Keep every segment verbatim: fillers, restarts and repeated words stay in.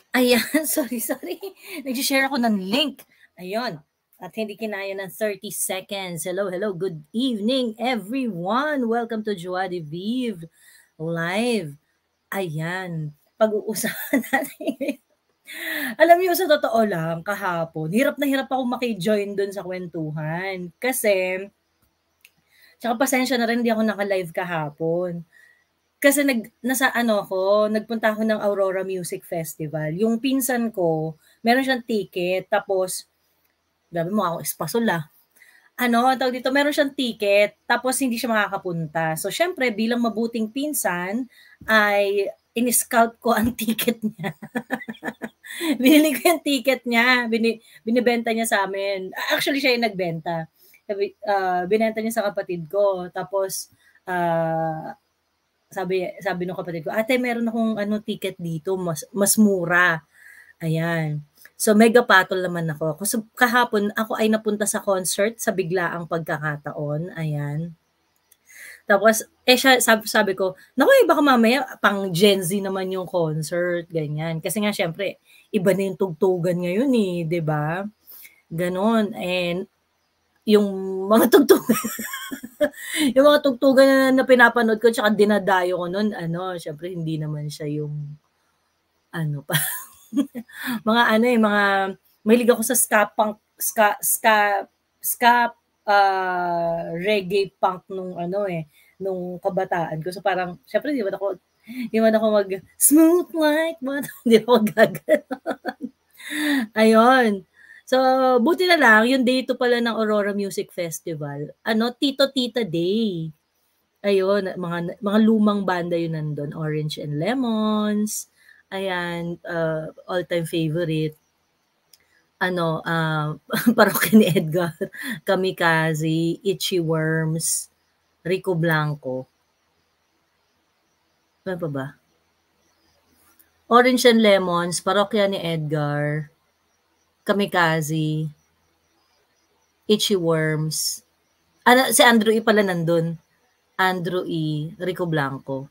Ayan, sorry, sorry. Nag-share ako ng link. Ayun. At hindi kinaya ng thirty seconds. Hello, hello. Good evening, everyone. Welcome to Joie de Vivre Live. Ayan. Pag-uusapan natin. Alam niyo, sa totoo lang, kahapon, hirap na hirap ako maki-join dun sa kwentuhan. Kasi, tsaka pasensya na rin, hindi ako naka-live kahapon. Kasi nag nasa ano ako, nagpunta ako ng Aurora Music Festival. Yung pinsan ko, meron siyang ticket tapos grabe mukha akong espasol, ah. Ano, ang tawag dito, meron siyang ticket tapos hindi siya makakapunta. So siyempre bilang mabuting pinsan ay ini-scout ko ang ticket niya. Binili ko yung ticket niya, bini binibenta niya sa'min. Actually, siya yung nagbenta. Sabi, ah, binenta niya sa kapatid ko tapos, ah sabi sabi nung kapatid ko, "Ate, meron akong ano ticket dito, mas mas mura." Ayan. So mega patol naman ako. Kasi kahapon ako ay napunta sa concert sa biglaang pagkakataon, ayan. Tapos, eh siya, sabi, sabi ko, naku, eh, baka mamaya pang Gen Z naman yung concert, ganyan. Kasi nga syempre, iba na yung tugtugan ngayon eh, di ba? Ganon. And yung mga tugtugan, yung mga tugtugan na, na pinapanood ko tsaka dinadayo ko nun, ano, syempre hindi naman siya yung ano pa. mga ano eh, mga mahilig ako sa ska punk, ska, ska, ska, uh, reggae punk nung ano eh, nung kabataan ko. So parang, syempre di ba ako, di ba ako mag smooth like butter, di ba ako gaganon. Ayun. So, buti na lang, yung day to pala ng Aurora Music Festival, ano, Tito Tita Day. Ayun, mga mga lumang banda yun nandun, Orange and Lemons, ayan, uh, all-time favorite. Ano, uh, Parokya ni Edgar, Kamikaze, Itchy Worms, Rico Blanco. Ano pa ba? Orange and Lemons, Parokya ni Edgar, Kamikaze, Itchy Worms. Ano, si Andrew E. pala nandun. Andrew E. Rico Blanco.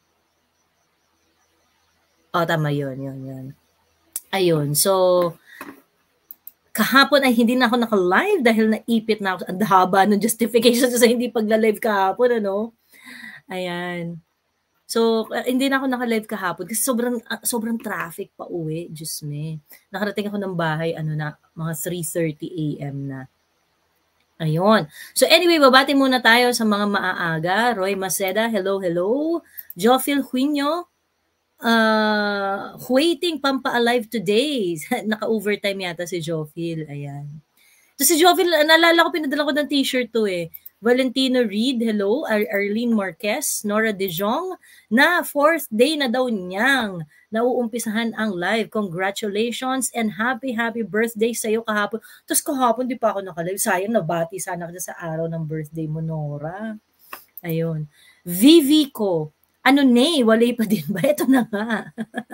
Oh, tama yun, yun, yun. Ayun, so, kahapon ay hindi na ako naka-live dahil naipit na ako. Ang haba ng justification sa hindi pagla-live kahapon, ano? Ayan. So, uh, hindi na ako naka-live kahapon kasi sobrang uh, sobrang traffic pa uwi. Diyos me. Nakarating ako ng bahay, ano na, mga three thirty a m na. Ayun. So anyway, babati muna tayo sa mga maaaga. Roy Maceda, hello, hello. Jofil Huino, uh, waiting pampa-alive today. Naka-overtime yata si Jofil. Ayan. So si Jofil, naalala ko, pinadala ko ng t-shirt to eh. Valentino Reed, hello. Ar Arlene Marquez, Nora De Jong, na fourth day na daw niyang nauumpisahan ang live. Congratulations and happy, happy birthday sa'yo kahapon. Tapos kahapon, di pa ako nakalive. Sayang, nabati sana kita sa araw ng birthday mo, Nora. Ayun. Vivi ko, ano ne, walay pa din ba? Ito na nga.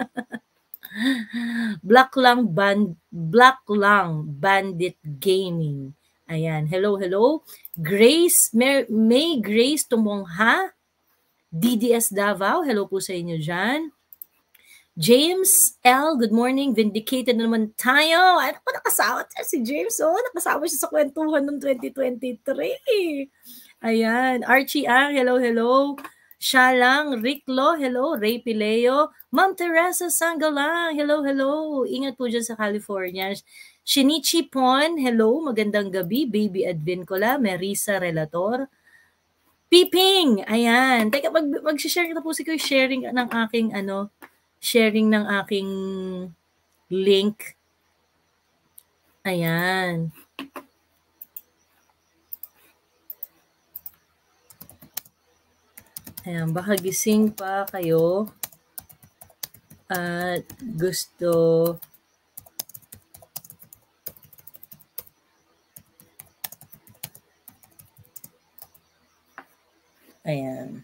Black lang band, Black lang Bandit Gaming. Ayan, hello, hello. Grace, May, May Grace Tumongha, D D S Davao, hello po sa inyo dyan. James L, good morning. Vindicated na naman tayo. Ay, naku, nakasawa si James. Oh, nakasawa siya sa kwentuhan ng twenty twenty-three. Ayan. Archie Ang, hello, hello. Shalang, Riclo, hello. Ray Pileo. Ma'am Teresa Sangalang, hello, hello. Ingat po dyan sa California. Shinichi Pon, hello. Magandang gabi. Baby Advincola, Marisa Relator. Piping, ayan. Teka, mag, mag-share na po si Kuya sharing ng aking ano, sharing ng aking link. Ayan. Ayan, baka gising pa kayo at gusto ayan.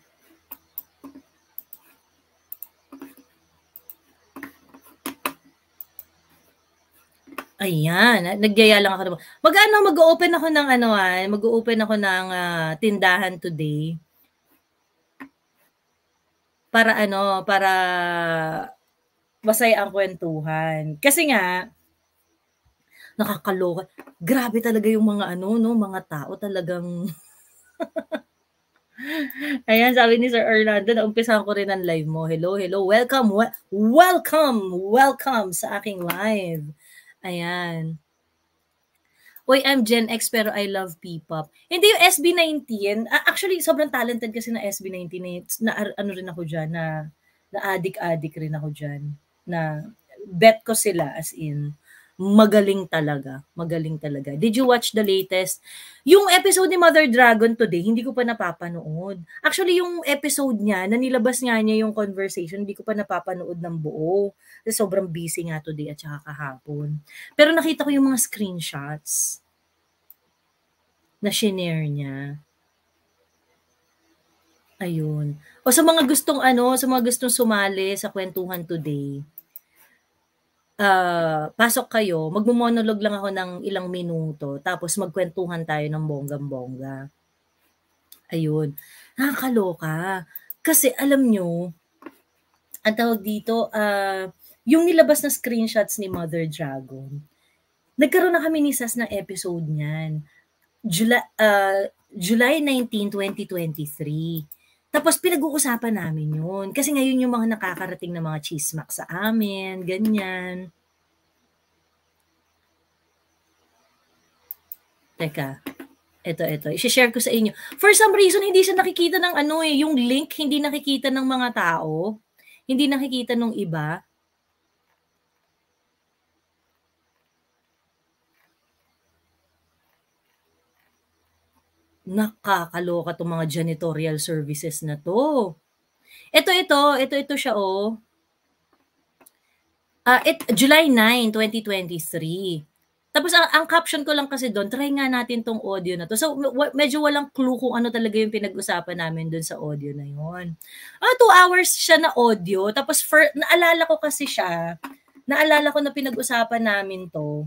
Ayan, nagyaya lang ako. Mag-ano, mag-open ako ng ano ah, mag-open ako ng uh, tindahan today. Para ano, para masaya ang kwentuhan. Kasi nga, nakakaloka. Grabe talaga yung mga ano, no, mga tao talagang Ayan, sabi ni Sir Orlando, naumpisahan ko rin ang live mo. Hello, hello. Welcome, we- welcome, welcome sa aking live. Ayan. Uy, I'm Gen X pero I love P-pop. Hindi yung S B nineteen. Ah, actually, sobrang talented kasi na S B nineteen. Eh. Na, ano rin ako dyan, na, na addict-addict rin ako dyan. Na bet ko sila as in magaling talaga. Magaling talaga. Did you watch the latest? Yung episode ni Mother Dragon today, hindi ko pa napapanood. Actually, yung episode niya, na nilabas nga niya yung conversation, hindi ko pa napapanood ng buo. Kasi sobrang busy nga today at saka kahapon. Pero nakita ko yung mga screenshots na shinare niya. Ayun. O sa mga gustong ano, sa mga gustong sumali sa kwentuhan today, ah, pasok kayo, magmo-monologue lang ako ng ilang minuto, tapos magkwentuhan tayo ng bonggang-bongga. Ayun. Nakakaloka. Kasi alam nyo, ang tawag dito, ah, yung nilabas na screenshots ni Mother Dragon, nagkaroon na kami ni Sas ng episode niyan. July, uh, July nineteenth, twenty twenty-three. Tapos pinag-uusapan namin yun. Kasi ngayon yung mga nakakarating na mga chismak sa amin, ganyan. Teka, eto, eto. I-share ko sa inyo. For some reason, hindi siya nakikita ng ano eh, yung link, hindi nakikita ng mga tao. Hindi nakikita ng iba. Nakakaloka tong mga janitorial services na to. Ito, ito, ito, ito siya oh. Uh, it, July ninth, twenty twenty-three. Tapos ang, ang caption ko lang kasi doon, try nga natin tong audio na to. So w- medyo walang clue kung ano talaga yung pinag-usapan namin doon sa audio na yon. Ah, two hours siya na audio. Tapos for, naalala ko kasi siya, naalala ko na pinag-usapan namin to.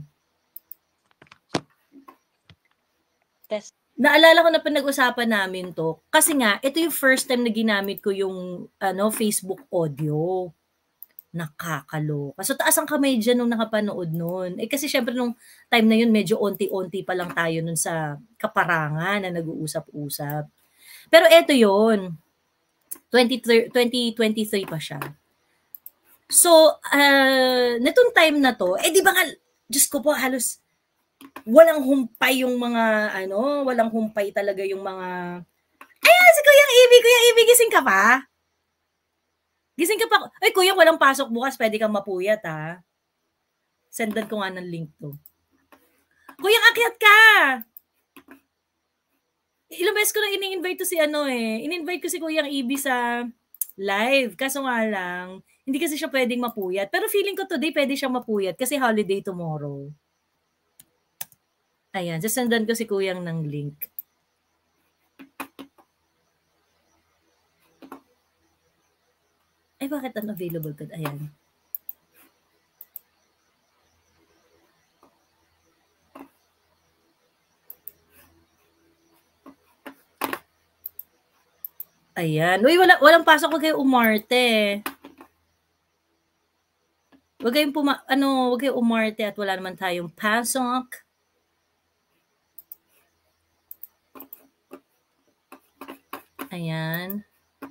Test. Naalala ko na pinag-usapan namin to kasi nga ito yung first time na ginamit ko yung ano Facebook audio. Nakakaloka. So taas ang kamay dyan nung nakapanood nun. Eh kasi syempre nung time na yun medyo onti-onti pa lang tayo nun sa kaparangan na nag-uusap-usap. Pero eto yun. twenty twenty-three pa siya. So, uh, netong time na to, eh di ba nga, Diyos ko po, halos walang humpay yung mga, ano, walang humpay talaga yung mga, ayan, si Kuyang Ibi, Kuyang Ibi, gising ka pa? Gising ka pa? Ay, kuya, walang pasok bukas, pwede kang mapuyat, ha? Sendan ko nga ng link to. Kuyang, akyat ka! Ilang beses ko na ini-invite to si ano eh. In-invite ko si Kuyang Ibi sa live. Kaso nga lang, hindi kasi siya pwedeng mapuyat. Pero feeling ko today pwede siyang mapuyat kasi holiday tomorrow. Ayan, sasendan ko si Kuyang ng link. Ay, bakit unavailable ka? Ayan. Ayan. Uy, wala, walang pasok ko kayo umarte. Huwag kayong puma, ano, huwag kayong umarte at wala naman tayong pasok. Ayan.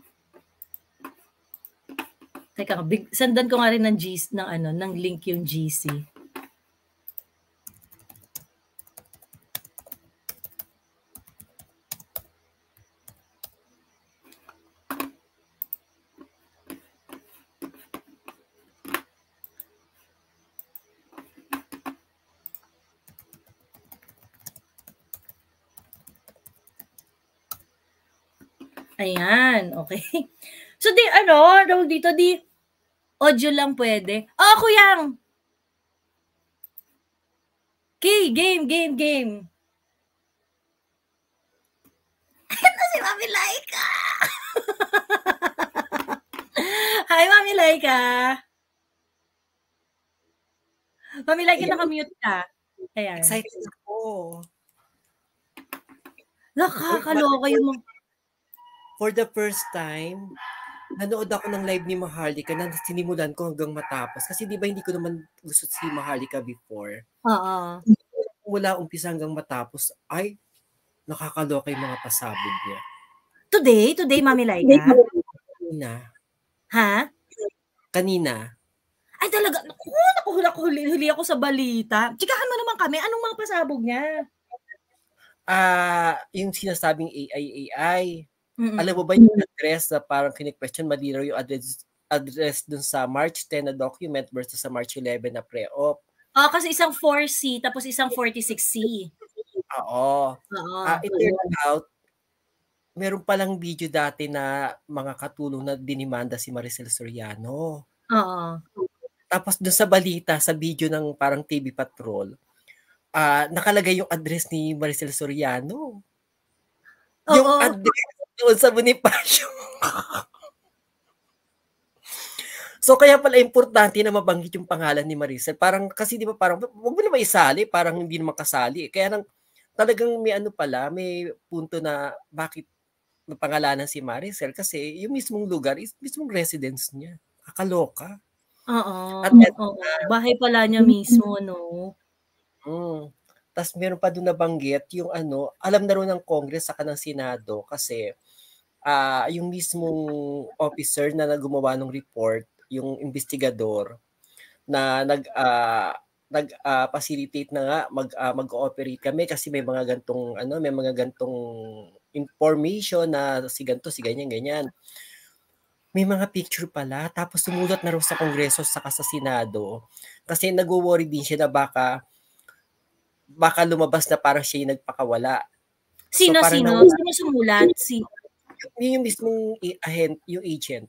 Teka, big, sandan ko nga rin ng G C, ng ano, ng link yung G C. Ayan, okay. So, di, ano, tawag dito, di, audio lang pwede. Oh, Kuyang! Okay, game, game, game. Ito si Mami Laika! Hi, Mami Laika! Mami Laika, nakamute ka. Ayan. Excited ako. Nakakaloka yung mga... For the first time, nanood ako ng live ni Maharlika na sinimulan ko hanggang matapos. Kasi di ba hindi ko naman gusto si Maharlika before. Oo. Mula umpisa hanggang matapos, ay, nakakaloka yung mga pasabog niya. Today? Today, Mami Laika? Kanina. Ha? Kanina. Ay talaga, naku, naku, naku, huli ako sa balita. Chikahan mo naman kami, anong mga pasabog niya? Ah, uh, yung sinasabing A I, A I. Mm-mm. Alam mo ba yung address na parang kini-question, malinaw yung address, address dun sa March tenth na document versus sa March eleventh na pre-op. Oh, kasi isang four C tapos isang forty-six C. Oo. Oo. Ah, it turned out, meron palang video dati na mga katulong na dinimanda si Maricel Soriano. Oo. Tapos doon sa balita, sa video ng parang T V Patrol, ah, nakalagay yung address ni Maricel Soriano. Oo. Yung address doon sa Bonifacio. So kaya pala importante na mabanggit yung pangalan ni Maricel. Parang kasi di ba parang wag mo naman isali, parang hindi naman kasali. Kaya nang talagang may ano pala, may punto na bakit napangalanan si Maricel kasi yung mismong lugar is mismong residence niya. Kakaloka. Oo. At Oo. Bahay pala niya mismo, no? Mm. Tapos meron pa doon nabanggit yung ano, alam na rin ng Congress saka ng Senado kasi uh, yung mismong officer na gumawa ng report, yung investigador na nag uh, nag uh, facilitate na nga mag uh, mag-ooperate kami kasi may mga gantong ano, may mga gantong information na si ganto, si ganyan ganyan. May mga picture pala tapos sumulat na raw sa Kongreso saka sa Senado kasi nagwo-worry din siya na baka baka lumabas na parang siya yung nagpakawala. Sino, so, sino? Nawala. Sino sumulat? Si... Yung, yung mismong ahent, yung agent.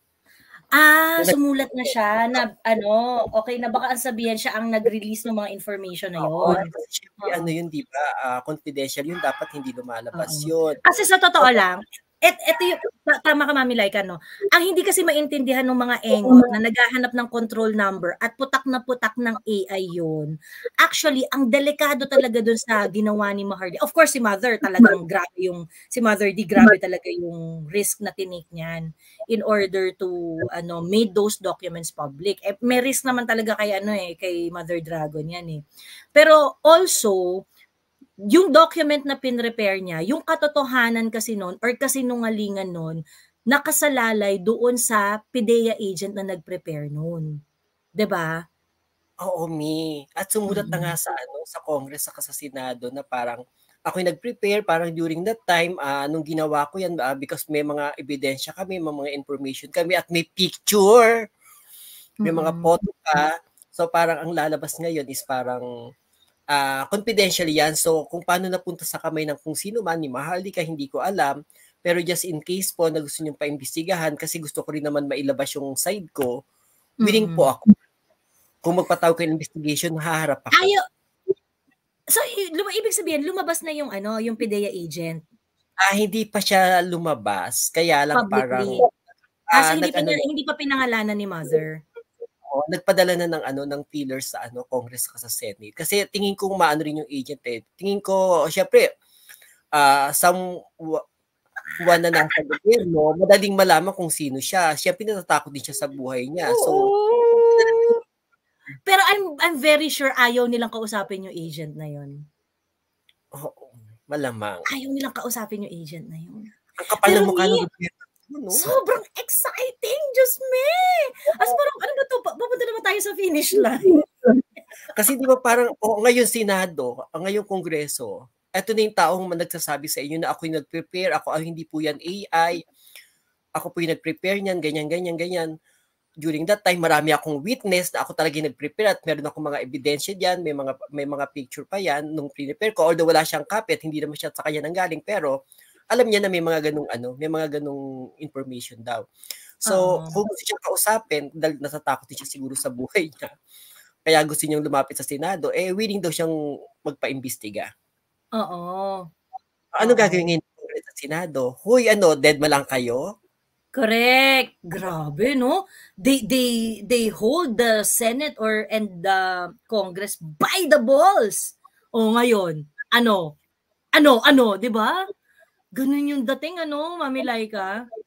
Ah, sumulat na siya na ano, okay na baka ang sabihin siya ang nag-release ng mga information na yun. Oo, kasi syempre, ano yun, di ba? Uh, confidential yun, dapat hindi lumalabas Oo. yun. Kasi sa totoo so, lang, et eto yung tama ka Mami Laika, no. Ang hindi kasi maintindihan ng mga engot na naghahanap ng control number at putak na putak ng A I yun. Actually, ang delikado talaga dun sa ginawa ni Mahardy. Of course, si Mother talagang grabe yung si Mother D grabe talaga yung risk na tinake niyan in order to ano made those documents public. Eh, may risk naman talaga kay ano eh kay Mother Dragon yan eh. Pero also yung document na pinrepair niya, yung katotohanan kasi noon or kasinungalingan noon, nakasalalay doon sa P D E A agent na nag-prepare noon. 'Di ba? Oo, Mi. At sumulat mm-hmm. na nga sa ano sa Congress saka sa Senado na parang ako yung nag-prepare parang during that time uh, nung ginawa ko yan uh, because may mga ebidensya kami, may mga information kami at may picture. May mm-hmm. mga photo ka. So parang ang lalabas ngayon is parang Uh, confidential yan. So, kung paano napunta sa kamay ng kung sino man, ni Maharlika, hindi ko alam. Pero just in case po na gusto niyong paimbestigahan, kasi gusto ko rin naman mailabas yung side ko, willing mm-hmm. po ako. Kung magpatawag kayo ng investigation, haharap ako. Ayo. So, lum- ibig sabihin, lumabas na yung ano, yung P D E A agent? Ah, hindi pa siya lumabas. Kaya lang Publicly. parang... Ah, so hindi, nag, pa, ano, hindi pa pinangalanan ni Mother? Oh, nagpadala na ng ano ng pillars sa ano Congress ka sa Senate kasi tingin ko maano rin yung agent eh. Tingin ko syempre uh, some one na nasa gobyerno, madaling malaman kung sino siya. Syempre natatakot din siya sa buhay niya. So pero I'm I'm very sure ayaw nilang kausapin yung agent na yon. Oo, oh, malamang. Ayaw nilang kausapin yung agent na yon. Ang kapal ng mukha ng gobyerno. No? Sobrang exciting! Diyos me! As parang, ano ba to? Papunta naman tayo sa finish line. Kasi di ba parang, oh, ngayon Senado, ngayon Kongreso, eto na yung taong nagsasabi sa inyo na ako yung nag-prepare, ako, ah, hindi po yan A I, ako po yung nag-prepare niyan, ganyan, ganyan, ganyan. During that time, marami akong witness na ako talaga yung nag-prepare at meron akong mga ebidensya diyan, may mga may mga picture pa yan nung pre-prepare ko, although wala siyang copy at hindi naman siya sa kanya nanggaling, pero alam niya na may mga ganung ano, may mga ganung information daw. So, uh-huh. kung gusto siyang kausapin, dahil natatakot din siya siguro sa buhay niya, kaya gusto niyang lumapit sa Senado, eh willing daw siyang magpa-imbestiga. Oo. Ano Uh-oh. gagawin ngayon sa Senado? Huy, ano, dead ma lang kayo? Correct. Grabe, no? They they they hold the Senate or and the Congress by the balls. O ngayon, ano? Ano, ano, 'di ba? Ganun yung dating, ano, Mami Laika?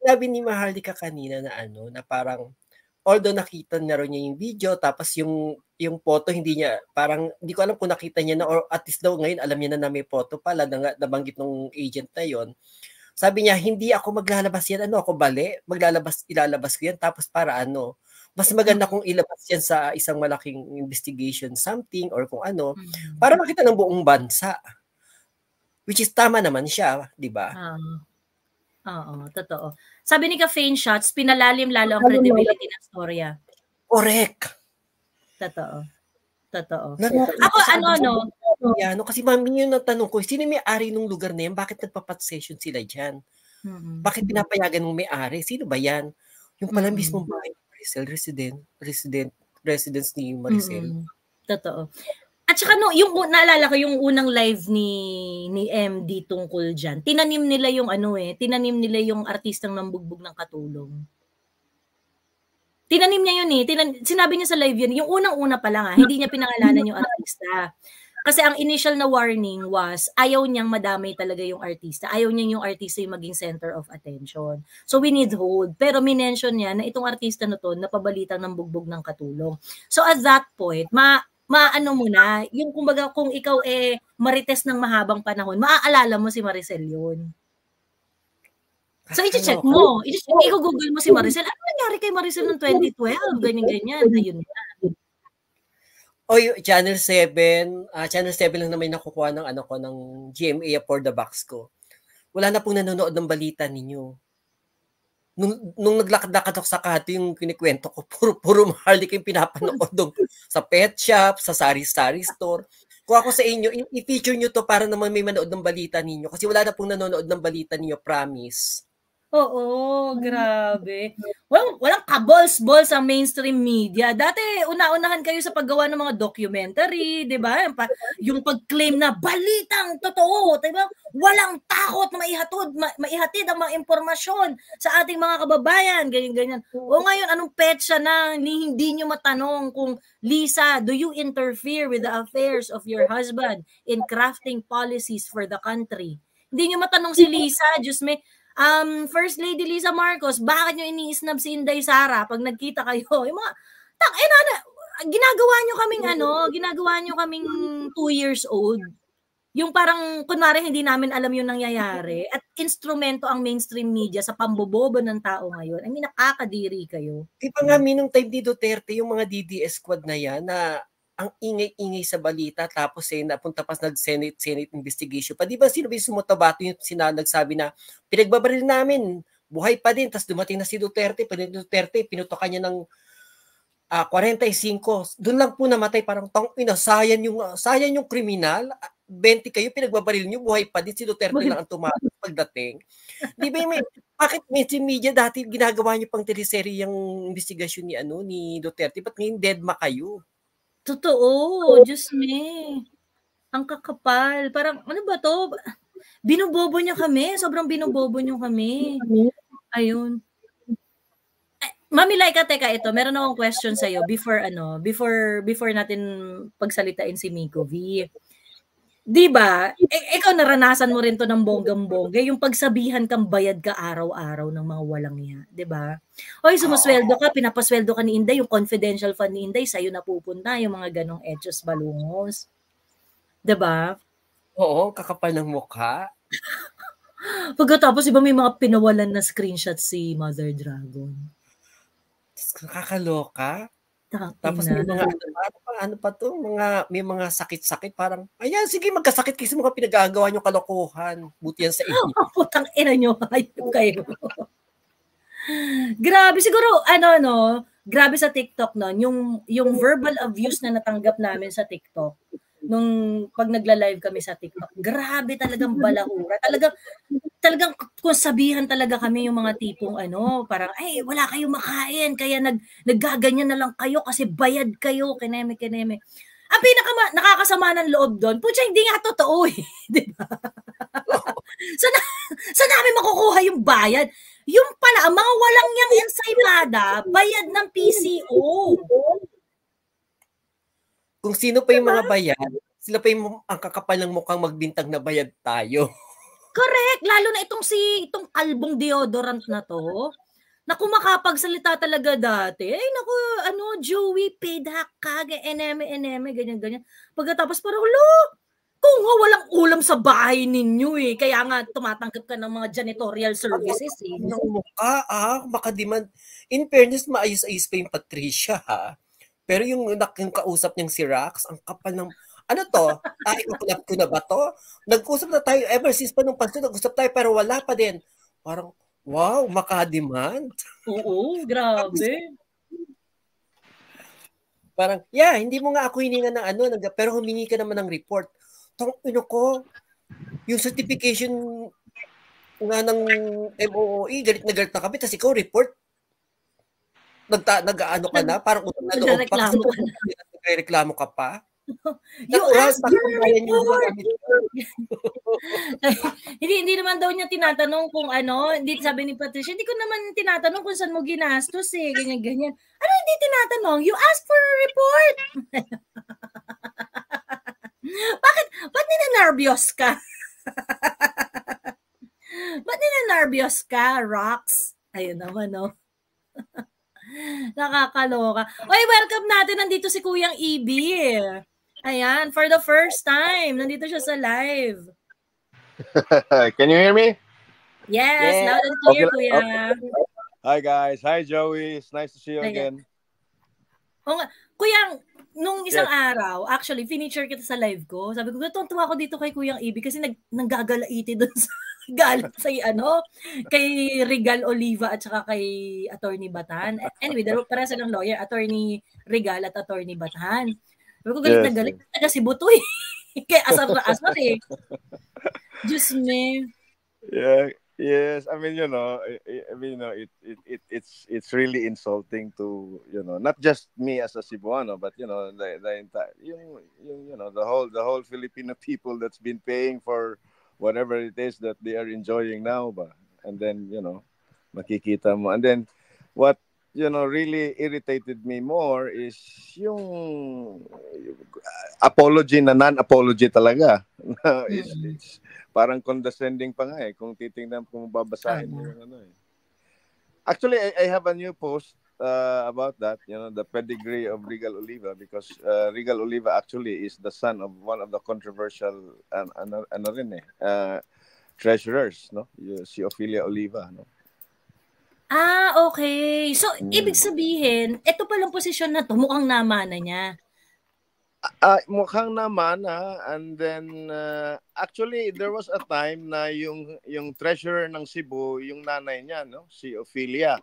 sinabi ni Maharlika kanina na ano, na parang although nakita na rin niya yung video, tapos yung yung photo hindi niya, parang hindi ko alam kung nakita niya na or at least daw ngayon alam niya na na may photo pala na nabanggit ng agent na yon. Sabi niya, hindi ako maglalabas yan, ano ako bali, maglalabas, ilalabas ko yan, tapos para ano, mas maganda kung ilabas yan sa isang malaking investigation something or kung ano, para makita ng buong bansa. Which is tama naman siya, di ba? Uh, oo, totoo. Sabi ni Ka-Fane Shots, pinalalim lalo ang credibility ng storya. Correct. Totoo. Totoo. Na, ako, ano, no? Yeah, no, kasi mami yun ang tanong ko, sino may-ari ng lugar na yan? Bakit nagpapat session sila dyan? Mm-hmm. Bakit pinapayagan ng may-ari? Sino ba yan? Yung pala mm-hmm. mismo bahay ni Maricel, resident, resident, residence ni Maricel. Mm-hmm. Totoo. At saka no, yung naalala ko yung unang live ni ni M D tungkol diyan. Tinanim nila yung ano eh, tinanim nila yung artistang nambugbog ng katulong. Tinanim niya yun eh. Tinan, sinabi niya sa live yun, yung unang-una pa lang ha, hindi niya pinangalanan yung artista. Kasi ang initial na warning was, ayaw niyang madamay talaga yung artista. Ayaw niya yung artista yung maging center of attention. So we need hold. Pero minention niya na itong artista na to, napabalitang ng bugbog ng katulong. So at that point, ma maano mo na, yung kumbaga kung ikaw eh marites ng mahabang panahon, maaalala mo si Maricel yun. So, i-check mo. I-google mo si Maricel. Ano nangyari kay Maricel noong twenty twelve? Ganyan-ganyan. Ayun na. Oy, Channel seven. Uh, Channel seven lang na may nakukuha ng, ano ko, ng G M A for the box ko. Wala na pong nanonood ng balita ninyo. Nung, nung naglakad-lakad ako sa Kahati, yung kinikwento ko, puro, puro Maharlika yung pinapanood doon sa pet shop, sa sari-sari store. Kung ako sa inyo, i-feature nyo to para naman may manood ng balita ninyo. Kasi wala na pong nanonood ng balita ninyo, promise. Oo, grabe. Walang, walang kabols-bols ang mainstream media. Dati, una-unahan kayo sa paggawa ng mga documentary, di ba? Yung, yung pag-claim na balitang totoo, di ba? Walang takot na maihatod, ma- maihatid ang mga impormasyon sa ating mga kababayan, ganyan-ganyan. O ngayon, anong petsa na hindi nyo matanong kung, Lisa, do you interfere with the affairs of your husband in crafting policies for the country? Hindi nyo matanong si Lisa, Diyos me, Um, First Lady Lisa Marcos, bakit nyo ini-snub si Inday Sara pag nagkita kayo? Yung mga, tak, eh, nana, ginagawa nyo kaming ano, ginagawa nyo kaming two years old. Yung parang, kunwari, hindi namin alam yung nangyayari. At instrumento ang mainstream media sa pambobobo ng tao ngayon. I mean, nakakadiri kayo. Di ba nga, minong time ni Duterte, yung mga D D S squad na yan, na ang ingay-ingay sa balita, tapos eh, napunta pa nag-Senate Senate investigation pa. Di ba sino ba yung sumutabato yung sinanagsabi na pinagbabaril namin, buhay pa din, tapos dumating na si Duterte, pag Duterte, pinutokan niya ng uh, forty-five. Doon lang po namatay, parang tang ina, sayan yung, uh, sayan yung kriminal, twenty kayo, pinagbabaril niyo, buhay pa din, si Duterte lang ang tumakas pagdating. Di ba may, bakit mainstream media dati ginagawa niyo pang teleserye yung investigasyon ni, ano, ni Duterte, ba't ngayon dead ma kayo? Totoo, Diyos me. Ang kakapal. Parang, ano ba to? Binubobo niya kami. Sobrang binubobo niyo kami. Ayun. Ay, Mami Laika, teka ito. Meron akong question sa'yo before, ano, before, before natin pagsalitain si Miko V. Di ba? E- ikaw naranasan mo rin to ng bonggang-bongga, yung pagsabihan kang bayad ka araw-araw ng mga walang niya, di ba? Oy, sumusweldo ka, pinapasweldo ka ni Inday, yung confidential fund ni Inday, sa'yo napupunta, yung mga ganong etchos balungos. Di ba? Oo, kakapal ng mukha. Pagkatapos, iba may mga pinawalan na screenshot si Mother Dragon. Nakakaloka. Takang Tapos ina. may mga ano pa, ano pa, ano pa to, mga, may mga sakit-sakit, parang, ayan, sige, magkasakit kasi mga pinagagawa nyo kalokohan. Buti yan sa inyo. Putang ina nyo, ayun kayo. Grabe, siguro, ano, no, grabe sa TikTok nun, yung, yung verbal abuse na natanggap namin sa TikTok, nung pag nagla-live kami sa TikTok, grabe talagang balahura. Talagang, talagang kung sabihan talaga kami yung mga tipong ano, parang, ay, wala kayong makain, kaya nag, naggaganyan na lang kayo kasi bayad kayo, kineme-kineme. Ang pinaka nakakasama ng loob doon, putya, hindi nga totoo eh. Di ba? Saan, saan namin makukuha yung bayad? Yung pala, ang mga walang yang ensaymada, bayad ng P C O. Kung sino pa yung mga bayad, sila pa yung ang kakapal ng mukhang magbintang na bayad tayo. Correct, lalo na itong si itong kalbong deodorant na 'to, na kung makapagsalita talaga dati, ay naku, ano, Joey, paid-hack ka, eneme-eneme, ganyan-ganyan. Pagkatapos parang, hala, kung nga walang ulam sa bahay ninyo eh, kaya nga tumatanggap ka ng mga janitorial services eh. Ng mukha, ah, makadiman. In fairness, maayos-ayos pa yung Patricia, ha? Pero yung, yung kausap niyang si Rax, ang kapal ng, ano to? Ah, ikukulap ko na ba to? Nag-usap na tayo, ever since pa nung pansin, nag-usap tayo, pero wala pa din. Parang, wow, makademand. Oo, grabe. Parang, yeah, hindi mo nga ako hininga ng ano, pero humingi ka naman ng report. Tong, ino ko, yung certification nga ng M O O E, galit na galit na kami, tapos ikaw report. Nagta, nag-ano ka na, parang utang na loob pa, kasi nagreklamo ka pa. You asked your report! hindi, hindi naman daw niya tinatanong kung ano, hindi sabi ni Patricia, hindi ko naman tinatanong kung saan mo ginastos eh, ganyan-ganyan. Ano hindi tinatanong? You asked for a report! Bakit? Ba't nina-nervyos ka? Ba't nina-nervyos ka, Rox? Ayun naman, no? Nakakaloka. Oy, welcome natin. Nandito si Kuyang E B. Ayan, for the first time. Nandito siya sa live. Can you hear me? Yes, yeah. Loud and clear, okay, Kuya. Okay. Hi, guys. Hi, Joey. It's nice to see you Hi, again. Oh, Kuya, nung isang yes. araw, actually, finisher kita sa live ko. Sabi ko, tuwa ako dito kay Kuyang E B kasi nag, nanggagalaiti doon sa galit sa ano, kay Regal Oliva at saka kay Attorney Batan. Anyway, dalawa para silang lawyer, Attorney Regal at Attorney Batan. Sabi ko, galit yes, na galit. Yes. Taga si Buto eh. Kaya asar na asar eh. Diyos me. Yeah, yes. I mean, you know, I, I mean, you know, it, it, it, it's, it's really insulting to, you know, not just me as a Cebuano, but, you know, the, the entire, you, you, you know, the whole, the whole Filipino people that's been paying for whatever it is that they are enjoying now, ba? And then, you know, makikita mo. And then, what, you know, really irritated me more is yung apology na non-apology talaga. it's, it's parang condescending pa nga eh, kung titingnan, kung babasahin mo yung ano eh. Actually, I, I have a new post uh, about that, you know, the pedigree of Regal Oliva, because uh, Regal Oliva actually is the son of one of the controversial uh, ano, ano rin eh, uh, treasurers, no? Si Ophelia Oliva, no? Ah, okay. So, mm. ibig sabihin, ito palang posisyon na to, mukhang namana niya. Uh, mukhang namana, and then uh, actually there was a time na yung yung treasurer ng Cebu, yung nanay niya, no, si Ophelia.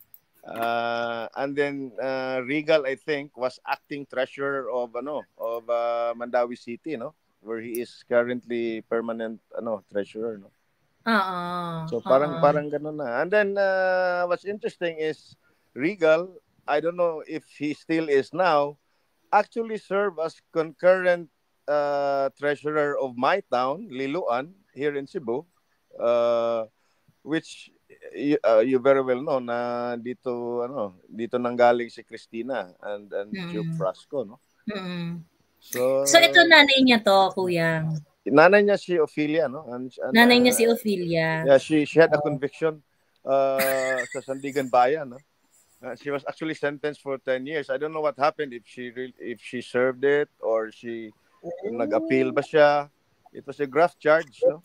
Uh, and then uh, Regal, I think, was acting treasurer of ano of uh, Mandawi City, no, where he is currently permanent ano treasurer, no. Uh-uh. So parang uh-uh. parang ganun na. And then uh, what's interesting is Regal, I don't know if he still is now, actually served as concurrent uh, treasurer of my town, Liloan, here in Cebu, uh, which you, uh, you very well know na dito ano dito nanggaling si Cristina and and mm. Duke Frasco, no? Mm. So So ito nanay niya to, Kuya. Nanay niya si Ophelia, no? And, and, nanay niya uh, si Ophelia. Yeah, she she had a conviction uh, sa Sandigan Bayan, no? Uh, she was actually sentenced for ten years. I don't know what happened, if she re- if she served it or she oh. nag-appeal ba siya. It was a graft charge, no?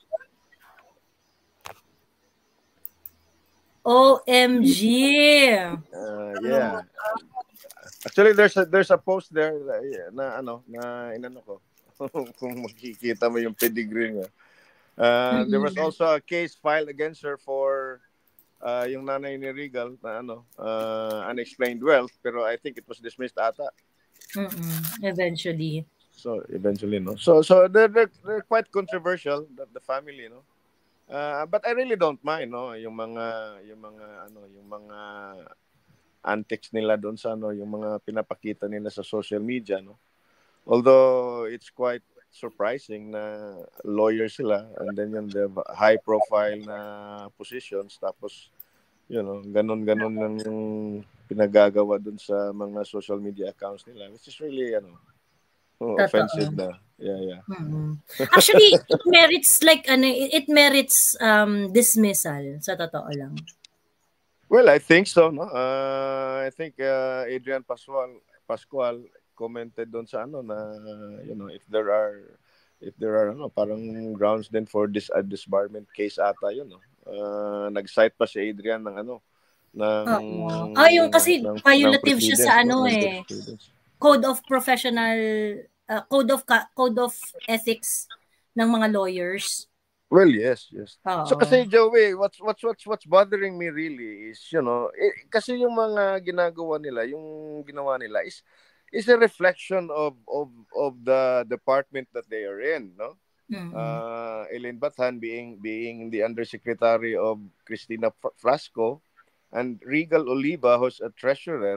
O M G. Uh, yeah. Actually, there's a there's a post there na ano na inano ko. Kung makikita mo yung pedigree niya. Uh, mm-hmm. There was also a case filed against her for uh, yung nanay ni Regal na ano, uh, unexplained wealth, pero I think it was dismissed ata. Mm-mm. Eventually. So eventually, no. So so they're they're, they're quite controversial, the, the family, no. Uh, but I really don't mind, no, yung mga yung mga ano, yung mga antics nila doon sa ano, yung mga pinapakita nila sa social media, no. Although it's quite surprising na lawyer sila, and then yung they have high profile na positions, tapos you know, ganun-ganun lang yung pinagagawa dun sa mga social media accounts nila, which is really ano oh, offensive na. Yeah, yeah. Mm-hmm. Actually, it merits like ano, it merits um dismissal sa totoo lang. Well, I think so, no. Uh, I think uh, Adrian Pascual Pascual commented doon sa ano na you know if there are if there are ano parang grounds then for this uh, disbarment case ata yun, no. Uh, nag-cite pa si Adrian ng ano ng uh, ah yung kasi ng, violative ng siya sa ano eh Code of Professional uh, Code of Code of Ethics ng mga lawyers. Well, yes, yes. Uh-oh. So kasi Joey, what's what's what's what's bothering me really is, you know, eh, kasi yung mga ginagawa nila, yung ginawa nila is is a reflection of of of the department that they are in, no? Mm-hmm. Uh, Elaine Bathan being being the undersecretary of Cristina Frasco and Regal Oliva who's a treasurer,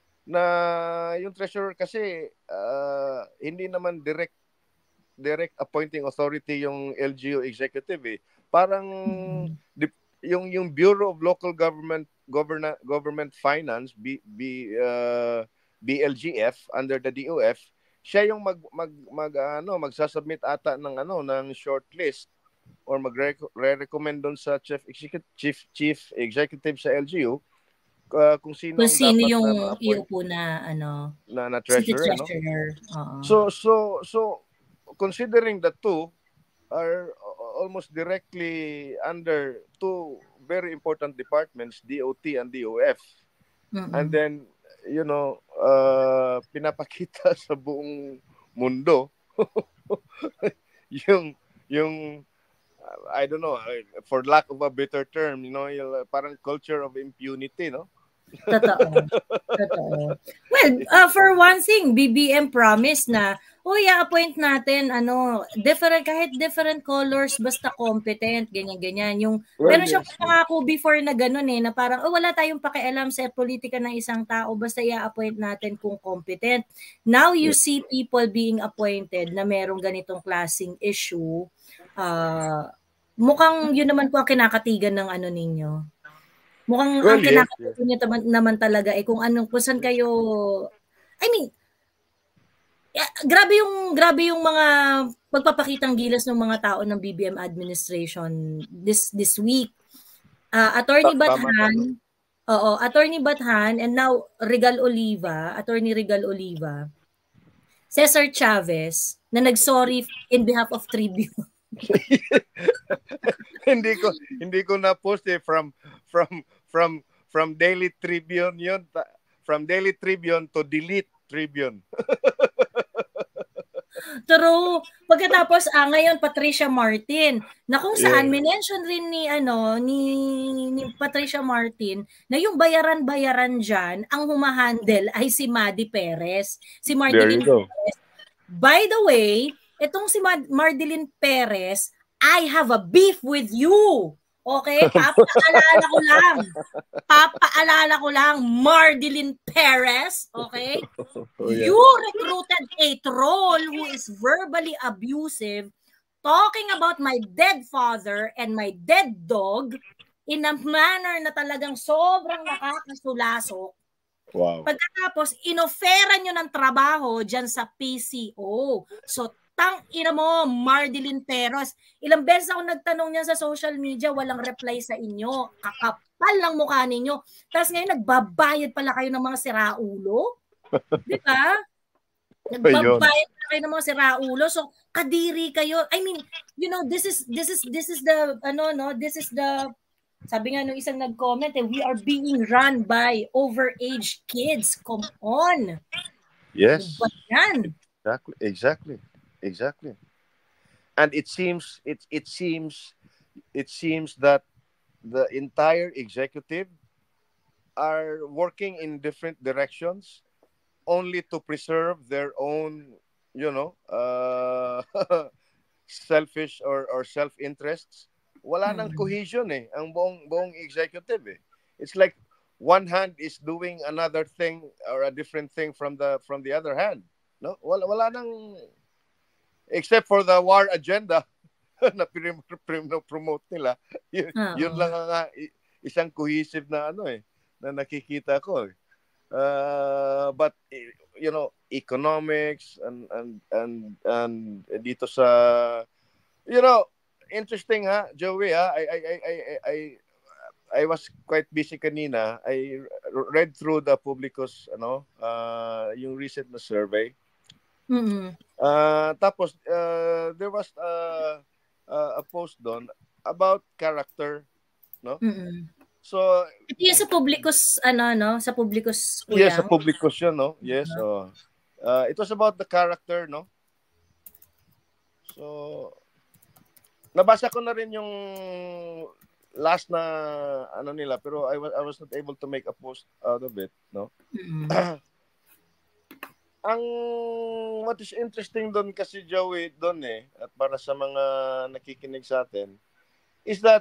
na yung treasurer kasi uh, hindi naman direct direct appointing authority yung L G U executive eh. Parang mm-hmm. yung yung Bureau of Local Government Government Government Finance B, B uh, B L G F under the D O F, siya yung mag mag, mag ano magsasubmit ata ng ano ng shortlist or magre-recommend doon sa chief executive chief chief executive sa L G U uh, kung sino kung sino yung iupo na ano na, na treasurer, treasurer. No? Uh-huh. So so so considering the two are almost directly under two very important departments, D O T and D O F. Mm-hmm. And then, you know, uh, pinapakita sa buong mundo yung, yung, I don't know, for lack of a better term, you know, yung parang culture of impunity, no? Totoo. Totoo. Well, uh, for one thing, B B M promised na, oh, i-appoint natin, ano, different, kahit different colors, basta competent, ganyan-ganyan. Yung, well, meron siyang yes, pangako before na gano'n eh, na parang, oh, wala tayong pakialam sa politika ng isang tao, basta i-appoint natin kung competent. Now you yes. see people being appointed na merong ganitong klaseng issue. Uh, mukhang yun naman po ang kinakatigan ng ano ninyo. Mukhang well, ang kinakatigan yes, yes. niyo naman talaga eh, kung anong, kung saan kayo, I mean, yeah, grabe yung grabe yung mga pagpapakitang gilas ng mga tao ng B B M administration this this week. Uh, Attorney Bathan, oo, Attorney Bathan and now Regal Oliva, Attorney Regal Oliva, Cesar Chavez na nagsorry in behalf of Tribune. hindi ko hindi ko na post eh from from from from Daily Tribune yun, from Daily Tribune to delete Tribune. True. Pagkatapos ah ngayon Patricia Martin na kung saan yeah. minention rin ni ano ni, ni Patricia Martin na yung bayaran-bayaran diyan ang humahandle ay si Madi Perez. Si Mardeline Perez. By the way, itong si Mad- Mardeline Perez, I have a beef with you. Okay? Papaalala ko lang. Papaalala ko lang, Mardeline Perez. Okay? Oh, yeah. You recruited a troll who is verbally abusive, talking about my dead father and my dead dog in a manner na talagang sobrang nakakasulasok. Wow. Pagkatapos, inoferan nyo ng trabaho dyan sa P C O. So, tang ina mo, Mardeline Perez. Ilang beses ako nagtanong niya sa social media, walang reply sa inyo. Kakapal lang mukha ninyo. Tapos ngayon, nagbabayad pala kayo ng mga siraulo. Di ba? Nagbabayad pala kayo ng mga siraulo. So, kadiri kayo. I mean, you know, this is, this is, this is the, ano, no, this is the, sabi nga nung isang nag-comment, eh, we are being run by overage kids. Come on. Yes. Diba yan? Exactly. Exactly. Exactly. And it seems it it seems it seems that the entire executive are working in different directions only to preserve their own, you know, uh, selfish or or self-interests. Wala nang cohesion eh ang buong buong executive eh. It's like one hand is doing another thing or a different thing from the from the other hand. No? Wala wala nang except for the war agenda na promote nila. Yun, yun lang ang isang cohesive na ano eh, na nakikita ko. Eh. Uh, but you know, economics and and and and dito sa, you know, interesting ha, Joey ha. I I I I I I was quite busy kanina. I read through the Publicus, ano, uh, yung recent na survey. Mm-hmm. Uh, tapos uh, there was uh, uh, a post doon about character, no? Mm-hmm. So, ito yung sa Publicus, ano, no? Sa Publicus, kuya. Yes, sa Publicus yun, no? Yes, uh-huh. oh. Uh, it was about the character, no? So, nabasa ko na rin yung last na, ano nila, pero I was, I was not able to make a post out of it, no? Mm-hmm. Ang, what is interesting doon kasi, Joey, doon eh, at para sa mga nakikinig sa atin, is that,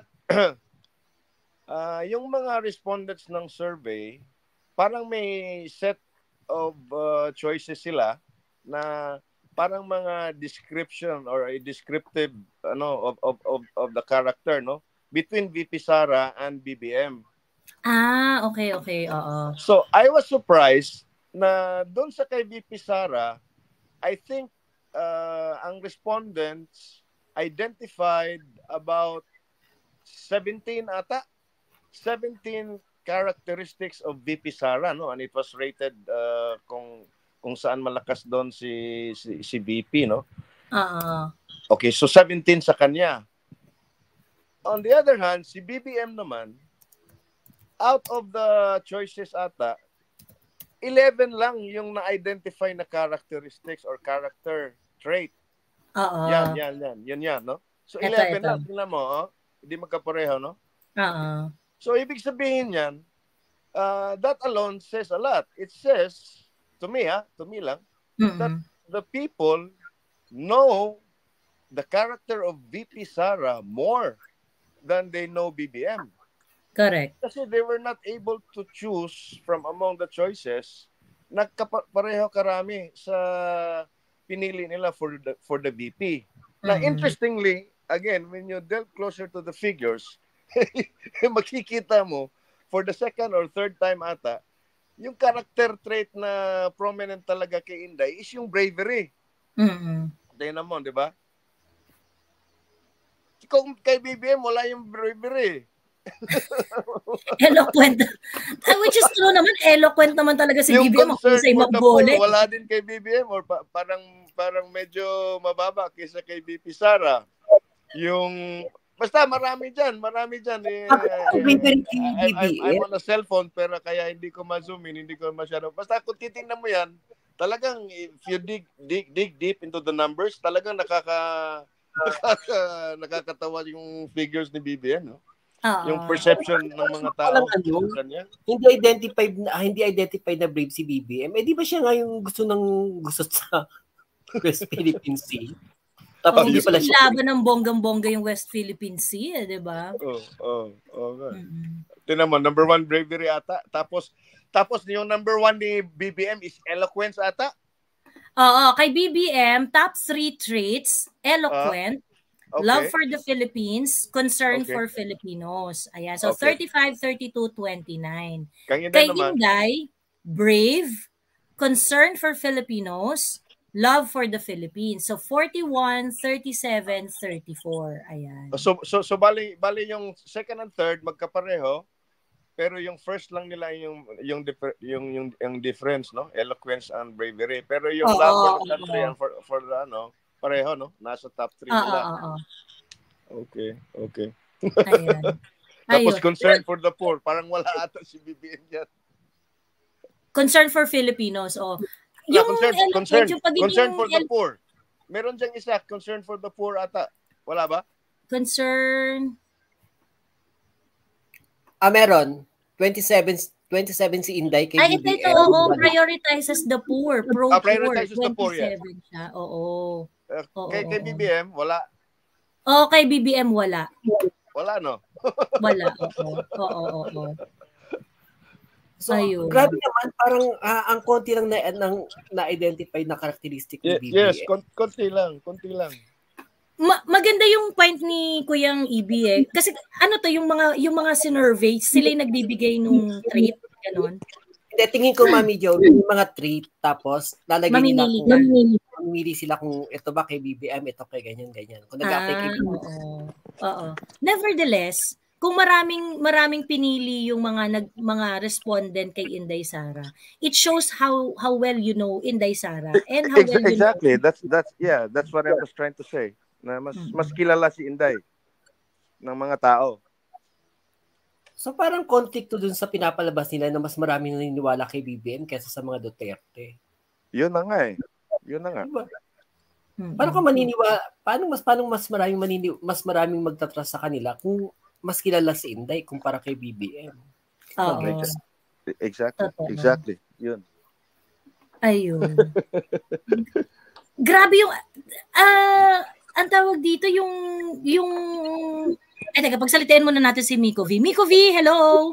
Uh, yung mga respondents ng survey, parang may set of uh, choices sila na parang mga description or a descriptive ano of of of, of the character, no, between V P Sara and B B M. Ah, okay, okay, oo. So I was surprised na doon sa kay V P Sara, I think uh, ang respondents identified about seventeen ata seventeen characteristics of V P Sara, no, and it was rated uh, kung kung saan malakas doon si si, si V P, no. Uh-uh. Okay, so seventeen sa kanya. On the other hand, si B B M naman, out of the choices ata, eleven lang yung na-identify na characteristics or character trait. Oo. Yan, yan, yan. Yan, yan, no? So, ito, eleven ito. lang. Tingnan mo, oh. Hindi magkapareho, no? Oo. So, ibig sabihin yan, uh, that alone says a lot. It says, to me, ha, to me lang, mm-hmm. that the people know the character of V P Sara more than they know B B M. Correct. Kasi they were not able to choose from among the choices. Nagkapareho karami sa pinili nila for the for the V P. Mm-hmm. Now, interestingly, again, when you delve closer to the figures, makikita mo, for the second or third time ata, yung character trait na prominent talaga kay Inday is yung bravery. Mm-hmm. Tingnan mo, di ba? Kung kay B B M, wala yung bravery. Eloquent. Which is true naman, eloquent naman talaga si yung B B M. concern Say for the poor, magbole. wala din kay B B M or pa- parang parang medyo mababa kaysa kay B P Sara. Yung basta marami diyan, marami diyan eh, eh, I'm, I'm, I'm on a cellphone pero kaya hindi ko ma-zoom in, hindi ko masyado. Basta kung titingnan mo 'yan, talagang if you dig dig dig deep into the numbers, talagang nakaka nakaka nakakatawa yung figures ni B B M, no? Uh-oh. Yung perception ng mga tao ano, kanya. Hindi identified na hindi identified na brave si B B M. Eh di ba siya nga yung gusto ng gusto sa West Philippine Sea? Tapos oh, hindi pala siya laban ng bonggang-bongga yung West Philippine Sea, eh, di ba? Oh, oh, oh. Mm-hmm. Tingnan mo, number one bravery ata. Tapos tapos yung number one ni B B M is eloquence ata. Oo, kay B B M, top three traits, eloquent, uh, okay. Love for the Philippines, concern okay. for Filipinos. Ayan, so okay. thirty-five, thirty-two, twenty-nine. Kay naman. Inday, brave, concern for Filipinos, love for the Philippines. So forty-one, thirty-seven, thirty-four. Ayan. So so so bali bali yung second and third magkapareho, pero yung first lang nila yung yung yung yung, yung difference, no? Eloquence and bravery. Pero yung oh, love for the country oh. and for for the ano, pareho, no? Nasa top three oh, nila. Oh, oh. Okay, okay. Ayan. Tapos concern for the poor, parang wala ata si B B M yan. Concern for Filipinos, oh. Yung concern, concern, yung concern for the poor. Meron diyang isa, concern for the poor ata. Wala ba? Concern. Ah, meron. twenty-seven, twenty-seven si Inday kay Ay, B B M. Ay, ito, oo. Prioritizes the poor. Pro ah, prioritizes the poor, yeah. Siya. Oo. Uh, oo kay, kay B B M, wala. Oo, kay B B M, wala. Wala, no? Wala, oo. Oo, oo, oo. So, ayun. Grabe naman, parang uh, ang konti lang na, na, na-identify na characteristic ni B B M. Yes, konti lang, konti lang. Ma- maganda yung point ni Kuyang E B eh. Kasi ano to, yung mga yung mga sinurvey, sila yung nagbibigay nung trait, ganun. Hindi, tingin ko, Mami Jo, yung mga treat, tapos lalagay nila Mamimili kung ka. mamimili sila kung ito ba kay B B M, ito kay ganyan, ganyan. Kung nag-apply kay Ah, B B M. oo. Oo. Nevertheless, kung maraming maraming pinili yung mga nag mga respondent kay Inday Sara, it shows how how well you know Inday Sara and how Ex- well you exactly. know. That's that's yeah, that's what I was trying to say. Na mas Mm-mm. mas kilala si Inday ng mga tao. So parang conflict to dun sa pinapalabas nila na mas maraming naniniwala kay B B M kaysa sa mga Duterte. Yun na nga eh. Yun na nga. Diba? Mm-mm. Paano ka maniniwala? Paano mas paano mas maraming manini, mas maraming magtatrust sa kanila kung mas kilala si Inday kumpara kay B B M? Oo. Exactly. Totoo. Exactly. Yun. Ayun. Grabe yung ah ang tawag dito yung yung eh teka, pagsalitain muna natin si Miko V. Miko V, hello.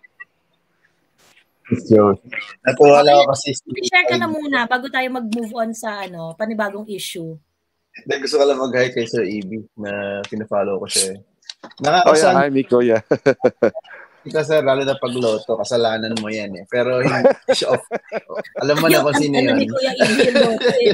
So, natuwala ako kasi share ka na muna bago tayo mag-move on sa ano, panibagong issue. Then, gusto ko lang mag-hi kay Sir E B na pinafollow ko siya. Oh yeah, Nakakasal hi Miko, yeah. ika sir, lalo na pagloto, kasalanan mo yan eh. Pero hindi siya off. Alam mo na kung sino Ano yun. ni Kuya Emil Lote, eh.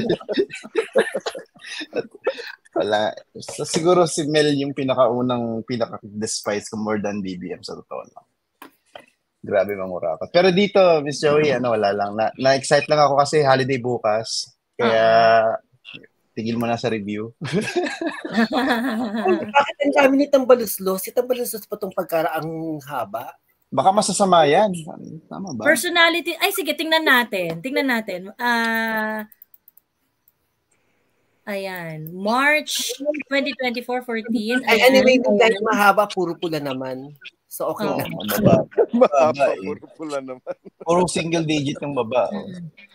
Wala. So, siguro si Mel yung pinakaunang, pinaka-despise ko more than B B M sa totoo lang. Grabe mangurakot. Pero dito, Miss Joey, ano, wala lang. Na, na-excite lang ako kasi holiday bukas. Kaya, tigil mo na sa review. Bakit ang dami ni Tambaluslos? Si Tambaluslos pa itong pagkaraang haba? Baka masasama yan. Tama ba? Personality. Ay, sige, tingnan natin. Tingnan natin. Ah... Ayan. March twenty twenty-four, fourteen. Ay, anyway, dahil mahaba, puro pula naman. So, okay Oo, lang. mababa. Mahaba, Mababa eh. puro pula naman. Puro single digit yung baba. Oh.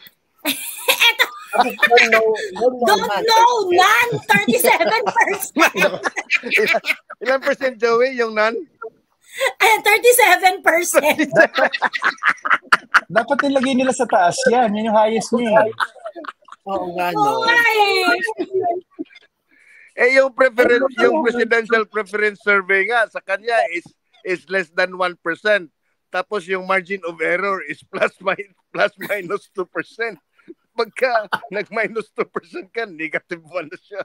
Don't know, don't know, Don't man. know, nan! thirty-seven percent! Ilan percent, Joey, yung nan? Ayan, thirty-seven percent! Dapat nilagay nila sa taas yan. Yan yung highest niya. Oo nga, Oo no. nga eh! Eh, yung preference, yung presidential preference survey nga, sa kanya is is less than one percent. Tapos yung margin of error is plus, min- plus minus two percent. Pagka nag-minus two percent ka, negative one na siya.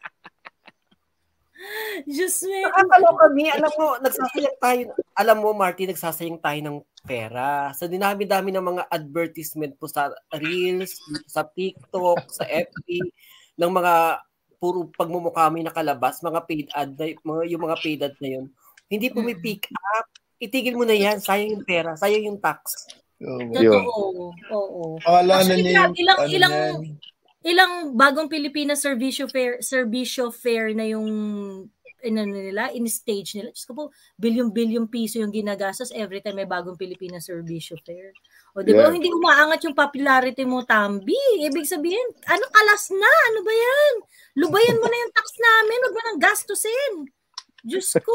Just me. Nakakalo kami, alam mo, nagsasayang tayo, alam mo, Marty, nagsasayang tayo ng pera. Sa dinami-dami ng mga advertisement po sa Reels, sa TikTok, sa F B, ng mga puro pagmumukha may nakalabas, mga paid ad, mga, yung mga paid ad na yun. Hindi po may pick up. Itigil mo na yan. Sayang yung pera. Sayang yung tax. Totoo. Oo. Akala na Actually, niya yung, ilang, ano ilang, yan. ilang bagong Pilipinas Servisyo Fair, Servisyo Fair na yung ano nila, in stage nila. Diyos ko po, bilyon-bilyon piso yung ginagastos every time may bagong Pilipinas Servisyo Fair. O di ba? Yeah. Hindi umaangat yung popularity mo, Tambi. Ibig sabihin, ano kalas na? Ano ba yan? Lubayan mo na yung tax namin. Huwag mo nang gastusin. Diyos ko.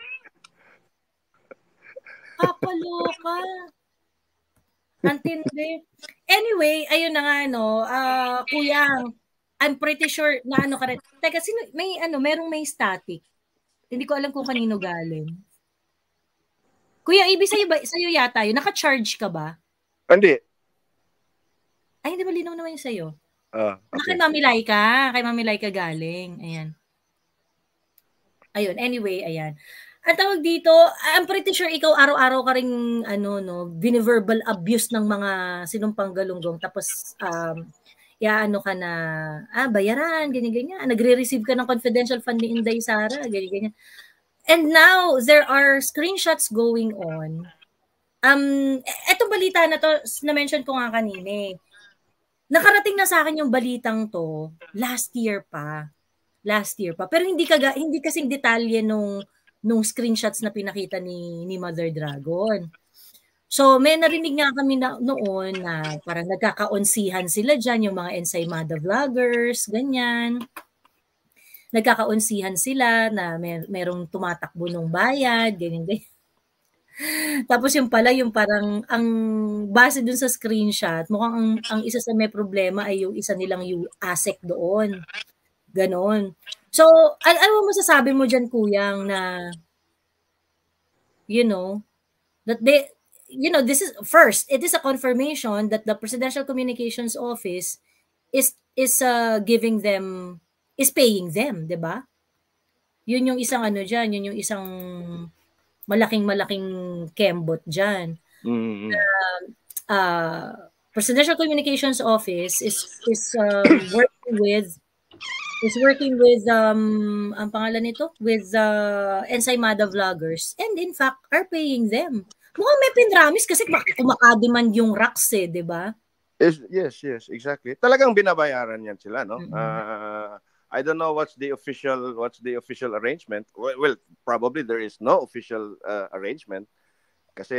Kapaloka. Antindi. Anyway, ayun na nga, no. Uh, Kuyang, I'm pretty sure na ano ka rin. Teka, sino, may ano, merong may static. Hindi ko alam kung kanino galing. Kuya, ibig sa'yo, ba, sa'yo yata yun. Naka-charge ka ba? Hindi. Ay, hindi ba linaw naman yung sa'yo? Ah, okay. Kay Mami Laika. Kay Mami Laika galing. Ayan. Ayun, anyway, ayan. Ang tawag dito, I'm pretty sure ikaw araw-araw ka ring ano no, bini-verbal abuse ng mga sinumpang galunggong tapos um ya ano ka na ah bayaran ganyan ganyan, nagre-receive ka ng confidential fund ni Inday Sara, ganyan ganyan. And now there are screenshots going on. Um etong balita na to, na-mention ko nga kanina. Eh. Nakarating na sa akin yung balitang to last year pa. Last year pa. Pero hindi kaga hindi kasing detalye nung nung screenshots na pinakita ni ni Mother Dragon. So, may narinig nga kami na, noon na parang nagkakaonsihan sila dyan, yung mga ensaymada vloggers, ganyan. Nagkakaonsihan sila na may, merong tumatakbo ng bayad, ganyan, ganyan. Tapos yung pala, yung parang, ang base dun sa screenshot, mukhang ang, ang isa sa may problema ay yung isa nilang yung ASEC doon. Ganon. So, al- ano mo masasabi mo dyan, Kuyang, na, you know, that they, you know, this is first, it is a confirmation that the Presidential Communications Office is is uh, giving them, is paying them, 'di ba? Yun yung isang ano diyan, yun yung isang malaking-malaking kembot diyan. Mm-hmm. Uh, uh, Presidential Communications Office is is uh, working with is working with um ang pangalan nito with uh, Ensaymada Vloggers, and in fact are paying them. Mukhang may pinramis kasi kumakademand yung racks eh, 'di ba? Yes, yes, yes, exactly. Talagang binabayaran yan sila, no? Mm-hmm. Uh, I don't know what's the official what's the official arrangement. Well, well probably there is no official uh, arrangement kasi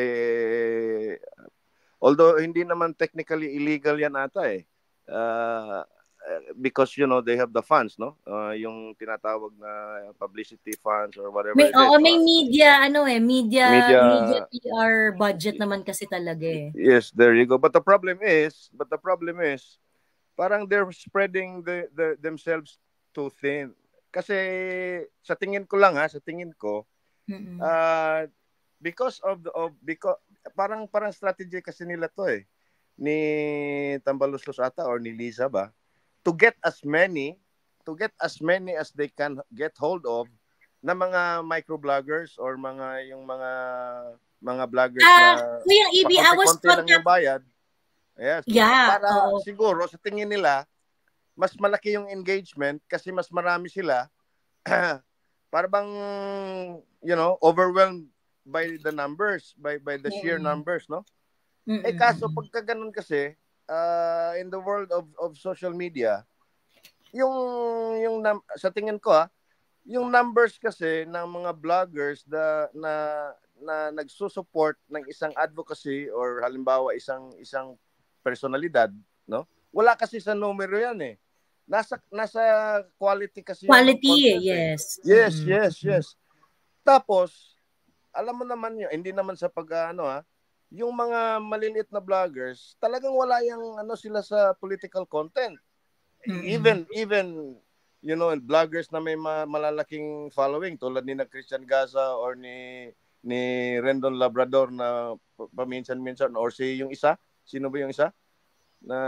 although hindi naman technically illegal yan ata eh. Uh, because you know they have the funds, no? Uh, yung tinatawag na publicity funds or whatever. May it is. oo, may media ano eh, media Media- media P R budget naman kasi talaga eh. Yes, there you go. But the problem is, but the problem is, parang they're spreading the, the themselves too thin. Kasi sa tingin ko lang ha, sa tingin ko, Mm-mm. uh, because of the of because parang parang strategy kasi nila to eh ni Tambaluslos ata or ni Liza ba to get as many to get as many as they can get hold of na mga microbloggers or mga yung mga mga vloggers Ah, na Kuya E B, I was pakonti-konti lang contact- yung bayad. Yes. Yeah, Para oo. siguro sa tingin nila mas malaki yung engagement kasi mas marami sila. Para bang you know, overwhelmed by the numbers, by by the sheer Mm. numbers, no? Mm-mm. Eh kaso pagka ganun kasi, uh, in the world of of social media, yung yung num- sa tingin ko ah, yung numbers kasi ng mga vloggers na na na nagsusupport ng isang advocacy or halimbawa isang isang personalidad, no? Wala kasi sa numero yan eh. Nasa nasa quality kasi yan ng Quality eh, content eh. yes. Yes, Mm. yes, yes. Tapos, alam mo naman yun, hindi naman sa pag ano ha, yung mga maliliit na vloggers, talagang wala yung ano sila sa political content. Mm-mm. Even even you know, vloggers na may ma- malalaking following tulad ni na Christian Gaza or ni ni Rendon Labrador na pa- paminsan-minsan or si yung isa, sino ba yung isa? Na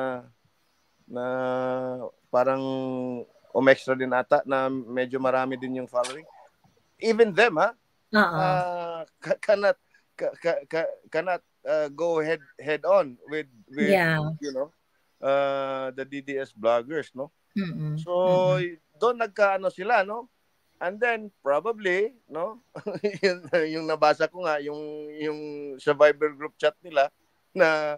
na parang umextra din ata na medyo marami din yung following. Even them ha, Oo. uh, cannot ca- ca- ca- cannot uh, go head head on with with Yeah. you know uh, the D D S bloggers, no? Mm-mm. So Mm-mm. doon nagkaano sila, no? And then probably, no? yung, yung nabasa ko nga yung yung survivor group chat nila na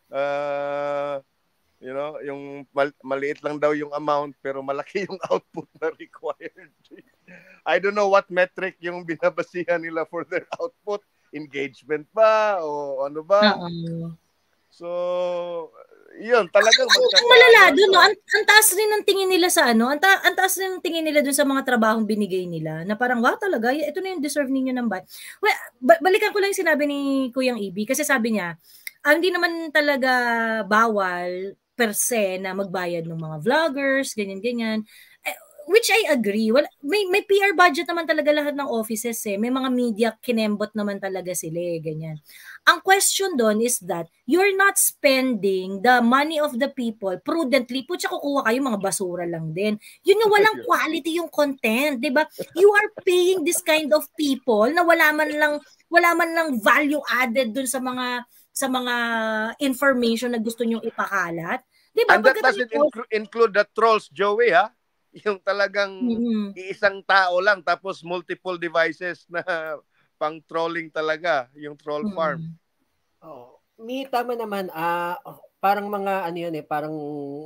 uh, you know, yung mal- maliit lang daw yung amount pero malaki yung output na required. I don't know what metric yung binabasihan nila for their output. Engagement ba? O ano ba? Oo. So, yun, talagang Ang, ang malala doon, no? Ang, ang taas rin ng tingin nila sa ano, ang, ta- ang taas rin ng tingin nila doon sa mga trabahong binigay nila, na parang, wow, talaga, ito na yung deserve ninyo ng bayad. Well, ba- balikan ko lang yung sinabi ni Kuyang E B, kasi sabi niya, ah, hindi naman talaga bawal per se na magbayad ng mga vloggers, ganyan-ganyan. Eh, which I agree. Well, may, may P R budget naman talaga lahat ng offices eh. May mga media kinembot naman talaga sila eh, ganyan. Ang question doon is that you're not spending the money of the people prudently. Putya, kukuha kayo mga basura lang din. Yun yung walang quality yung content, di ba? You are paying this kind of people na wala man lang wala man lang value added dun sa mga sa mga information na gusto nyong ipakalat. Di ba? And that doesn't inclu- include the trolls, Joey, ha? Yung talagang Mm-hmm. iisang tao lang tapos multiple devices na pang trolling talaga, yung troll Mm-hmm. farm. Oh, may tama naman, ah parang mga ano yun eh, parang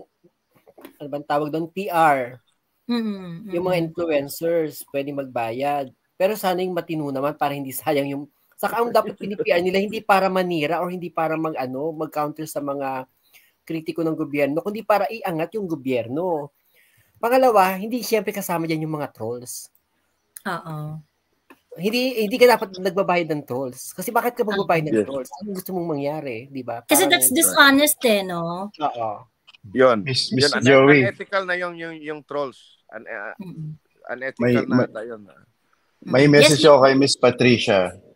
ano bang tawag doon, P R. Mm-hmm. Yung mga influencers pwede magbayad. Pero sana yung matino naman para hindi sayang yung saka ang dapat pini-P R nila hindi para manira or hindi para mag ano, mag-counter sa mga kritiko ng gobyerno, kundi para iangat yung gobyerno. Pangalawa, hindi siyempre kasama diyan yung mga trolls. Oo. Hindi hindi ka dapat nagbabayad ng trolls. Kasi bakit ka magbabayad ng Yes. trolls? Ano gusto mong mangyari, di ba? Kasi Parang- that's dishonest eh, no? Oo. Yun. Miss, Yun, Miss un- Joey, unethical na yung yung yung trolls. Un- uh, Mm-hmm. unethical May- na ata yun. may Yes, message ako kay Miss Patricia.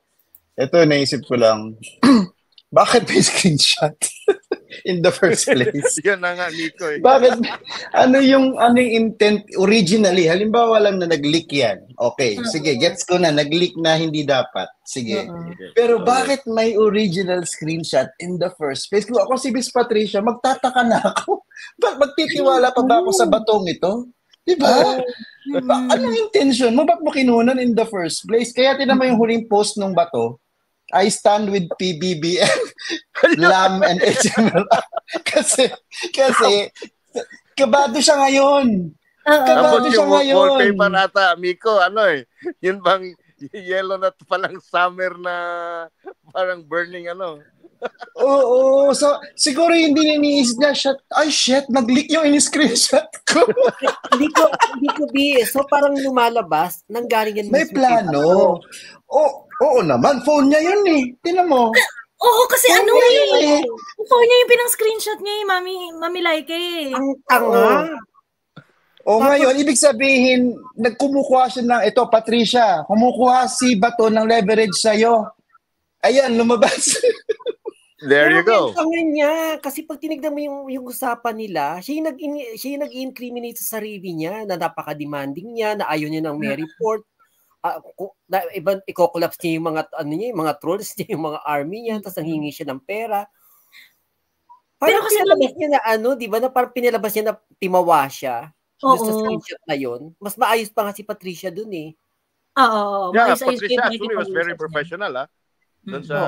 Ito, naisip ko lang, bakit may screenshot in the first place? Yun na nga, Nico eh. Bakit? Ano yung, ano yung intent originally? Halimbawa lang na nag-leak yan. Okay, sige, gets ko na, nag-leak na hindi dapat. Sige. Oo. Pero bakit may original screenshot in the first place? Kung ako si Miss Patricia, magtataka na ako. Ba- magtitiwala pa ba ako sa batong ito? Diba? Ba- anong intention mo? Ba't mo kinunan in the first place? Kaya tinan mo yung huling post ng bato, I stand with P B B M, Lam, and H M L. kasi, kasi, kabado siya ngayon. Oo. Tapos Kabado siya yung ngayon. wallpaper ata, Miko, ano eh, yun bang yellow na palang summer na parang burning ano. Oo, so siguro hindi niniisip niya, shit, ay shit, nag-leak yung in-screenshot ko. Hindi ko, hindi ko bi. So parang lumalabas, nanggaling yan. May mismo kay plano. Oo, oo naman, phone niya yun eh. Tinan mo. Oo, kasi Phone ano niya eh. yun eh. Yung phone niya yung pinang-screenshot niya eh, Mami, Mami Laika eh. Ang tanga. O ngayon, ibig sabihin, nagkumukuha siya ng, ito, Patricia, kumukuha si Bato ng leverage sa'yo. Ayan, lumabas. There you go. Pero ang niya, kasi pag tinignan mo yung, yung usapan nila, siya yung, nag siya yung nag-incriminate sa sarili niya, na napaka-demanding niya, na ayaw niya ng may report. Uh, na, iba, i-collapse niya yung mga, ano niya, yung mga trolls niya, yung mga army niya, tapos nanghingi siya ng pera. Parang Pero kasi pinalabas niya na ano, di ba, na parang pinalabas niya na timawa siya. Oo. Doon sa screenshot na yun. Mas maayos pa nga si Patricia dun eh. Oo. Yeah, maayos-ayos Patricia yung actually was very nakikipag-usap niya. professional ah. Doon Mm. sa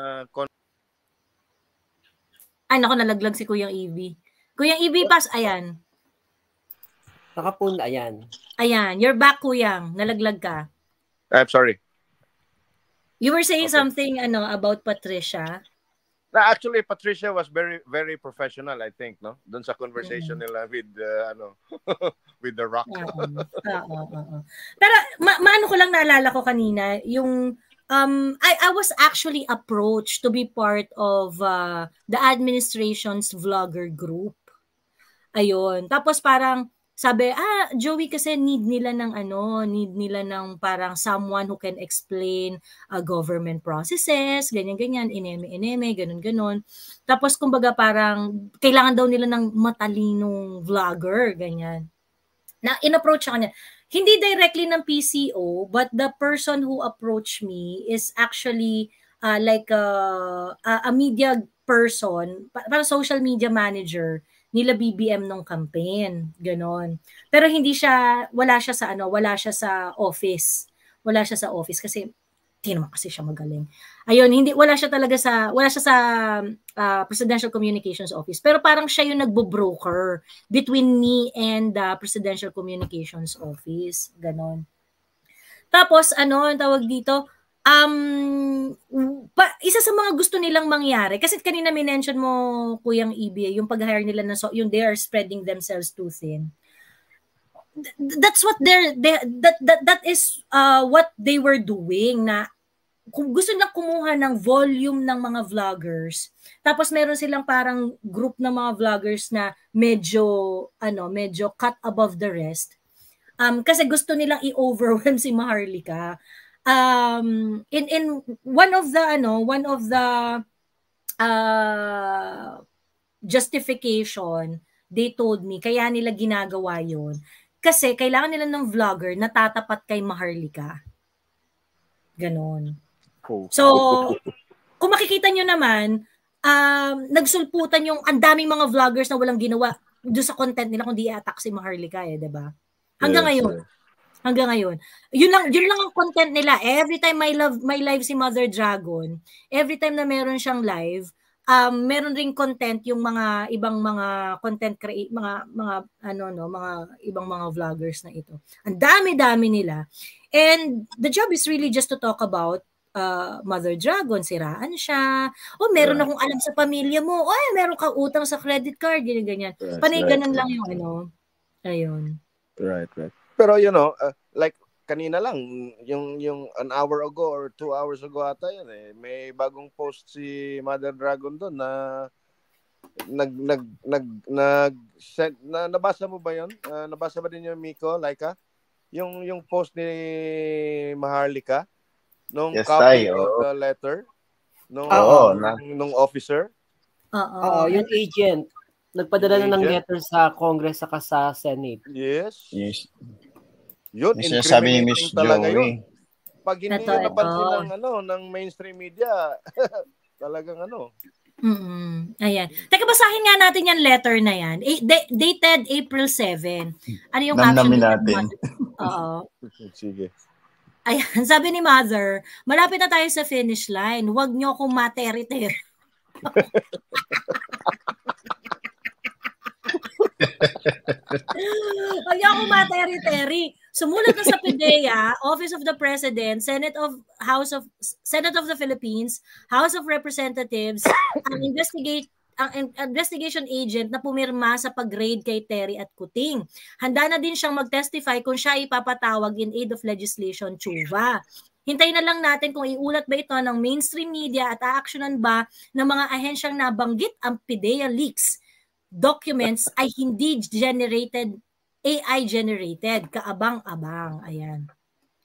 Ay, naku, nalaglag si Kuyang E B. Kuyang E B, pass, ayan. Nakapun, ayan. Ayan, you're back, Kuyang. Nalaglag ka. I'm sorry. You were saying Okay. something ano about Patricia. No, actually, Patricia was very, very professional, I think, no? Doon sa conversation Mm. nila with, uh, ano, with The Rock. Oo. Oo, oo. Pero, ma maano ko lang naalala ko kanina, yung, um, I, I was actually approached to be part of uh, the administration's vlogger group. Ayun. Tapos parang, sabi, ah, Joey, kasi need nila ng ano, need nila ng parang someone who can explain uh, government processes, ganyan-ganyan, ineme-ineme, ganun-ganun. Tapos, kumbaga parang, kailangan daw nila ng matalinong vlogger, ganyan. Na in-approach siya kanya. Hindi directly ng P C O, but the person who approached me is actually uh, like a, a, a media person, parang social media manager nila B B M nung campaign, ganon. Pero hindi siya, wala siya sa ano, wala siya sa office. Wala siya sa office kasi hindi naman kasi siya magaling. Ayun, hindi wala siya talaga sa wala siya sa uh, Presidential Communications Office. Pero parang siya yung nagbo-broker between me and the Presidential Communications Office, ganon. Tapos ano, ang tawag dito, Um, pa, isa sa mga gusto nilang mangyari, kasi kanina minention mo, Kuyang E B, yung pag-hire nila na so, yung they are spreading themselves too thin. That's what they're, they, that, that, that is uh, what they were doing, na kung gusto nilang kumuha ng volume ng mga vloggers, tapos meron silang parang group ng mga vloggers na medyo, ano, medyo cut above the rest. Um, kasi gusto nilang i-overwhelm si Maharlika. Um in in one of the ano one of the uh justification they told me kaya nila ginagawa yon kasi kailangan nila ng vlogger na tatapat kay Maharlika, ganon. So kung makikita nyo naman, um nagsulputan yung ang daming mga vloggers na walang ginawa doon sa content nila kundi i-attack si Maharlika eh, 'di ba? Hanggang yes, ngayon yes. Hanggang ngayon. Yun lang, yun lang ang content nila. Every time may love, may live si Mother Dragon, every time na meron siyang live, um meron ring content yung mga ibang mga content create, mga mga ano no, mga ibang mga vloggers na ito. Ang dami-dami nila. And the job is really just to talk about uh, Mother Dragon, siraan siya. O meron right. akong alam sa pamilya mo. O meron kang utang sa credit card, ganyan ganyan. Right, Panay right, ganun right. lang yung ano. Ayun. Right, right. Pero you know, uh, like kanina lang, yung yung an hour ago or two hours ago ata yan eh, may bagong post si Mother Dragon doon na nag nag nag nag send, na nabasa mo ba 'yon? Uh, nabasa ba din yung Miko, Laika? Yung yung post ni Maharlika nung Yes, copy tayo. of the letter nung, Oo, nung, na. nung officer? Oo. Oo, yung agent. Nagpadala Yung na ng agent? letter sa Congress saka sa Senate. Yes. Yes. Yun, Yung sinasabi ni incriminating Miss talaga Joey. yun. Pag hindi Ito, yun ito. napansin ng, ano, ng mainstream media, talagang ano. Mm-mm. Ayan. Teka, basahin nga natin yung letter na yan. Eh, da- dated April seventh. Ano yung caption? Namnamin dito? natin. Oo. Sige. Ayan, sabi ni Mother, malapit na tayo sa finish line. Huwag nyo akong materi-teri. Huwag niyo akong materi-teri. Sumulat na sa P D E A, Office of the President, Senate of House of Senate of the Philippines, House of Representatives, ang investigate ang investigation agent na pumirma sa pag-raid kay Terry at Kuting. Handa na din siyang mag-testify kung siya ipapatawag in aid of legislation Chuva. Hintayin na lang natin kung iulat ba ito ng mainstream media at aaksyonan ba ng mga ahensyang nabanggit ang P D E A leaks documents ay hindi generated, A I generated, kaabang-abang. Ayan.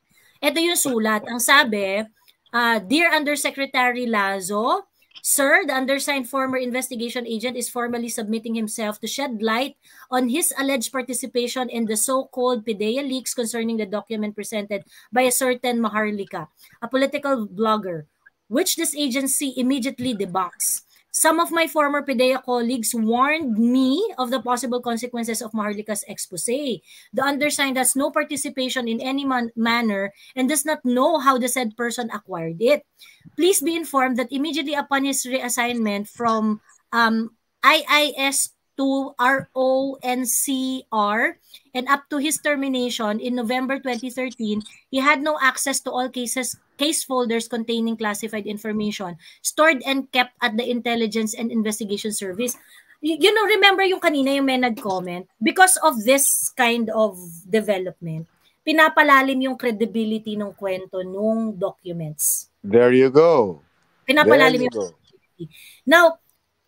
Ito yung sulat. Ang sabi, uh, Dear Undersecretary Lazo, Sir, the undersigned former investigation agent is formally submitting himself to shed light on his alleged participation in the so-called P D E A leaks concerning the document presented by a certain Maharlika, a political blogger, which this agency immediately debunks. Some of my former P D E A colleagues warned me of the possible consequences of Maharlika's expose. The undersigned has no participation in any man- manner and does not know how the said person acquired it. Please be informed that immediately upon his reassignment from um, I I S to R O N C R and up to his termination in November twenty thirteen, he had no access to all cases case folders containing classified information stored and kept at the Intelligence and Investigation Service. You, you know, remember yung kanina yung may nag-comment? Because of this kind of development, pinapalalim yung credibility ng kwento nung documents. There you go. Pinapalalim There you yung go. credibility. Now,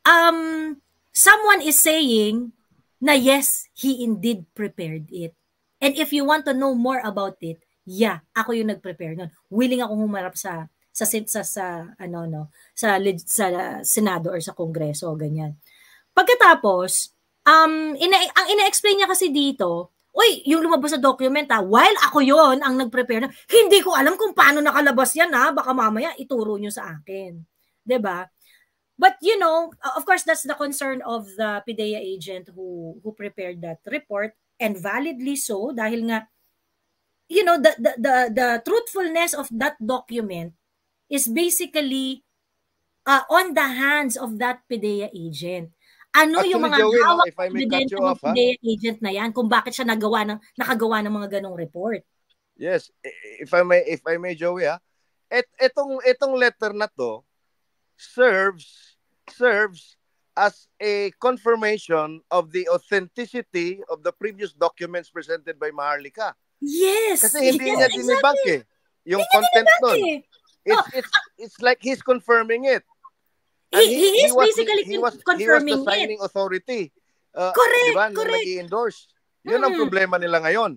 um, someone is saying na yes, he indeed prepared it. And if you want to know more about it, yeah, ako yung nag-prepare nun. Willing akong humarap sa sa sa, sa ano no, sa sa Senado or sa Kongreso, ganyan. Pagkatapos, um ina ang ina-explain niya kasi dito, uy, yung lumabas sa document ha, while ako yon ang nag-prepare na, hindi ko alam kung paano nakalabas yan ha, baka mamaya ituro niyo sa akin. 'Di ba? But you know, of course that's the concern of the P D E A agent who who prepared that report, and validly so dahil nga you know the the the, the truthfulness of that document is basically uh, on the hands of that P D E A agent. Ano Actually, yung mga Joey, no, hawak if I may cut ebidensya you ng off, P D E A agent na yan kung bakit siya nagawa ng nakagawa ng mga ganong report? Yes, if I may if I may Joey, ha. Et etong etong letter na to serves serves as a confirmation of the authenticity of the previous documents presented by Maharlika. Yes. Kasi hindi yes, niya dinebunk exactly. eh. Yung Hindi content niya nun. eh. It's, Oh. it's, it's like he's confirming it. He, he, he is was, basically he, he was, confirming he was the signing it. authority. Uh, Correct, diba? Nung correct. nag-i-endorse. Yun ang Hmm. problema nila ngayon.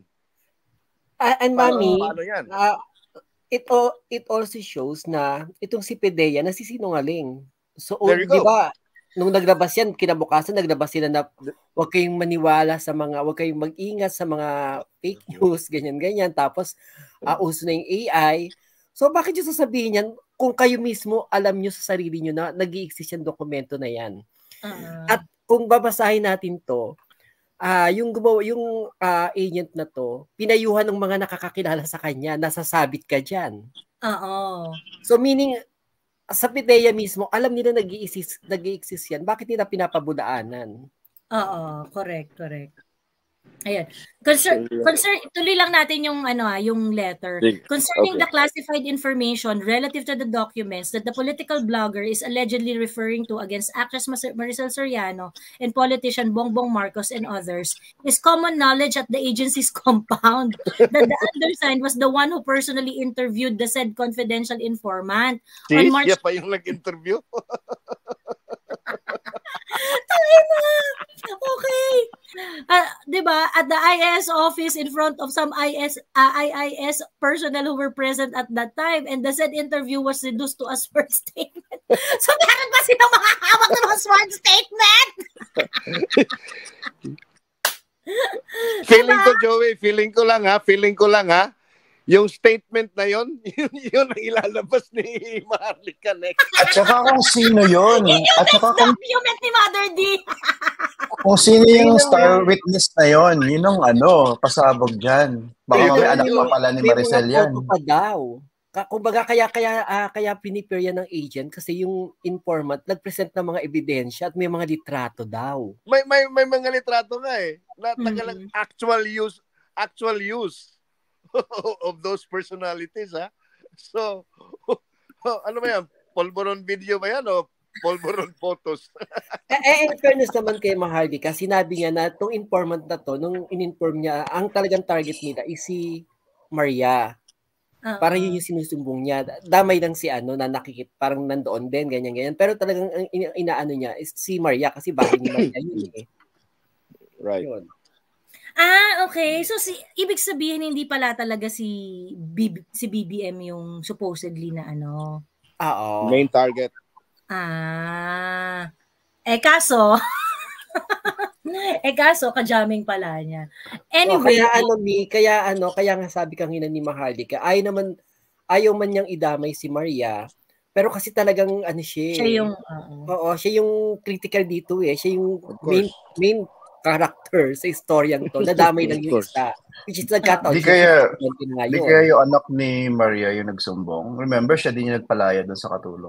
Uh, and Paano, mami, paano yan? uh, it, all, it also shows na itong si P D E A nasisinungaling. So, There you di go. ba, nung naglabas yan, kinabukasan, naglabas sila na huwag kayong maniwala sa mga, huwag kayong mag-ingat sa mga fake news, ganyan-ganyan. Tapos, uh, uso na yung A I. So, bakit yung sasabihin yan kung kayo mismo alam nyo sa sarili nyo na nag-i-exist yung dokumento na yan? Uh, At kung babasahin natin to, uh, yung gumawa, yung uh, agent na to, pinayuhan ng mga nakakakilala sa kanya, nasasabit ka dyan. Oo. So, meaning, sa P D E A mismo, alam nila nag-i-exist, nag-i-exist yan. Bakit nila pinapabudaanan? Oo, correct, correct. Ayan. Concern, concern, tuloy lang natin yung ano ah, yung letter. Concerning Okay. the classified information relative to the documents that the political blogger is allegedly referring to against actress Maricel Soriano and politician Bongbong Marcos and others, is common knowledge at the agency's compound that the undersigned was the one who personally interviewed the said confidential informant on See, March siya pa yung nag-interview. Okay. Uh, 'di ba? At the I A S office in front of some I S uh, I I S personnel who were present at that time, and the said interview was reduced to a short statement. So meron ba silang makahawak ng mga short statement? Feeling ko, Joey, feeling ko lang ha, feeling ko lang ha, yung statement na yon, yun, yun ang ilalabas ni Maharlika next. At saka kung sino yun. At saka kung, Document ni Mother D. kung sino yung star witness na yon, yun ang ano, pasabog dyan. Baka May may mga- anak pa pala ni May Maricel mga yan. photo pa daw. Ka- Kumbaga kaya kaya ah, kaya pinipare yan ng agent kasi yung informant nag-present ng mga ebidensya at may mga litrato daw. May may may mga litrato nga eh. Na Mhm. tagalang actual use, actual use of those personalities ha. So, ano ba yan? Polvoron video ba yan o polvoron photos? Eh, eh, in fairness naman kay Maharlika, sinabi niya na itong informant na to, nung in-inform niya, ang talagang target nila is si Maria. Oo. Para yun yung sinusumbong niya. Damay lang si ano na nakikita, parang nandoon din, ganyan-ganyan. Pero talagang ang ina- inaano niya is si Maria kasi bahay ni Maria yun eh. Right. Yun. Ah, okay. So si ibig sabihin hindi pala talaga si B, si B B M yung supposedly na ano. Oo. Main target. Ah. Eh kaso eh kaso kajaming pala niya. Anyway, Anyway, kaya ano ni, kaya ano, kaya nga sabi kanina ni Maharlika, ay naman ayaw man niyang idamay si Maria, pero kasi talagang ano siya. eh. siya yung oo. Oo, siya yung critical dito eh. Siya yung Of main course. main character sa istoryang to. Nadamay lang Of yung course. isa. Which is nagkataon. Di siya kaya- sa content Hindi ngayon. kaya yung anak ni Maria yung nagsumbong. Remember, siya din yung nagpalaya doon sa katulong.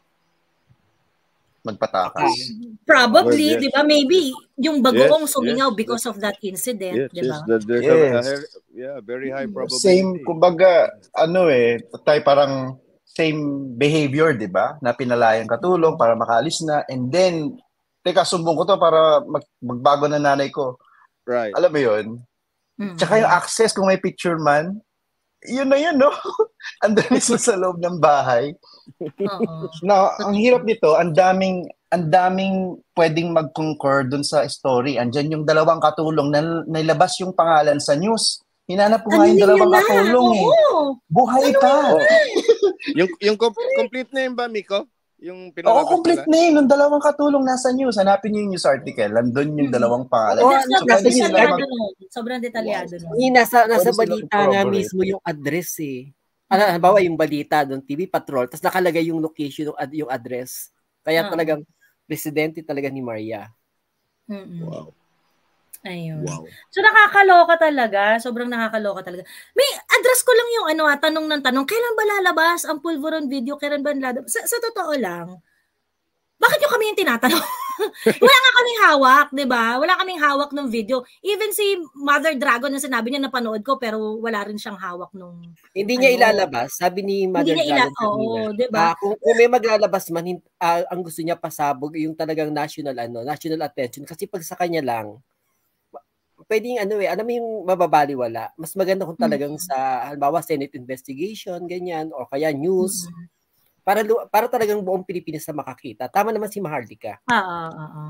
Magpatakas. Probably, Well, yes. 'di ba? Maybe yung bagoong Yes, sumingaw yes, because of that incident, Yes, 'di yes. ba? That there's Yes. A, a, yeah, very high probability. Same, kumbaga, ano eh, tayo parang same behavior, di ba? Na pinalayang katulong para makaalis na. And then, teka, sumbong ko to para mag, magbago na nanay ko. Right. Alam mo yun? Mm. Tsaka yung access, kung may picture man, yun na yun, no? Andun isa sa loob ng bahay. Oo. Na, ang hirap nito, ang daming, ang daming pwedeng mag-concur dun sa story. Andyan yung dalawang katulong na nilabas yung pangalan sa news. Hinanap ko nga yung Ano dalawang yun na? katulong eh. Oo. Buhay pa. Oh. yung yung com- complete name ba, Miko? Yung Oo, pinalabas complete nila? name. Yung dalawang katulong nasa news. Hanapin niyo yung news article. Nandun yung Hmm. dalawang pangalan. Oo, That's not So, nasa pwede news sila detalyado mag- nun. Sobrang detalyado nun. Hindi, nasa, nasa Pwede sila balita nga corroborate. mismo yung address eh. Ano, halimbawa yung balita doon, T V Patrol, tapos nakalagay yung location, yung, ad- yung address. Kaya Oo. talagang presidente talaga ni Maria. Mm-mm. Wow. Ayun. Wow. So nakakaloka talaga, sobrang nakakaloka talaga. May address ko lang yung ano, ah, tanong ng tanong, kailan ba lalabas ang Pulveron video? Kailan ba lalabas? Sa, sa totoo lang, bakit yung kami yung tinatanong? Wala nga kaming hawak, 'di ba? Wala kaming hawak ng video. Even si Mother Dragon na sinabi niya napanood ko pero wala rin siyang hawak nung Hindi niya Ano? ilalabas, sabi ni Mother Hindi niya ila- Dragon kanina. oo, 'di ba? Ah, kung, kung may maglalabas man, hin- ah, ang gusto niya pasabog yung talagang national ano, national attention kasi pag sa kanya lang pwedeng ano eh, alam mo yung mababaliwala. Mas maganda kung talagang Mm. sa halimbawa Senate investigation, ganyan or kaya news Mm. para lu- para talagang buong Pilipinas na makakita. Tama naman si Maharlika. Oo, oo.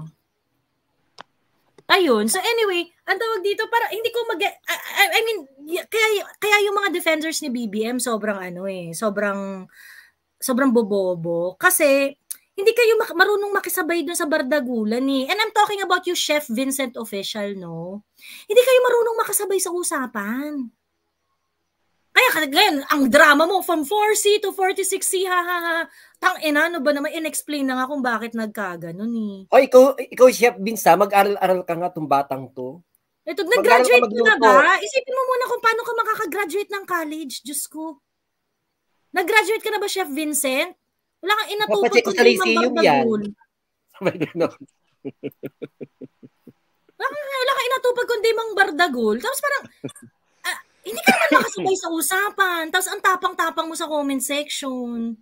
Ayun. So anyway, ang tawag dito para hindi ko mag I, I- I mean y- kaya kaya yung mga defenders ni B B M sobrang ano eh, sobrang sobrang bobobo kasi hindi kayo mak- marunong makisabay dun sa bardagulan eh. And I'm talking about you, Chef Vincent Official, no? Hindi kayo marunong makasabay sa usapan. Kaya ngayon, ang drama mo from four C to forty-six C, ha ha ha. Tang ina, ano ba naman, in-explain na nga kung bakit nagkaganon eh. O ikaw, ikaw Chef Binsa, mag-aral-aral ka nga tong batang to. Ito, Mag-aral nag-graduate ka ka na magluto. ba? Isipin mo muna kung paano ka makakagraduate ng college. Diyos ko. Nag-graduate ka na ba, Chef Vincent? Wala kang inatupag Papacheck ko kung sa di Lyceum mang yan. bardagul. Sabay ganon. Wala kang, wala kang inatupag kung di mang bardagul. Tapos parang, ah, hindi ka naman makasabay sa usapan. Tapos ang tapang-tapang mo sa comment section.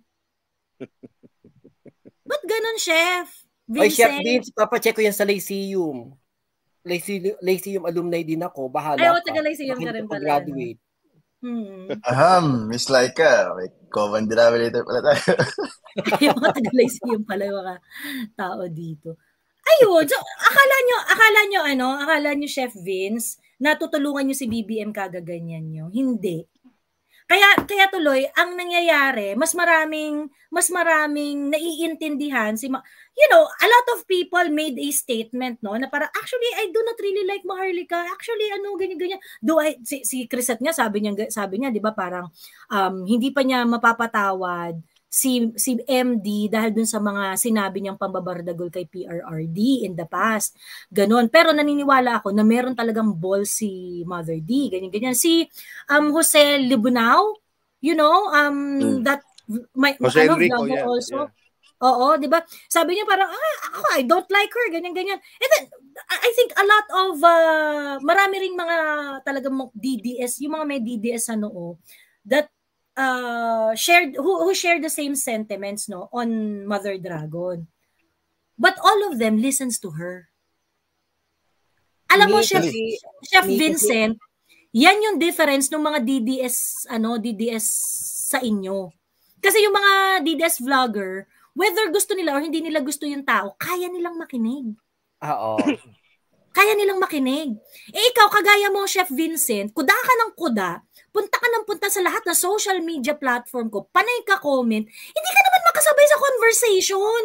Ba't ganun, Chef? Oy, Chef Vincent? Vince, papacheck ko yan sa Lyceum. Lyceum, Lyceum alumni din ako. Bahala Ay, oo, ka. taga Lyceum ka Bakit rin ako pala, graduate? Hmm. Aham, Miss Laika. May common denominator pala tayo. Yung mga taga-Lyceum pala yung mga tao dito. Ayun, so akala nyo, akala nyo ano, akala nyo Chef Vince, natutulungan nyo si B B M kagaganyan nyo. Hindi. Kaya kaya tuloy ang nangyayari, mas maraming mas maraming naiintindihan si Ma- you know, a lot of people made a statement no na para actually I do not really like Maharlika. Actually ano ganyan ganyan. Do I si, si Chrisette nga sabi niya sabi niya 'di ba parang um, hindi pa niya mapapatawad si si M D dahil dun sa mga sinabi niyang pambabardagol kay P R R D in the past. Ganon. Pero naniniwala ako na meron talagang ball si Mother D. Ganyan ganyan. Si um Jose Libunao, you know, um mm. that my Jose ano, Enrico, vlogger yeah, also. yeah. Oo, 'di ba? Sabi niya parang ah, ako I don't like her, ganyan ganyan. And then I think a lot of uh, marami ring mga talagang D D S, yung mga may D D S sa noo that uh shared who, who shared the same sentiments no on Mother Dragon, but all of them listens to her. Alam mo, Chef, Chef Vincent, yan yung difference ng mga D D S ano D D S sa inyo, kasi yung mga D D S vlogger, whether gusto nila or hindi nila gusto yung tao, kaya nilang makinig. Oo. Kaya nilang makinig. Eh ikaw, kagaya mo, Chef Vincent, kuda ka ng kuda, punta ka ng punta sa lahat ng social media platform ko, panay ka comment, hindi ka naman makasabay sa conversation.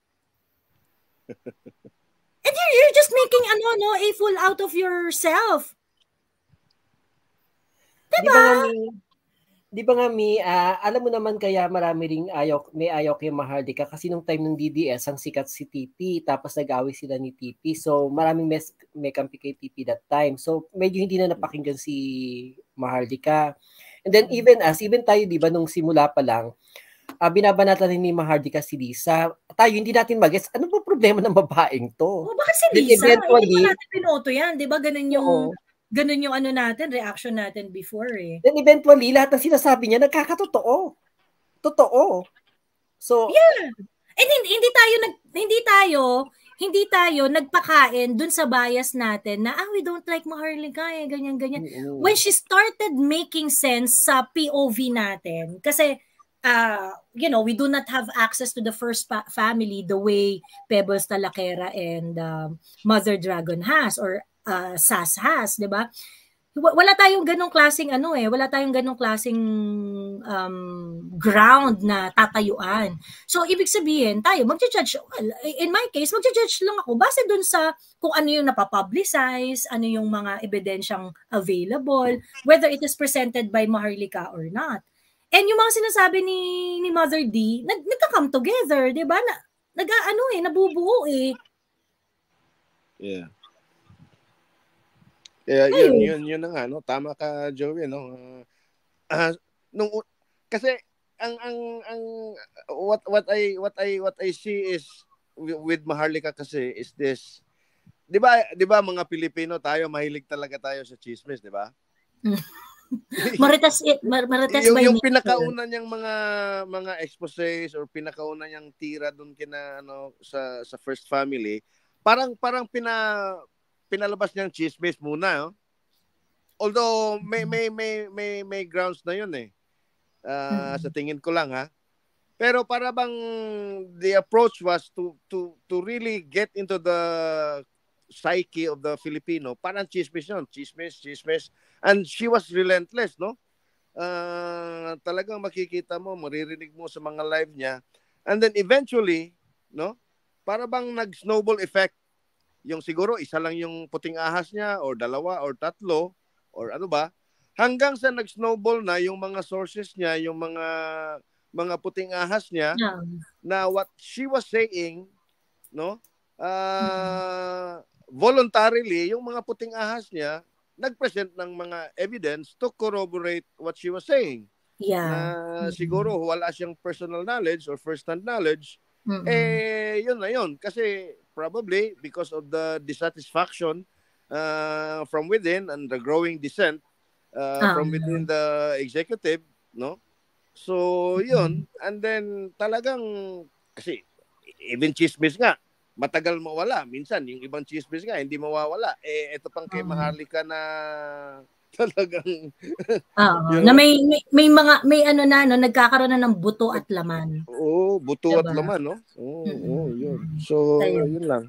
And you're, you're just making ano, no, a fool out of yourself. Diba? Di ba nga, Mi, di ba nga, Mi uh, alam mo naman kaya marami ring ayaw, may ayaw kay Maharlika kasi nung time ng D D S, ang sikat si T P, tapos nag-away sila ni T P. So, maraming mes, may kampi kay T P that time. So, medyo hindi na napakinggan si Maharlika. And then, even as, even tayo, di ba, nung simula pa lang, uh, binabanatan ni Maharlika si Lisa. Tayo, hindi natin mag-guess, ano ba problema ng babaeng to? Oh, bakit si Lisa? Eventually, hindi pa natin pinoto yan. Di ba, ganun yung... Oo. Ganun yung ano natin, reaction natin before eh. Then eventually, lahat ng sinasabi niya, nagkakatotoo. Totoo. So, yeah. And hindi, hindi tayo, nag, hindi tayo, hindi tayo nagpakain dun sa bias natin na, ah, we don't like Maharlika eh, ganyan, ganyan. Mm-hmm. When she started making sense sa P O V natin, kasi, uh, you know, we do not have access to the first pa- family the way Pebbles Talakera and um, Mother Dragon has, or Uh, S A S has, 'di ba? Wala tayong ganong klaseng ano eh, wala tayong ganong klaseng um, ground na tatayuan. So ibig sabihin, tayo magja-judge, well, in my case, magja-judge lang ako base dun sa kung ano yung napapublicize, ano yung mga ebidensyang available, whether it is presented by Maharlika or not. And yung mga sinasabi ni ni Mother D, nag nagka-come together, 'di ba? Na, nag-ano eh, nabubuo eh. Yeah. Yeah, yun, yun, yun na nga, no? Tama ka, Joey, no? Uh, uh, nung, kasi, ang, ang, ang, what, what I, what I, what I see is, with Maharlika kasi, is this, di ba, di ba, mga Pilipino tayo, mahilig talaga tayo sa chismis, di ba? Maritas, mar, maritas yung, by yung pinakauna niyang mga, mga exposés, or pinakauna niyang tira dun kina, ano, sa, sa first family, parang, parang pina, pinalabas niyang chismis muna, oh. Although may may may may may grounds na 'yun eh. Uh, mm-hmm. Sa tingin ko lang ha. Pero para bang the approach was to to to really get into the psyche of the Filipino, parang chismis 'yun, chismis, chismis, and she was relentless, no? Uh, talagang makikita mo, maririnig mo sa mga live niya, and then eventually, no? Para bang nag-snowball effect. Yung siguro isa lang yung puting ahas niya or dalawa or tatlo or ano ba, hanggang sa nag-snowball na yung mga sources niya, yung mga mga puting ahas niya, yeah. Na what she was saying, no, uh, mm-hmm. voluntarily yung mga puting ahas niya nag-present ng mga evidence to corroborate what she was saying. Yeah. Na mm-hmm. siguro wala siyang personal knowledge or first-hand knowledge. Mm-hmm. Eh, yun na yun. Kasi probably because of the dissatisfaction uh, from within and the growing dissent uh, um. from within the executive, no? So, yun. And then, talagang, kasi, even chismis nga, matagal mawala. Minsan, yung ibang chismis nga, hindi mawawala. Eh, ito pang kay Maharlika na talagang uh, na may, may may mga may ano na no nagkakaroon na ng buto at laman. Oo, buto diba? At laman, no? Oo, mm-hmm. Oo, yun. So, Ayun. Yun lang.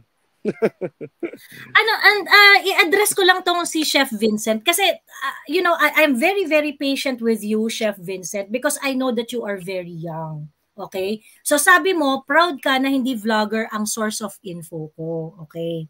Ano, and uh, i-address ko lang tong si Chef Vincent kasi, uh, you know, I, I'm very, very patient with you, Chef Vincent, because I know that you are very young. Okay? So sabi mo, proud ka na hindi vlogger ang source of info ko. Okay?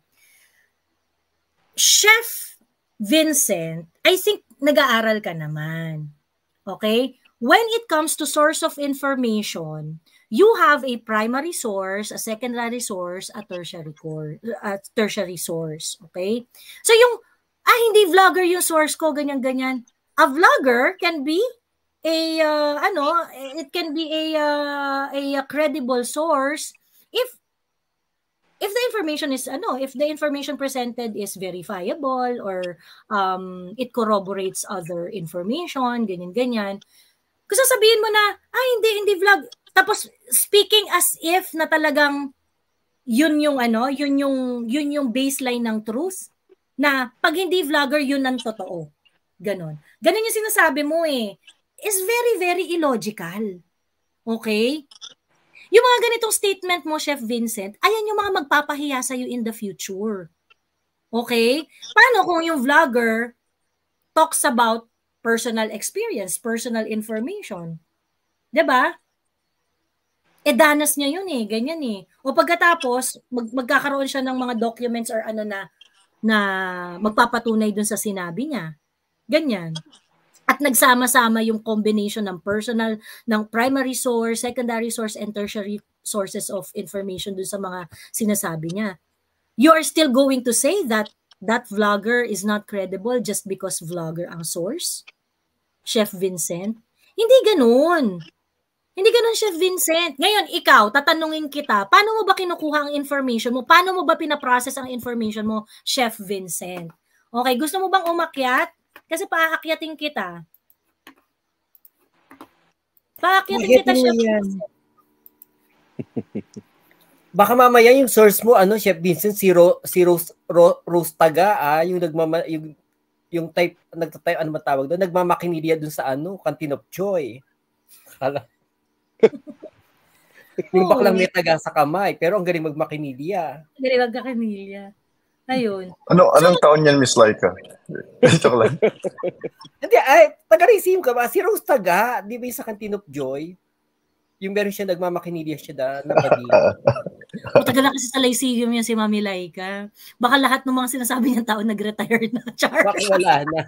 Chef Vincent, I think nag-aaral ka naman. Okay? When it comes to source of information, you have a primary source, a secondary source, a tertiary core, a tertiary source, okay? So yung ah hindi vlogger yung source ko ganyan ganyan. A vlogger can be a uh, ano, it can be a uh, a credible source if if the information is ano, if the information presented is verifiable or um it corroborates other information, ganyan ganyan. Kung sasabihin mo na, ah, hindi, hindi vlog. Tapos, speaking as if na talagang yun yung ano, yun yung, yun yung baseline ng truth. Na pag hindi vlogger, yun ang totoo. Ganon. Ganon yung sinasabi mo eh. Is very, very illogical. Okay? Yung mga ganitong statement mo, Chef Vincent, ayan yung mga magpapahiya sa'yo in the future. Okay? Paano kung yung vlogger talks about personal experience, personal information. 'Di ba? Eh danas niya 'yun eh, ganyan eh. O pagkatapos mag magkakaroon siya ng mga documents or ano na na magpapatunay dun sa sinabi niya. Ganyan. At nagsama-sama yung combination ng personal, ng primary source, secondary source, and tertiary sources of information dun sa mga sinasabi niya. You are still going to say that that vlogger is not credible just because vlogger ang source? Chef Vincent? Hindi ganun. Hindi ganun, Chef Vincent. Ngayon, ikaw, tatanungin kita, paano mo ba kinukuha ang information mo? Paano mo ba pinaprocess ang information mo, Chef Vincent? Okay, gusto mo bang umakyat? Kasi paakyatin kita. Paakyatin kita, Chef Vincent. Baka mamaya yung source mo, ano, Chef Vincent, si, Ro, si Rose, Ro, Rose Taga, ah, yung nagmama, yung, yung type, nagtatype, ano matawag doon, nagmamakinidia doon sa, ano, Canteen of Joy. Kala. Yung baklang may taga sa kamay, pero ang galing magmakinidia. Galing magmakinidia. Ayun. Ano, anong so, taon yan, Miss Laika? Ito lang. Hindi, ay, taga-receive ka ba? Si Rose Taga, di ba yung sa Canteen of Joy? Yung meron siya nagmamakinidia siya da, na badi. Matagal na kasi sa Lyceum yan si Mami Laika. Baka lahat ng mga sinasabi niyang tao nag-retire na. Char. Baka wala na.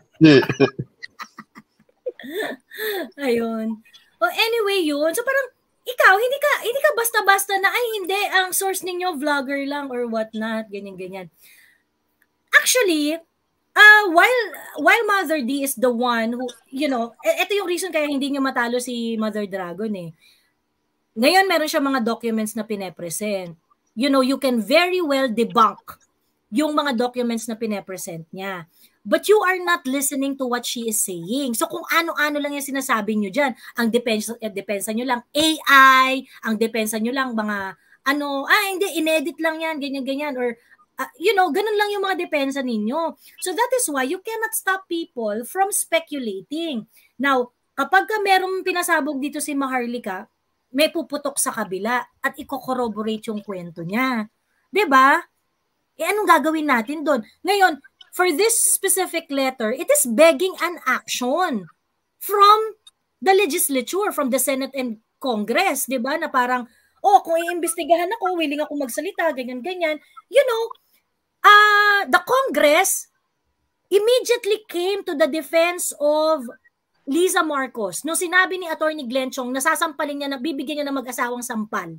Ayun. Oh, anyway yun. So parang, ikaw, hindi ka hindi ka basta-basta na, ay hindi, ang source ninyo vlogger lang or whatnot, ganyan-ganyan. Actually, uh, while while Mother D is the one who, you know, ito yung reason kaya hindi niyo matalo si Mother Dragon eh. Ngayon, meron siya mga documents na pinepresent. You know, you can very well debunk yung mga documents na pinepresent niya. But you are not listening to what she is saying. So kung ano-ano lang yung sinasabi nyo dyan, ang depensa, depensa nyo lang A I, ang depensa nyo lang mga, ano, ah, hindi, inedit lang yan, ganyan-ganyan, or, uh, you know, ganun lang yung mga depensa ninyo. So that is why you cannot stop people from speculating. Now, kapag ka merong pinasabog dito si Maharlika, may puputok sa kabila at i-corroborate yung kwento niya. Diba? Eh, anong gagawin natin doon? Ngayon, for this specific letter, it is begging an action from the legislature, from the Senate and Congress, di ba? Na parang, oh, kung iimbestigahan ako, willing ako magsalita, ganyan-ganyan. You know, uh, the Congress immediately came to the defense of Liza Marcos. No, sinabi ni Attorney Glenn Chong, nasasampalin niya, na bibigyan niya ng mag-asawang sampal.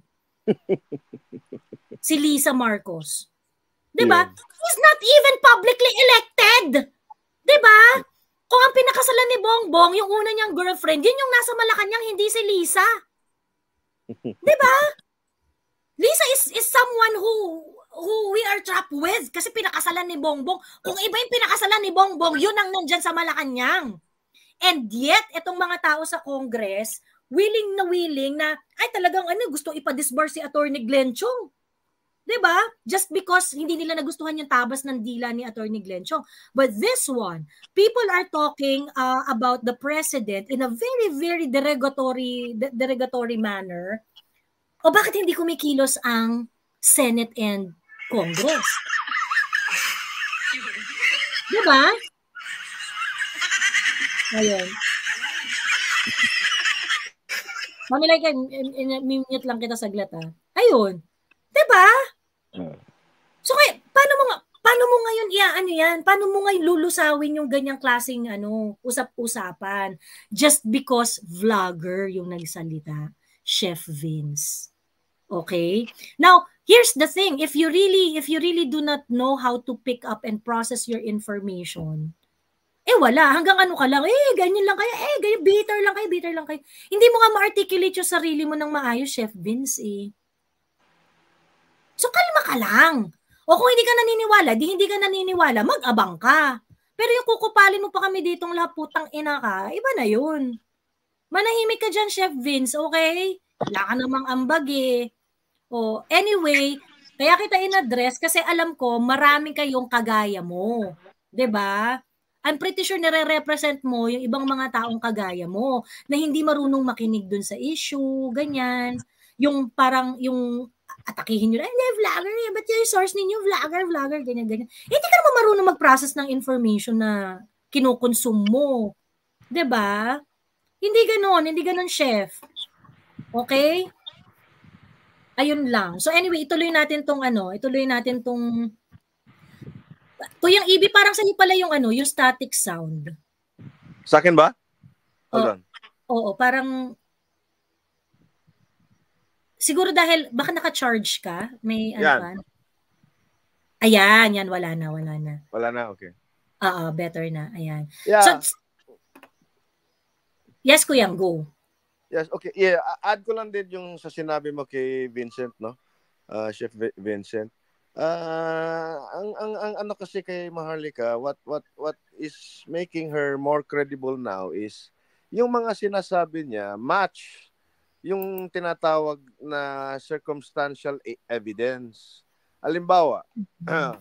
Si Liza Marcos. Diba? Yeah. He's not even publicly elected. Diba? Kung ang pinakasalan ni Bongbong, yung una niyang girlfriend, yun yung nasa Malacanang, hindi si Liza. Diba? Liza is is someone who who we are trapped with kasi pinakasalan ni Bongbong. Kung iba yung pinakasalan ni Bongbong, yun ang nandyan sa Malacanang. And yet, itong mga tao sa Congress, willing na willing na, ay talagang ano, gusto ipa-disbar si Attorney Glenn Chong. Diba? Just because hindi nila nagustuhan yung tabas ng dila ni Attorney Glenn Chong. But this one, people are talking uh, about the president in a very, very derogatory, derogatory manner. O bakit hindi kumikilos ang Senate and Congress. Diba? Ayun. Mami, like, mimute lang kita saglit, ha? Ayun. Diba? So, kaya, paano mo nga, paano mo ngayon, iya, ano yan? Paano mo ngayon lulusawin yung ganyang klaseng, ano, usap-usapan? Just because vlogger yung nagsalita. Chef Vince. Okay? Now, here's the thing. If you really, if you really do not know how to pick up and process your information, eh wala. Hanggang ano ka lang, eh, ganyan lang kayo, eh, ganyan, bitter lang kayo, bitter lang kayo. Hindi mo nga ma-articulate yung sarili mo ng maayos, Chef Vince, eh. So, kalma ka lang. O kung hindi ka naniniwala, di hindi ka naniniwala, mag-abang ka. Pero yung kukupalin mo pa kami ditong laputang ina ka, iba na yun. Manahimik ka dyan, Chef Vince, okay? Wala ka namang ambag, eh. O, anyway, kaya kita in-address kasi alam ko, marami kayong kagaya mo. 'Di ba? I'm pretty sure nire-represent mo yung ibang mga taong kagaya mo na hindi marunong makinig dun sa issue, ganyan. Yung parang, yung atakihin nyo na, hindi, vlogger, eh, ba't yung source ninyo, vlogger, vlogger, ganyan, ganyan. Hindi ka naman marunong mag-process ng information na kinukonsume mo. 'Di ba? Hindi ganon, hindi ganon, chef. Okay? Ayun lang. So anyway, ituloy natin tong ano, ituloy natin tong Kuyang Ibi, parang sa'yo pala yung ano, yung static sound. Sa akin ba? Hold Oo, on. oo, parang siguro dahil baka naka-charge ka, may ano Yan. ka. Ayan, yan, wala na, wala na. Wala na, okay. Oo, better na. Ayan. Yeah. So, yes, Kuyang, go. Yes, okay. Yeah, add ko lang din yung sa sinabi mo kay Vincent, no? Uh, Chef Vincent. Uh, ang ang ang ano kasi kay Maharlika, what what what is making her more credible now is yung mga sinasabi niya match yung tinatawag na circumstantial evidence. Halimbawa, uh,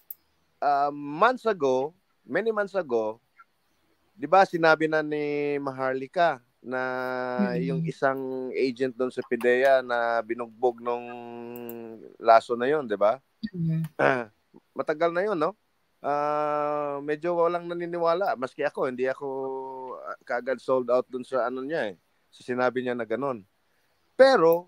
months ago, many months ago, 'di ba sinabi na ni Maharlika na mm-hmm. yung isang agent doon sa PIDEA na binugbog nung laso na yon, 'di ba? Mm-hmm. Uh, matagal na yon, no? Uh, medyo walang naniniwala, maski ako, hindi ako kaagad sold out doon sa ano niya eh. Sa sinabi niya na gano'n. Pero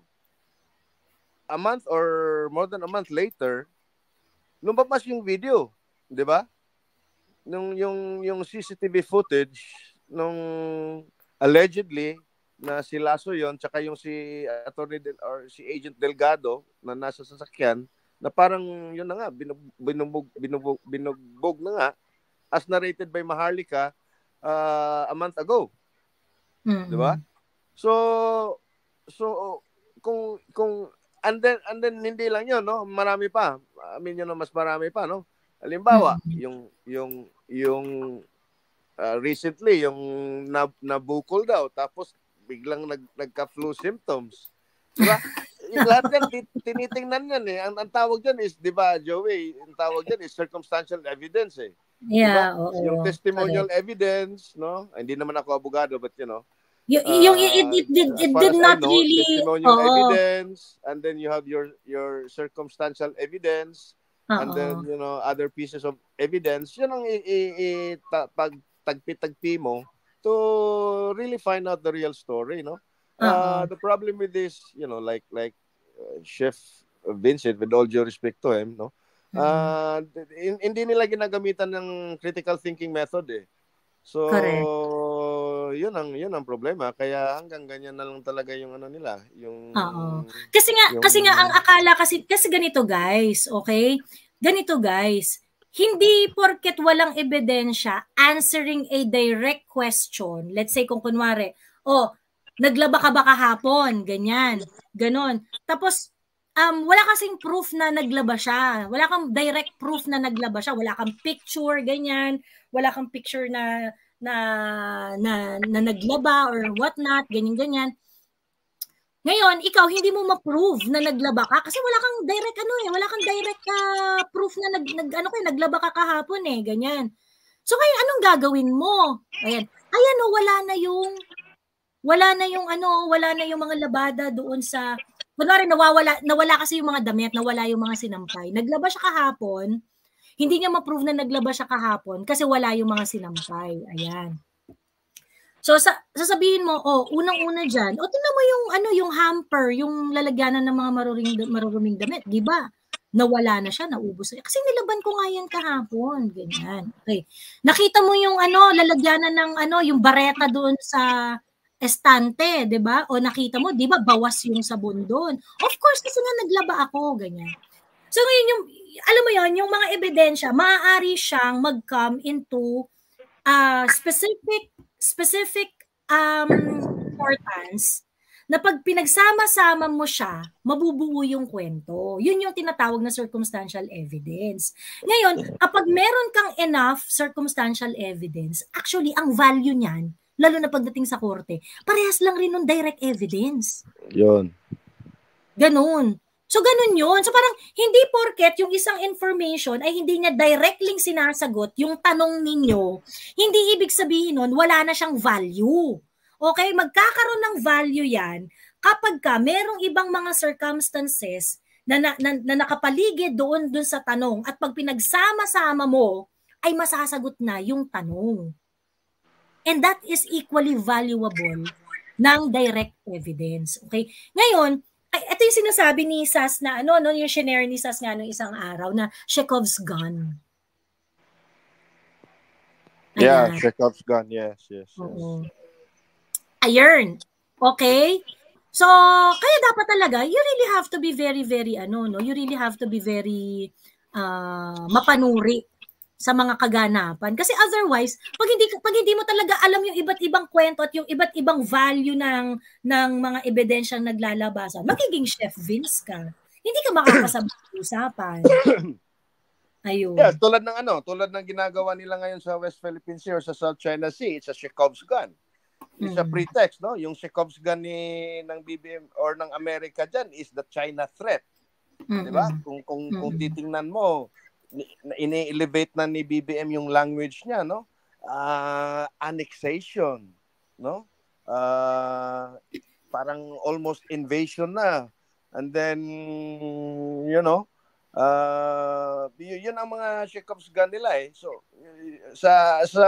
a month or more than a month later, lumabas yung video, 'di ba? Nung yung yung C C T V footage nung allegedly na si Lasso yon, tsaka yung si attorney Del, or si Agent Delgado na nasa sasakyan, na parang yun na nga, binugbog, binugbog, binugbog na nga as narrated by Maharlika uh, a month ago. Mm-hmm. Di ba? So, so kung, kung, and then, and then hindi lang yun, no? Marami pa. I mean, yun know, mas marami pa, no? Halimbawa, mm-hmm. yung, yung, yung, Uh, recently, yung nab nabukol daw, tapos biglang nag nagka-flu symptoms. Diba? Yung lahat yan, tinitingnan yan eh. Ang, ang tawag dyan is, di ba, Joey, ang tawag dyan is circumstantial evidence eh. Yeah, diba? oo. Yung testimonial Correct. evidence, no? Hindi naman ako abogado, but you know. Y uh, yung it, it, it, it did not know, really... Testimonial oo. Evidence, and then you have your, your circumstantial evidence, uh-oh. And then, you know, other pieces of evidence. Yun ang i, i, i ta, pag tagpi-tagpi mo to really find out the real story, no? Uh, the problem with this, you know, like like uh, Chef Vincent, with all due respect to him, no? Uh, mm-hmm. Hindi nila ginagamitan ng critical thinking method eh. So, correct. yun ang yun ang problema, kaya hanggang ganyan na lang talaga yung ano nila, yung Oo. Kasi nga yung, kasi nga ang akala kasi kasi ganito guys, okay? Ganito guys. Hindi porket walang ebidensya answering a direct question. Let's say kung kunwari, oh, naglaba ka ba kahapon? Ganyan. Ganon. Tapos, um, wala kasing proof na naglaba siya. Wala kang direct proof na naglaba siya. Wala kang picture, ganyan. Wala kang picture na na na, na naglaba or whatnot, ganyan-ganyan. Ngayon, ikaw hindi mo ma-prove na naglaba ka kasi wala kang direct ano eh, wala kang direct uh, proof na nag, nag ano kay naglaba ka kahapon eh, ganyan. So kaya anong gagawin mo? Ayan. Ayan oh, wala na yung wala na yung ano, wala na yung mga labada doon sa kunwari nawawala, nawala kasi yung mga damit, nawala yung mga sinampay. Naglaba siya kahapon, hindi niya ma-prove na naglaba siya kahapon kasi wala yung mga sinampay. Ayan. So, sa, sasabihin mo, oh, unang-una dyan, o, oh, tingnan mo yung, ano, yung hamper, yung lalagyanan ng mga maruruming, maruruming damit, di ba? Nawala na siya, naubos na. Kasi nilaban ko nga yan kahapon, ganyan. Okay. Nakita mo yung, ano, lalagyanan ng, ano, yung bareta doon sa estante, di ba? O nakita mo, di ba, bawas yung sabon doon. Of course, kasi nga naglaba ako, ganyan. So, ngayon, yung, alam mo yon, yung mga ebidensya, maaari siyang mag-come into uh, specific specific um, importance na pag pinagsama-sama mo siya, mabubuo yung kwento. Yun yung tinatawag na circumstantial evidence. Ngayon, kapag meron kang enough circumstantial evidence, actually, ang value niyan, lalo na pagdating sa korte, parehas lang rin ng direct evidence. Yun. Ganun. So, ganun yun. So, parang hindi porket yung isang information ay hindi niya directly sinasagot yung tanong ninyo, hindi ibig sabihin nun, wala na siyang value. Okay? Magkakaroon ng value yan kapag ka merong ibang mga circumstances na, na, na, na nakapaligid doon, doon sa tanong at pag pinagsama-sama mo, ay masasagot na yung tanong. And that is equally valuable ng direct evidence. Okay? Ngayon, ay, ito yung sinasabi ni Sas na ano, no, yung shinare ni Sas nga nung isang araw na Chekhov's gun. Ayan. Yeah, Chekhov's gun, yes, yes. Oo. Ayun. Okay? So, kaya dapat talaga, you really have to be very, very, ano, no, you really have to be very uh, mapanuri sa mga kaganapan. Kasi otherwise, pag hindi pag hindi mo talaga alam yung iba't ibang kwento at yung iba't ibang value ng ng mga ebidensyang naglalabasan, magiging Chef Vince ka. Hindi ka makakasabay sa usapan. Ayun. Yeah, tulad ng ano, tulad ng ginagawa nila ngayon sa West Philippine Sea or sa South China Sea, it's a Chekhov's gun. It's mm. a pretext, no? Yung Chekhov's gun ni ng B B M or ng Amerika diyan is the China threat. Mm-hmm. 'Di ba? Kung kung mm-hmm. kung titingnan mo, ini-elevate na ni B B M yung language niya, no? Uh, annexation, no? Uh, parang almost invasion na. And then, you know, uh, yun ang mga Chekhov's gun nila eh. So, sa, sa,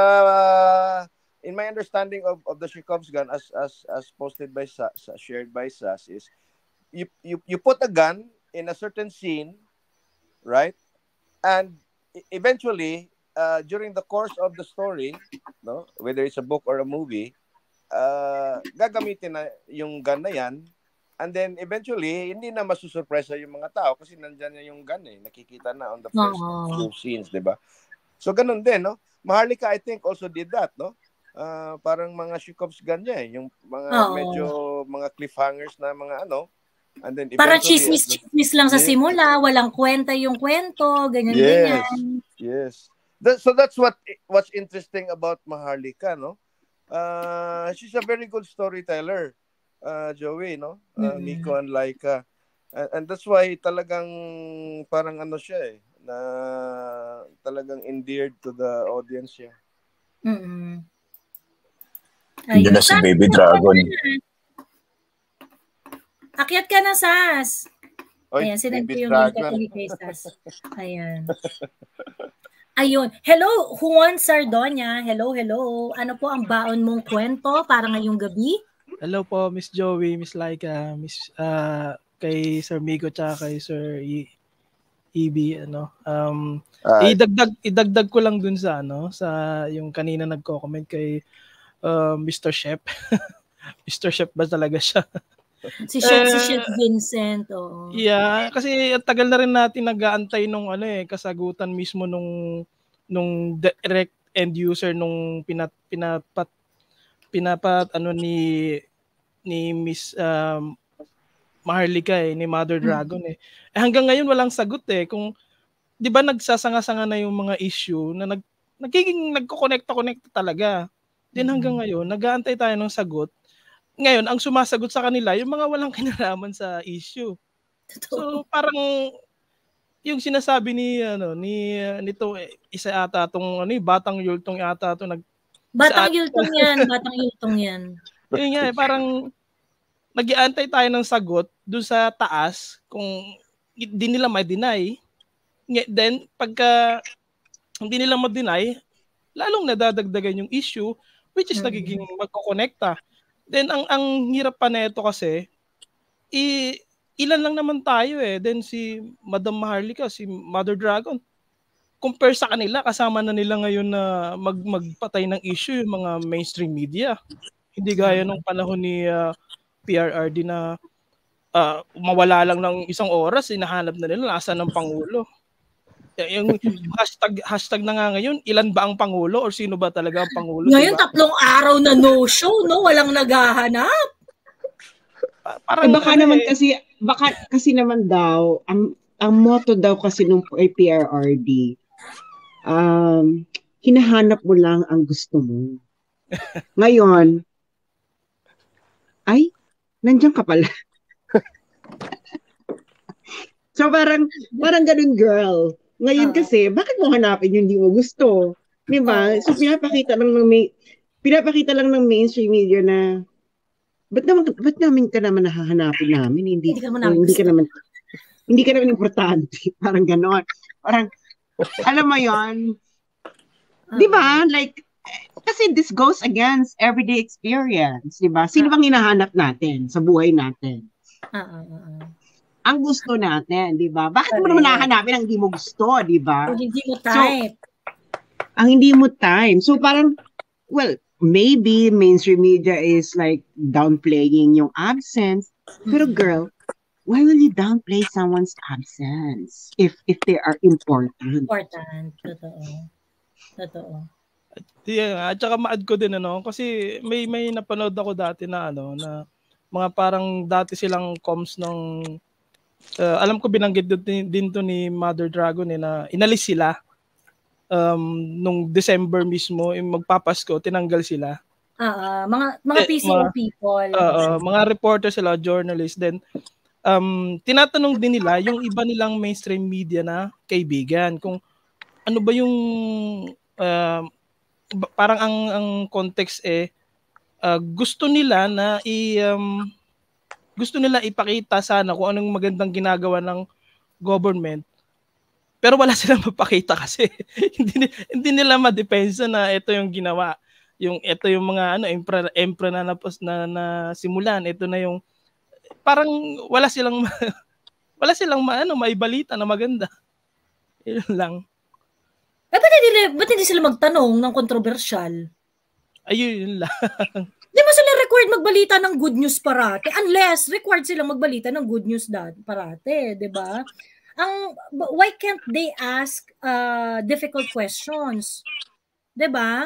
in my understanding of, of the Chekhov's gun as, as, as posted by Sas, shared by Sas is, you, you, you put a gun in a certain scene, right? And eventually, uh, during the course of the story, no, whether it's a book or a movie, uh, gagamitin na yung gun na yan. And then eventually, hindi na masusurpresa yung mga tao kasi nandyan na yung gun eh. Nakikita na on the first oh. few scenes, di ba? So, ganun din, no? Maharlika, I think, also did that, no? Uh, parang mga Chekhov's gun niya eh. Yung mga oh. medyo, mga cliffhangers na mga ano, and then para chismis-chismis lang sa yes. simula, walang kwenta yung kwento, ganyan-ganyan. Yes, yes. That, so that's what what's interesting about Maharlika, no? Uh, she's a very good storyteller, uh, Joey, no? Uh, mm-hmm. Miko and Laika. And, and that's why talagang parang ano siya eh, na talagang endeared to the audience siya. Mm-hmm. Hindi na si Baby Dragon. Akyat ka na, Sas. Oy, ayan, sinend ko yung link kay Sas. Ayan. Ayun. Hello, Juan Sardonia. Hello, hello. Ano po ang baon mong kwento para ngayong gabi? Hello po, Miss Joey, Miss Laika, Miss uh, kay Sir Migo tsaka kay Sir E. E B, ano. Um, uh, idagdag idagdag ko lang dun sa ano, sa yung kanina nagko-comment kay uh, Mister Chef. Mister Chef ba talaga siya? Si Chef, uh, si Chef Vincent, oo. Yeah, kasi tagal na rin natin nag-aantay nung ano eh, kasagutan mismo nung nung direct end user nung pinat pinapat pinapat ano ni ni Miss um, Maharlika eh, ni Mother Dragon eh. eh. Hanggang ngayon walang sagot eh. Kung 'di ba nagsasanga-sanga na yung mga issue na nag nagiging nagko-connect-connect talaga. Then hanggang ngayon nag-aantay tayo ng sagot. Ngayon, ang sumasagot sa kanila, yung mga walang kinalaman sa issue. So, parang yung sinasabi ni ano ni nito isa ata tong ano, Batang Yultong ata to nag Batang Yultong yan, Batang Yultong yan. Yun nga, eh, parang nag-iantay tayo ng sagot doon sa taas kung hindi nila ma-deny. Then, pagka hindi nila ma-deny, lalong nadadagdagan yung issue, which is Mm. nagiging magkokonekta. Then, ang ang hirap pa nito kasi, i, ilan lang naman tayo eh. Then, si Madam Maharlika, si Mother Dragon, compare sa kanila, kasama na nila ngayon na mag, magpatay ng issue yung mga mainstream media. Hindi gaya nung panahon ni uh, P R R D na uh, mawala lang ng isang oras, hinahanap na nila nasa ng Pangulo. Yung hashtag, hashtag na nga ngayon, ilan ba ang Pangulo or sino ba talaga ang Pangulo? Ngayon, diba? tatlong araw na no-show, no? Walang naghahanap. Parang, Eh, baka ano naman eh, kasi, baka kasi naman daw, ang, ang motto daw kasi nung P R R D, um, hinahanap mo lang ang gusto mo. Ngayon, ay, nandiyan ka pala. So parang, parang ganun, girl. Ngayon Oo. kasi, bakit mo hanapin yung hindi mo gusto? Di ba? So pinapakita lang ng may, pinapakita lang ng mainstream media na, ba't naman, ba't namin ka naman nahahanapin namin? Hindi, Hindi ka naman eh, namin hindi ka gusto. naman, hindi ka naman importante. Parang ganon. Parang, alam mo yon, di ba? Like, kasi this goes against everyday experience, di ba? Sino bang hinahanap natin sa buhay natin? Oo, oo. Ang gusto natin, di ba? Bakit mo Correct. naman hahanapin ang hindi mo gusto, di ba? Kung hindi mo type. Ang hindi mo time. So parang, well, maybe mainstream media is like downplaying yung absence. Pero Mm. girl, why will you downplay someone's absence if if they are important? Important. Totoo. Totoo. yeah, at saka ma-add ko din ano, kasi may may napanood ako dati na ano, na mga parang dati silang comms ng uh, alam ko binanggit din, din to ni Mother Dragon eh, na inalis sila um, nung December mismo, yung magpapasko, tinanggal sila. Ah, mga mga Eh, P C O mga- people. Oo, mga reporter sila, journalist. Then, um, tinatanong din nila yung iba nilang mainstream media na kaibigan kung ano ba yung uh, ba- parang ang ang context eh uh, gusto nila na i um, gusto nila ipakita sana kung anong magandang ginagawa ng government, pero wala silang mapakita kasi hindi hindi nila ma-depensa na ito yung ginawa, yung ito yung mga ano empra, empra na napos na, na simulan, ito na yung parang wala silang ma- wala silang maano maibalita na maganda. Yun lang. Eh, ba't hindi, ba't hindi sila magtanong ng kontrobersyal? Ayun yun lang. Di ba sila required magbalita ng good news parate? Unless required silang magbalita ng good news dad parate, di ba? Ang why can't they ask uh, difficult questions? Di ba?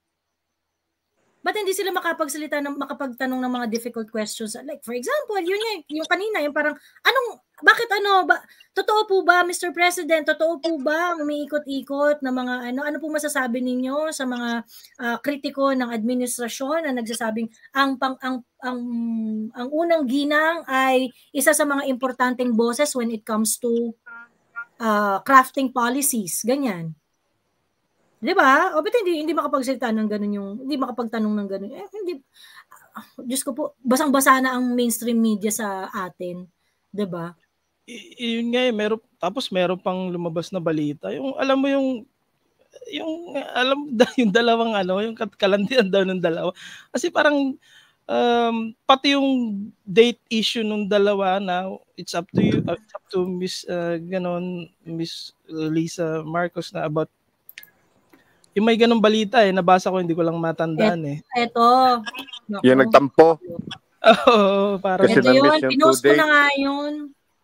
Ba't hindi sila makapagsalita ng makapagtanong ng mga difficult questions? Like for example, yun yung, yung kanina, yung parang anong bakit ano ba totoo po ba Mister President, totoo po ba ang umiikot-ikot na mga ano ano po masasabi ninyo sa mga uh, kritiko ng administrasyon na nagsasabing ang pang ang ang ang unang ginang ay isa sa mga importanteng boses when it comes to uh, crafting policies, ganyan. 'Di ba? O ba't hindi hindi makapagsalita ng ganun yung hindi makapagtanong ng ganun. Eh hindi uh, Diyos ko po, basang-basa na ang mainstream media sa atin, 'di ba? Y- yun nga eh, meron, tapos meron pang lumabas na balita. Yung alam mo yung yung alam yung dalawang ano, yung kalandian daw ng dalawa. Kasi parang um, pati yung date issue nung dalawa na it's up to you, uh, it's up to Miss uh, ganon, Miss Lisa Marcos na about yung may ganong balita eh, nabasa ko, hindi ko lang matandaan eh. Eto. Naku. Yung nagtampo. Oo, parang Kasi Ito na-miss yun, yung pinost two ko na days. nga yun.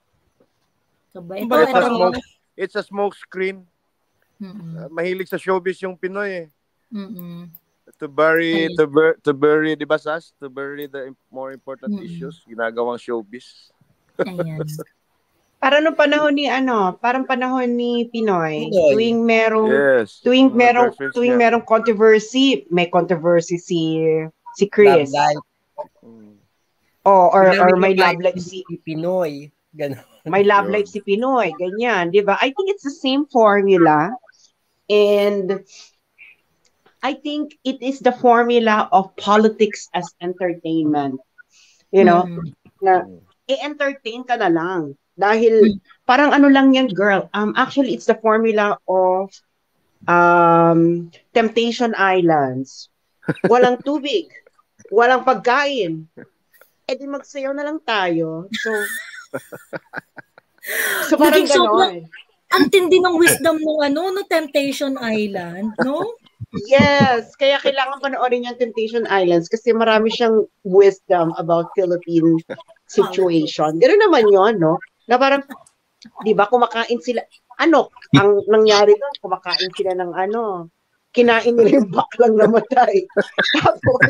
Diba? Ito, Bakit It's a ito. parang- smoke, it's a smoke screen. Mm-mm. Uh, mahilig sa showbiz yung Pinoy eh. Mm-mm. To bury, Ayun. to, bur- to bury, di ba Sas? To bury the im- more important Mm-mm. issues. Ginagawang showbiz. Ayan. Para nung panahon ni ano, parang panahon ni Pinoy, Pinoy. tuwing merong Yes. tuwing Mga merong girlfriends tuwing niya. merong controversy, may controversy si si Love Chris. life. Mm. Oh, or or Pinamit may yung love life life si ni Pinoy. Ganon. may love Yun. life si Pinoy, ganyan, 'di ba? I think it's the same formula, and I think it is the formula of politics as entertainment. You know, Mm. na i-entertain ka na lang. Dahil parang ano lang yan, girl. Um, actually, it's the formula of um, Temptation Islands. Walang tubig. Walang pagkain. E di magsayaw na lang tayo. So, so parang Naging sobrang, ganon. ang tindi ng wisdom ng ano, no, Temptation Island, no? Yes, kaya kailangan panoorin yung Temptation Islands kasi marami siyang wisdom about Philippine situation. Ganoon naman yon, no? Na parang, di ba, kumakain sila, ano, ang nangyari doon, kumakain sila ng ano, kinain nila yung baklang namatay. Tapos,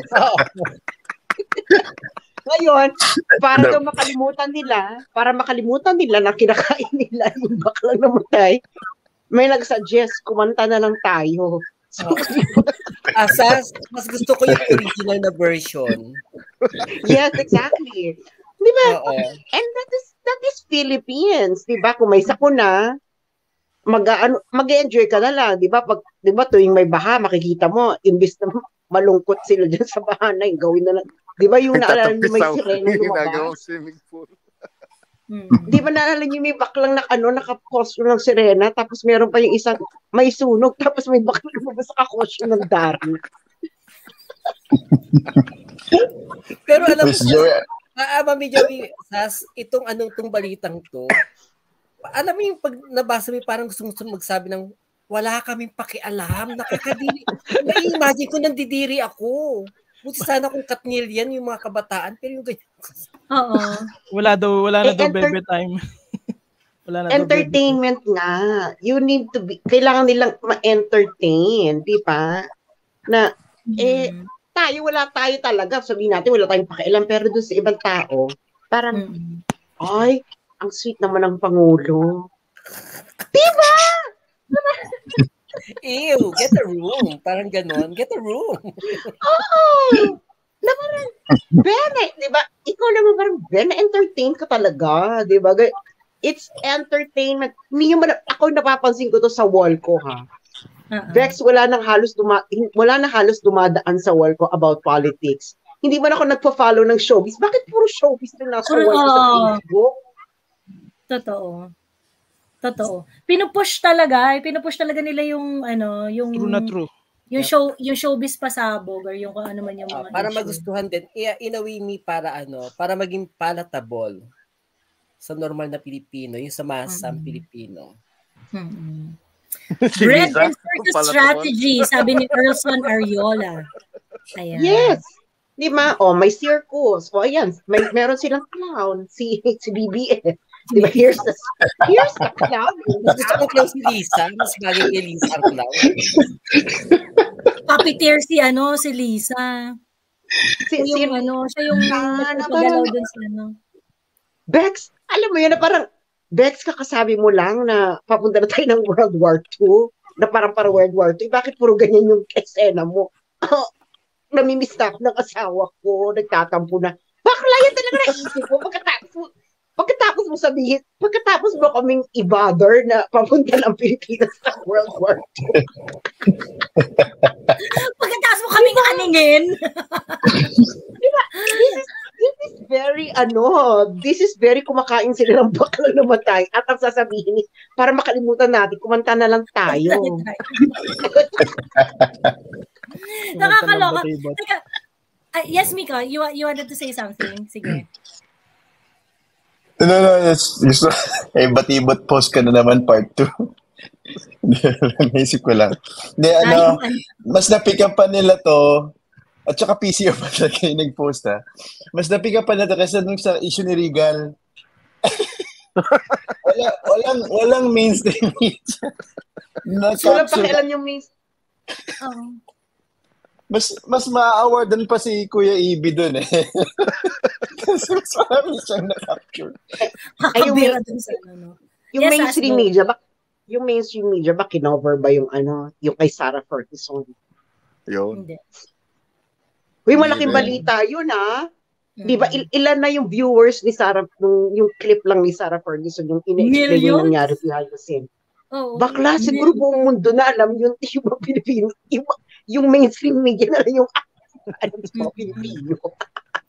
ngayon, para daw makalimutan nila, para makalimutan nila na kinakain nila yung baklang namatay, may nag-suggest, kumanta na lang tayo. So, Asas, mas gusto ko yung original na version. yes, exactly. Di ba? Oo. And that is that is Philippines, di ba? Kung may sakuna, mag ano, mag-enjoy ka na lang, di ba? Pag di ba tuwing may baha, makikita mo imbis na malungkot sila diyan sa baha na, gawin na lang. Di ba yung naalala niyo may sirena lumabas? Swimming pool. Mm. Di ba naalala niyo may baklang na ano, naka-costume ng sirena, tapos meron pa yung isang may sunog, tapos may baklang lumabas sa costume ng Dari. Pero alam mo, Miss Joy, ah, Mami Joey, Sas, itong anong tong balitang to, alam mo yung pag nabasa mo, parang gusto mo magsabi ng wala kaming pakialam, nakakadiri. May-imagine ko nandidiri ako. Buti sana kung Katniel yan, yung mga kabataan, pero yung ganyan. Oo. Wala daw, wala na Eh, daw enter- bebe time. Wala na daw bebe. Entertainment nga. You need to be, kailangan nilang ma-entertain, di ba? Na, eh, Mm. tayo, wala tayo talaga. Sabihin natin, wala tayong pakialam. Pero doon sa ibang tao, parang, Mm. ay, ang sweet naman ng Pangulo. Ew, get a room. Parang ganon, get a room. Oo! Na parang, Bene, di ba? Ikaw naman parang, Bene, entertain ka talaga, di ba? It's entertainment. Hindi naman, ako napapansin ko to sa wall ko, ha? Uh-uh. Vex, wala nang halos duma wala na halos dumadaan sa wall ko about politics. Hindi man ako nagpo-follow ng showbiz. Bakit puro showbiz na nasa Puro- wall ko sa oo. Facebook? Totoo. Totoo. Pinupush talaga, eh, pinupush talaga nila yung ano, yung True na true. yung show yung showbiz pasabog or yung kung ano man yung mga Ah, para issue. magustuhan din. I- In a way, me, para ano, para maging palatable sa normal na Pilipino, yung sa masang Mm. Pilipino. Mm-mm. Si Bread Lisa, and circus palatable. strategy, sabi ni Erson Ariola. Ayan. Yes. Di ba? O, may circus. O, ayan. May, meron silang clown. Si, si B B F. Di ba? Here's the, here's the clown. Gusto ko clown si Lisa, mas bagay kay Lisa ang clown. Puppeteer si ano, si Lisa. Si, Siya si, yung ano, siya yung Ah, nagpapagalaw parang- dun sa ano. Bex, alam mo yun na parang, Bex, kakasabi mo lang na papunta na tayo ng World War Two, na parang para World War Two. Eh, bakit puro ganyan yung eksena mo? Oh, namimiss na ako ng asawa ko, nagtatampo na. Bakla yan talaga naisip ko. Pagkatapos mo, pagkatapos mo sabihin, pagkatapos mo kaming i-bother na papunta ng Pilipinas sa World War Two. Pagkatapos mo kaming aningin. This is very, ano, this is very kumakain sila ng bakla namatay. At ang sasabihin, para makalimutan natin, kumanta na lang tayo. Nakakaloka. Batibot. Teka, ah, yes, Mika, you you wanted to say something? Sige. No, no, it's, it's, eh, batibot post ka na naman part two. Naisip ko lang. Hindi, Ah, ano, yung ano, mas na-pick up pa nila to, at saka P C O pa talaga yung nag-post ha. Mas na-pick up pa nila to kasi nung sa issue ni Regal. Wala, walang, walang mainstream media. Walang Na-capture. pakialam yung miss. oh. Mas, mas ma-awardan pa si Kuya Ibi dun eh. Kasi mas marami siyang na-capture. Kakabira dun sa ano. Yung Yes, mainstream Asbo. media, ba, yung mainstream media ba kinover ba yung ano, yung kay Sarah Ferguson? Yun. Hindi. Uy, malaking Hindi. balita yun, ah. Mm. Di ba, il- ilan na yung viewers ni Sarah, nung, yung clip lang ni Sarah Ferguson, yung ina-explain Millions? yung nangyari behind the scene. Oo. Bakla, siguro buong mundo na alam yun, yung mga Pilipino, yung, yung mainstream media na lang yung alam sa mga Pilipino.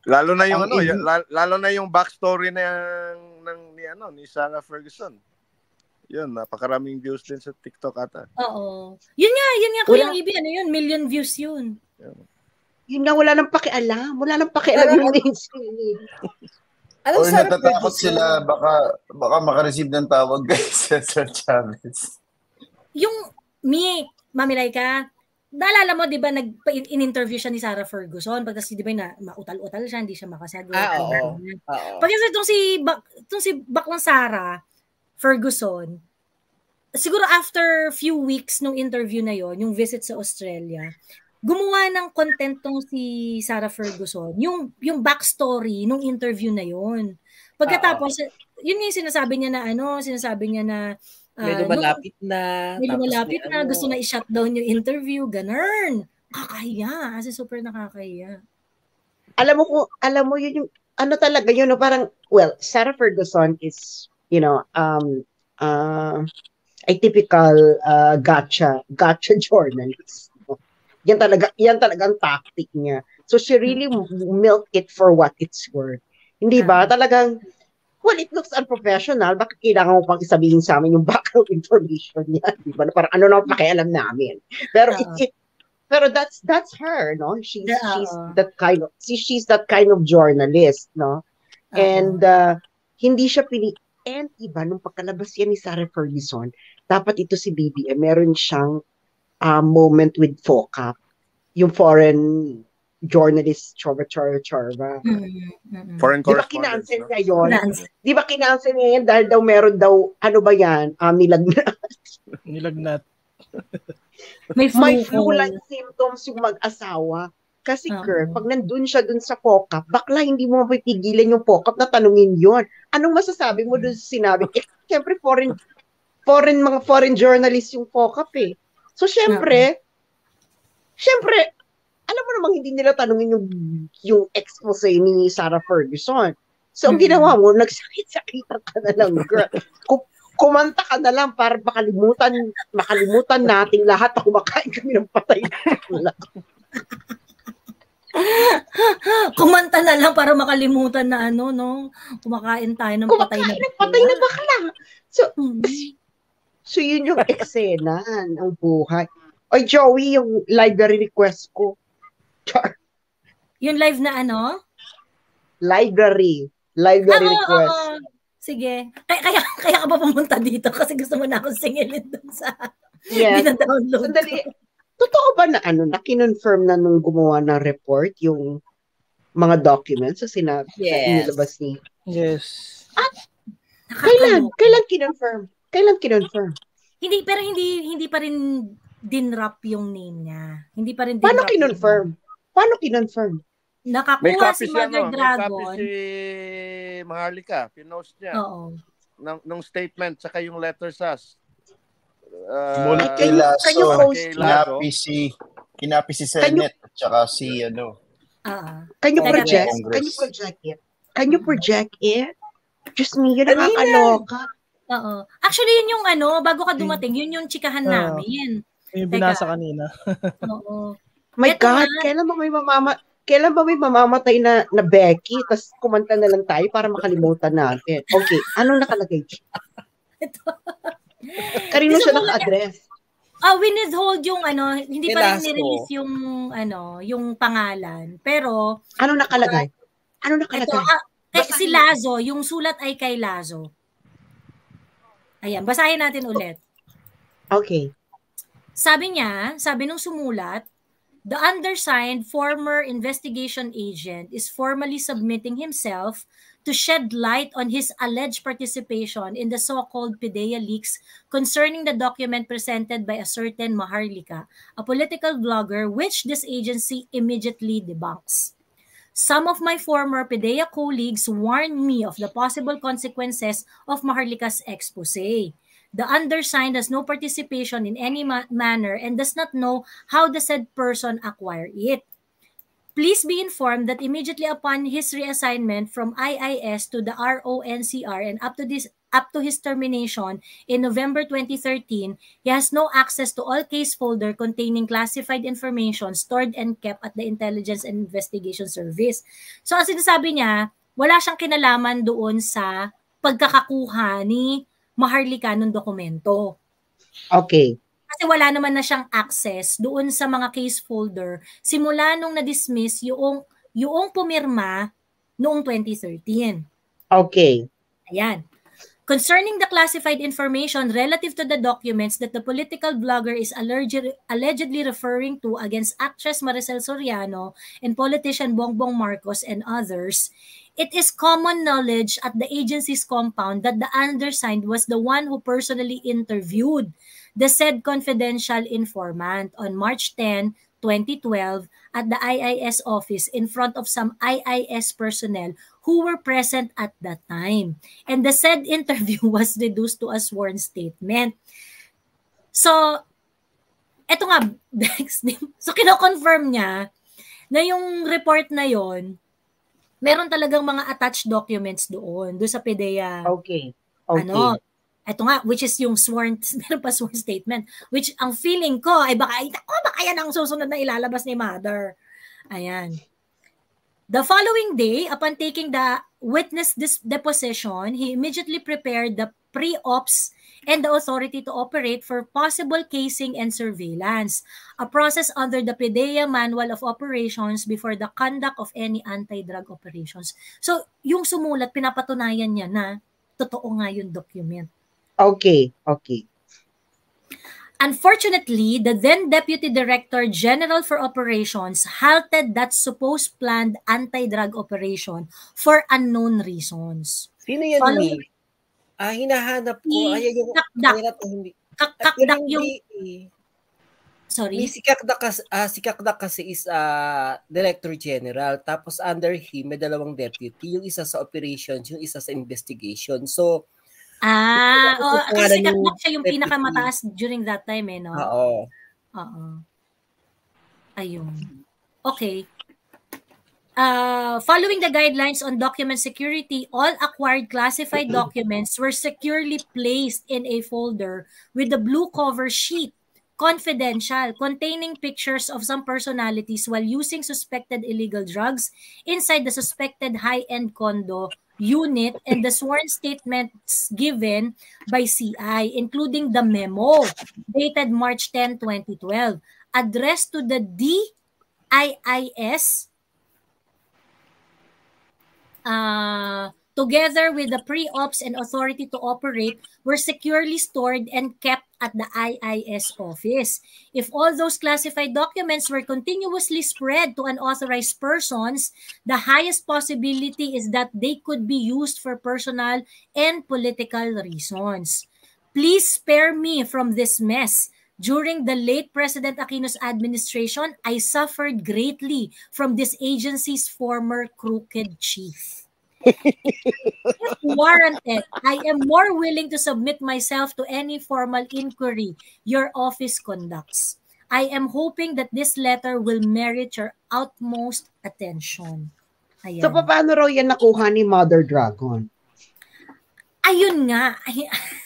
Lalo na yung Ang ano, in- y- lalo, lalo na yung backstory ng ng ni ano, ni Sarah Ferguson. Yun, napakaraming views din sa TikTok ata. Oo. Yun nga, yun nga, Kuya Ibi, ano yun, million views yun. Yun nga, wala nang pakialam. Wala nang pakialam yung mainstream. Alam, Or Sarah natatakot Ferguson. sila, baka, baka makareceive ng tawag kay Cesar Chavez. Yung, mi, Mami Laika, naalala mo, di ba, nag-in-interview siya ni Sarah Ferguson, pag kasi, di ba, na, mautal-utal siya, hindi siya makasagot. Ah, oo. Oo. Pag kasi itong si, Bak, itong si Baklang Sarah Ferguson, siguro after few weeks nung interview na yon, yung visit sa Australia, gumawa ng content tong si Sarah Ferguson, yung yung backstory nung interview na yon. Pagkatapos, uh-oh, yun yung sinasabi niya na ano, sinasabi niya na uh, may lumalapit na, may lumalapit na, ano, gusto na i-shut down yung interview, ganun. Kakahiya, kasi super nakakahiya. Alam mo kung, alam mo yun yung, ano talaga yun, no, parang, well, Sarah Ferguson is, you know, um, uh, a typical uh, gotcha, gotcha journalist. Yan talaga, yan talaga ang tactic niya. So she really milked it for what it's worth. Hindi ba? Talagang, well, it looks unprofessional. Bakit kailangan mo pang isabihin sa amin yung background information niya? Diba? Parang ano na pakialam namin. Pero uh-huh. it, it, pero that's that's her, no? She's uh-huh. she's that kind of she, she's that kind of journalist, no? Uh-huh. And uh, hindi siya pili. And iba, nung pagkalabas yan ni Sarah Ferguson, dapat ito si B B M, meron siyang uh, moment with FOCAP, yung foreign journalist, Chorva Chorva Chorva. Mm-hmm. Foreign correspondent. Di ba kinancel niya yun? Di ba kinancel niya yan dahil daw meron daw, ano ba yan, um, nilagnat. Nilagnat. May flu, May flu-like symptoms yung mag-asawa. Kasi, uh-huh. Kurt, pag nandun siya dun sa FOCAP, bakla hindi mo mapipigilan yung FOCAP na tanungin yun. Anong masasabi mo dun sa sinabi? Eh, siyempre, foreign, foreign, mga foreign journalists yung FOCAP eh. So, siyempre, uh-huh. siyempre, alam mo namang hindi nila tanungin yung, yung expose ni Sarah Ferguson. So, ang uh-huh. ginawa mo, nagsakit-sakitan ka na lang, girl. Kumanta ka na lang para makalimutan, makalimutan nating lahat na kumakain kami ng patay na Kumanta na lang para makalimutan na ano, no? Kumakain tayo ng kumakain patay na bakla. Patay na bakla. So, so yun yung eksena ng buhay. Oy, Joey, yung library request ko. Yung live na ano? Library. Library ah, request. Oh, oh. Sige. Kaya, kaya, kaya ka ba pumunta dito? Kasi gusto mo na akong singilin dun sa yes. binadownload Sandali. Totoo ba na ano, na kinonfirm na nung gumawa ng report yung mga documents sa sinabi yes. nilabas ni? Yes. At kailan? Kailan kinonfirm? Kailan kinonfirm? Hindi, pero hindi hindi pa rin dinrap yung name niya. Hindi pa rin dinrap. Paano kinonfirm? Paano kinonfirm? Nakakuha si Mother ano, Dragon. May copy si Maharlika. Pinost niya. Oo. Nung, nung statement, saka yung letter S A S. Uh, can you, can you post kinapi si kinapi si Senate at saka si ano uh, can you project can you project it can you project it just me yun nakakaloka. Oo, actually yun yung ano bago ka dumating yun yung chikahan uh, namin yung binasa kanina. Oo, my Eto God na. Kailan ba may mamama kailan ba may mamamatay na na Becky tas kumanta na lang tayo para makalimutan natin. Okay, anong nakalagay? Ito Kanino siya naka-address? Ah, uh, withhold yung ano, hindi pa rin ni-release yung ano, yung pangalan. Pero ano nakalagay? Ano nakalagay? Ito, ah, kay, si Lazo, yung sulat ay kay Lazo. Ayan, basahin natin ulit. Okay. Sabi niya, sabi nung sumulat, the undersigned former investigation agent is formally submitting himself to shed light on his alleged participation in the so-called PIDEA leaks concerning the document presented by a certain Maharlika, a political blogger, which this agency immediately debunks. Some of my former PIDEA colleagues warned me of the possible consequences of Maharlika's expose. The undersigned has no participation in any ma- manner and does not know how the said person acquired it. Please be informed that immediately upon his reassignment from I I S to the R O N C R and up to this up to his termination in November twenty thirteen, he has no access to all case folder containing classified information stored and kept at the Intelligence and Investigation Service. So ang sinasabi niya, wala siyang kinalaman doon sa pagkakakuha ni Maharlika ng dokumento. Okay. Kasi wala naman na siyang access doon sa mga case folder simula nung na-dismiss yung, yung pumirma noong twenty thirteen. Okay. Ayan. Concerning the classified information relative to the documents that the political blogger is alleged, allegedly referring to against actress Maricel Soriano and politician Bongbong Marcos and others, it is common knowledge at the agency's compound that the undersigned was the one who personally interviewed the said confidential informant on March tenth, twenty twelve at the I I S office in front of some I I S personnel who were present at that time. And the said interview was reduced to a sworn statement. So, eto nga, so kino-confirm niya na yung report na yon, meron talagang mga attached documents doon, doon sa PDEA. Okay. Okay. Ano, eto nga, which is yung sworn, meron pa sworn statement, which ang feeling ko ay baka, ay, oh, baka yan ang susunod na ilalabas ni Mother. Ayan. The following day, upon taking the witness dis- deposition, he immediately prepared the pre-ops and the authority to operate for possible casing and surveillance, a process under the PDEA Manual of Operations before the conduct of any anti-drug operations. So, yung sumulat, pinapatunayan niya na totoo nga yung document. Okay, okay. Unfortunately, the then Deputy Director General for Operations halted that supposed planned anti-drug operation for unknown reasons. Sino yan Following, ni? Ah, hinahanap ko. Si Ay, yung, Kakdak. ay, nato, hindi. Kak- Ay, Kakdak hindi, yung... eh. Sorry? Ni si Kakdak kasi, ah, si Kakdak kasi is uh, Director General. Tapos under him, may dalawang deputy. Yung isa sa operations, yung isa sa investigation. So, Ah, oh, Ito, kasi si yung Kakdak siya yung deputy. pinakamataas during that time eh, no? oo. Oo. Ayun. Okay. Uh, following the guidelines on document security, all acquired classified documents were securely placed in a folder with the blue cover sheet, confidential, containing pictures of some personalities while using suspected illegal drugs inside the suspected high-end condo unit and the sworn statements given by C I, including the memo dated March tenth, twenty twelve, addressed to the D I I S uh, together with the pre-ops and authority to operate, were securely stored and kept at the I I S office. If all those classified documents were continuously spread to unauthorized persons, the highest possibility is that they could be used for personal and political reasons. Please spare me from this mess. During the late President Aquino's administration, I suffered greatly from this agency's former crooked chief. If warranted, I am more willing to submit myself to any formal inquiry your office conducts. I am hoping that this letter will merit your utmost attention. Ayan. So, paano raw yan nakuha ni Mother Dragon? Ayun nga. Ay-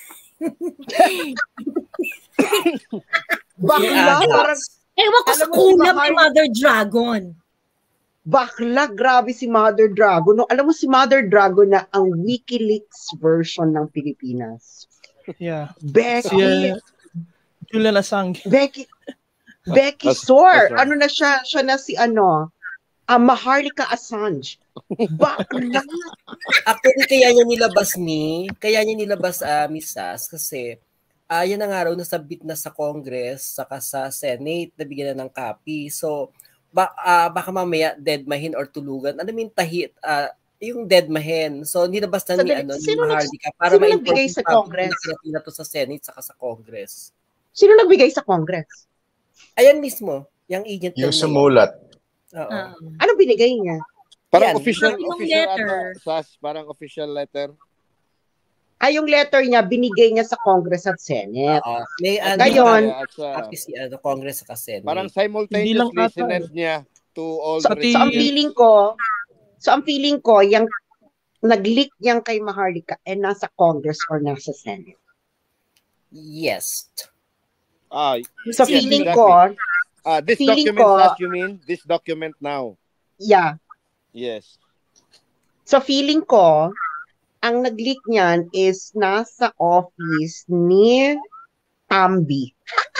Bakla, parang, Ewan ko sa Alam mo, kulam si ni Mother Dragon. bakla, grabe si Mother Dragon. No, alam mo si Mother Dragon na ang WikiLeaks version ng Pilipinas. Yeah. Becky, Si uh, Julian Assange. Becky, Becky That's- Sor. that's right. Ano na siya? Siya na si ano? Uh, Maharlika Assange. Bakla. Actually, kaya niya nilabas ni, kaya niya nilabas uh, Miss Sas, kasi uh, yan ang araw na submit na sa Congress, saka sa Senate, nabigyan na ng copy. So, ba, uh, baka mamaya deadmahin or tulugan. Ano yung tahit? Uh, yung deadmahin. So, nilabas na ni, Sandali, ano, ni sino nag- Maharlika para sino nagbigay sa Congress? nakarating na to sa Senate, saka sa Congress. Sino nagbigay sa Congress? Ayan mismo, yung agent. Yung na yun. sumulat. Oo. Ah. Ano binigay niya? Parang Yan. official, Yung official letter. ata, Sas, parang official letter. Ay, yung letter niya, binigay niya sa Congress at Senate. Oo. May ano, Ngayon, At sa, copy si ano, Congress saka Senate. parang Hindi lang simultaneously ata, sinend niya to all So, the Pati- so ang recipients. feeling ko, so ang feeling ko, yung nag-leak yan kay Maharlika eh nasa Congress or nasa Senate? Yes. Ah, So yes, feeling exactly. ko, Ah, this feeling document ko- last, you mean? This document now. yeah. Yes. So feeling ko, ang nag-leak niyan is nasa office ni Tambi.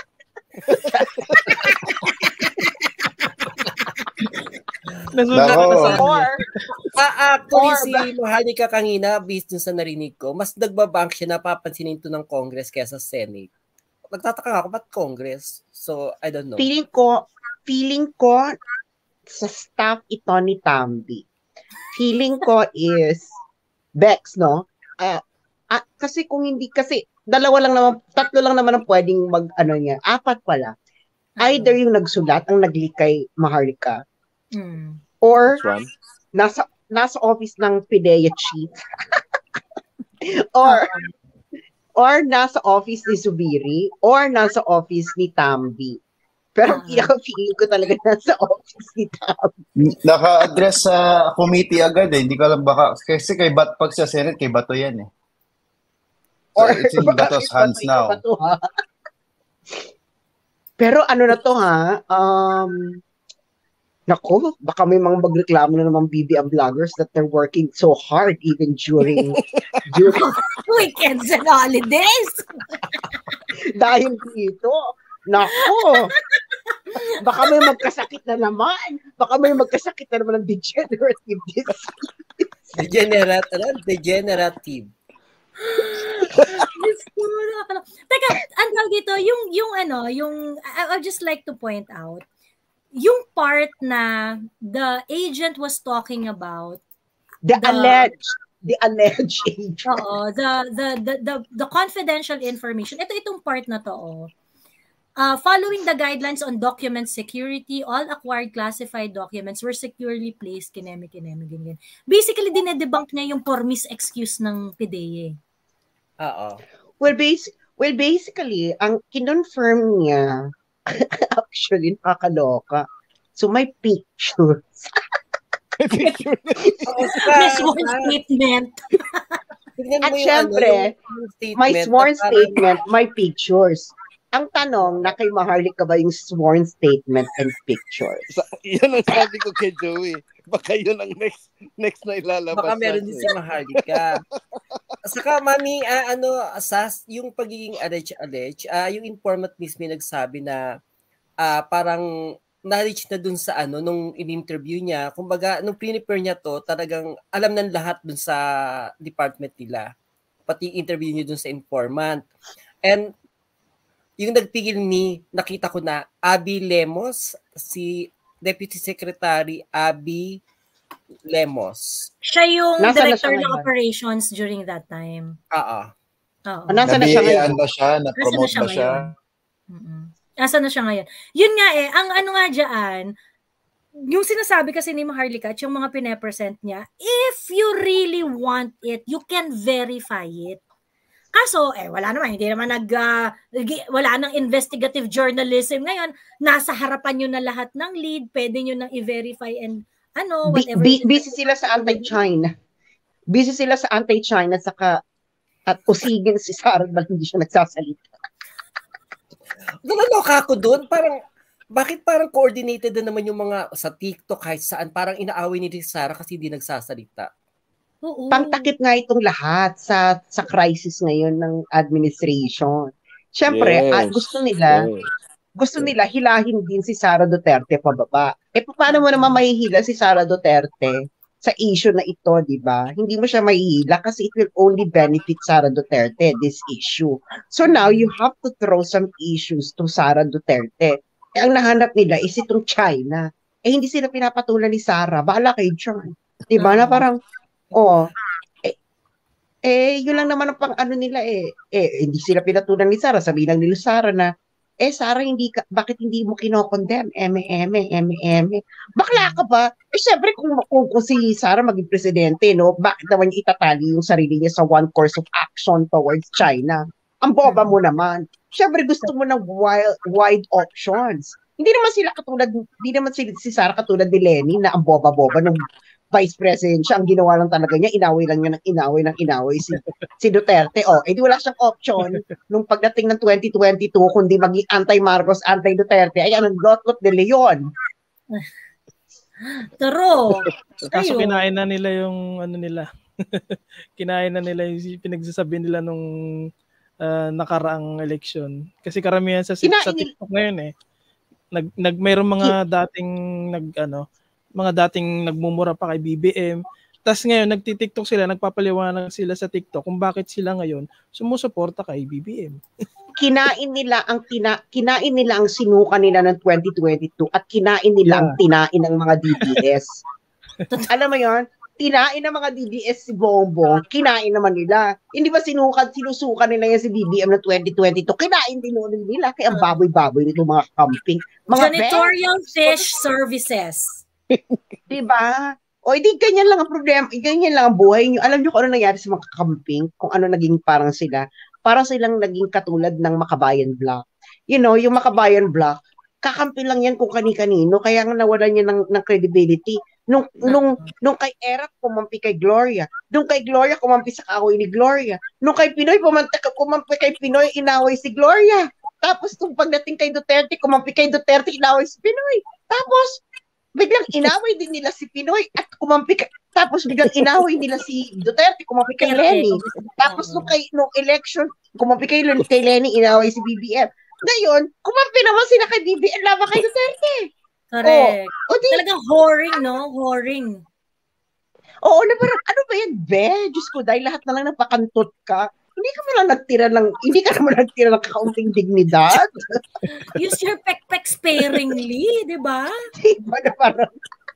Nasulat Nako. na sa kanya. Or, Ah, actually, Or si Maharlika kanina, based dun sa narinig ko, mas nagbabank siya, napapansinin to ng Congress kaysa Senate. Nagtataka nga ako, ba't Congress? So, I don't know. feeling ko, feeling ko sa staff ito ni Tambi. Feeling ko is Bex, no? Ah, ah, kasi kung hindi, kasi dalawa lang naman, tatlo lang naman ang pwedeng mag, ano niya, apat pala. Either yung nagsulat, ang nag-leak kay Maharlika, Mm. or Which one? nasa nasa office ng PIDEA chief. or or nasa office ni Zubiri, or nasa office ni Tambi. Pero Ah. pinaka-feeling ko talaga nasa office ni Tambi. Naka-address sa committee agad eh. Hindi ko alam baka, kasi kay Bat, pag sa Senate, kay Bato yan eh. So, Or it's in Bato's hands Bato, now. Bato, ha? Pero ano na to ha, um, nako, baka may mga magreklamo na naman B B M vloggers that they're working so hard even during during Weekends and holidays. dahil dito. Nako, baka may magkasakit na naman. Baka may magkasakit na naman ng degenerative disease. Degenerate, ano? Degenerative. Diyos ko, nakakala- Teka, ang tawag dito, yung, yung ano, yung, I, I'd just like to point out, yung part na the agent was talking about, The The- alleged, the alleged agent. oo, the, the, the, the, the confidential information, ito itong part na to, oh. Uh, following the guidelines on document security, all acquired classified documents were securely placed, kineme, kineme, ganyan. Basically, dinedebunk niya yung pormis excuse ng PIDEA. Oo. Well, basic, well, basically, ang kinonfirm niya, actually, nakakaloka. So, may pictures. Oo, May sa- sworn sa- statement. tignan At mo yung syempre, ano, yung statement May na sworn parang- statement, may pictures. Ang tanong, na kay Maharlika ba yung sworn statement and pictures? Sa, yan ang sabi ko kay Joey. Baka yun ang next next na ilalabas. Baka meron din si natin. Maharlika. Saka, mami, ah, ano, sas, yung pagiging allege-allege, ah, yung informant mismo yung nagsabi na ah, parang na-reach na dun sa ano, nung in-interview niya. Kumbaga, nung prepare niya to, talagang alam ng lahat dun sa department nila. Pati interview niya dun sa informant. And yung nagpigil ni, nakita ko na, Abby Lemos, si Deputy Secretary Abby Lemos. Siya yung Nasaan na siya director ng ngayon? operations during that time. Oo. Oo. Ah, Nasaan na siya ngayon? Nabiyayaan ba siya? Nasaan na Na-promote siya ba siya? ngayon? Mm-mm. Nasaan na siya ngayon? Yun nga eh, ang ano nga dyan, yung sinasabi kasi ni Maharlika at yung mga pinapresent niya, if you really want it, you can verify it. Kaso, eh, wala naman, hindi naman nag, ah, wala nang investigative journalism ngayon, nasa harapan nyo na lahat ng lead, pwede nyo nang i-verify and ano, Bi- whatever. bi- busy sila sa anti-China. Busy sila sa anti-China saka at usigin si Sarah dahil hindi siya nagsasalita. Nalaloka ako doon, parang, bakit parang coordinated na naman yung mga sa TikTok kahit saan, parang inaaway ni Sarah kasi hindi nagsasalita. Oo. Pangtakip nga itong lahat sa sa crisis ngayon ng administration. Siyempre, Yes. ah, gusto nila, Yes. gusto nila hilahin din si Sara Duterte pababa. Eh paano mo naman mahihila si Sara Duterte sa issue na ito, di ba? Hindi mo siya mahihila kasi it will only benefit Sara Duterte, this issue. So now, you have to throw some issues to Sara Duterte. Eh, ang nahanap nila is itong China. Eh, hindi sila pinapatulan ni Sara. Bahala kayo dyan. Di ba? Na parang, oh, eh, eh, yun lang naman ang pang ano nila eh. Eh, hindi sila pinatulan ni Sara. Sabihin lang nila Sara na, eh, Sara, hindi ka, bakit hindi mo kinokondem? Eme, eme, eme, eme. Bakla ka ba? Eh, syempre, kung, kung, kung si Sara maging presidente, no, bakit naman niya itatali yung sarili niya sa one course of action towards China? Ang boba mo naman. Syempre, gusto mo ng wild, wide options. Hindi naman sila katulad, hindi naman si, si Sara katulad ni Lenny na ang boba-boba nung vice president siya. Ang ginawa lang talaga niya, inaway lang niya ng inaway ng inaway si, si Duterte. O, edi wala siyang option nung pagdating ng twenty twenty-two, kundi maging anti-Marcos, anti-Duterte. Ayan, ang Lot-Lot de Leon. True. Kaso Ayun. kinain na nila yung ano nila. Kinain na nila yung pinagsasabi nila nung uh, nakaraang eleksyon. Kasi karamihan sa, Kinain sa TikTok ngayon eh. Nag, nag mayroong mga dating nag ano, mga dating nagmumura pa kay B B M. Tapos ngayon nagti-TikTok sila, nagpapaliwanag sila sa TikTok kung bakit sila ngayon sumusuporta kay B B M. Kinain nila ang tina, kinain nila ang sinuka nila ng twenty twenty-two at kinain nila ang tinain ng mga D D S. Alam mo 'yon? Tinain ng mga D D S si Bongbong, kinain naman nila. Hindi ba sinukat, sinusuka nila yan si B B M ng twenty twenty-two? Kinain din nila. Kaya ang baboy-baboy nito mga camping. Mga Janitorial fish services. Diba? O hindi ganyan lang ang problema, ganyan lang ang buhay nyo. Alam nyo kung ano nangyari sa mga camping, kung ano naging parang sila. Parang silang naging katulad ng Makabayan Block. You know, yung Makabayan Block, kakampi lang yan kung kani-kanino, kaya nga nawalan niya ng, ng credibility. Nung, nung, nung kay Eric, kumampi kay Gloria. Nung kay Gloria, kumampi sa kahoy ni Gloria. Nung kay Pinoy, kumampi, kumampi kay Pinoy, inaway si Gloria. Tapos nung pagdating kay Duterte, kumampi kay Duterte, inaway si Pinoy. Tapos, biglang inaway din nila si Pinoy at kumampi ka, tapos biglang inaway nila si Duterte, kumampi kay Lenny. Tapos nung, kay, nung election, kumampi kay, kay Lenny, inaway si B B M. Ngayon, kumampi naman sila kay B B M, laban kay Duterte. Correct. O, o di, talagang whoring, no? Whoring. Oo, na parang, ano ba yan, be? Diyos ko, dahil lahat na lang napakantot ka. Hindi ka man lang nagtira ng, hindi ka naman nagtira ng kakaunting dignidad. Use your pek-pek sparingly, di ba? Diba na parang,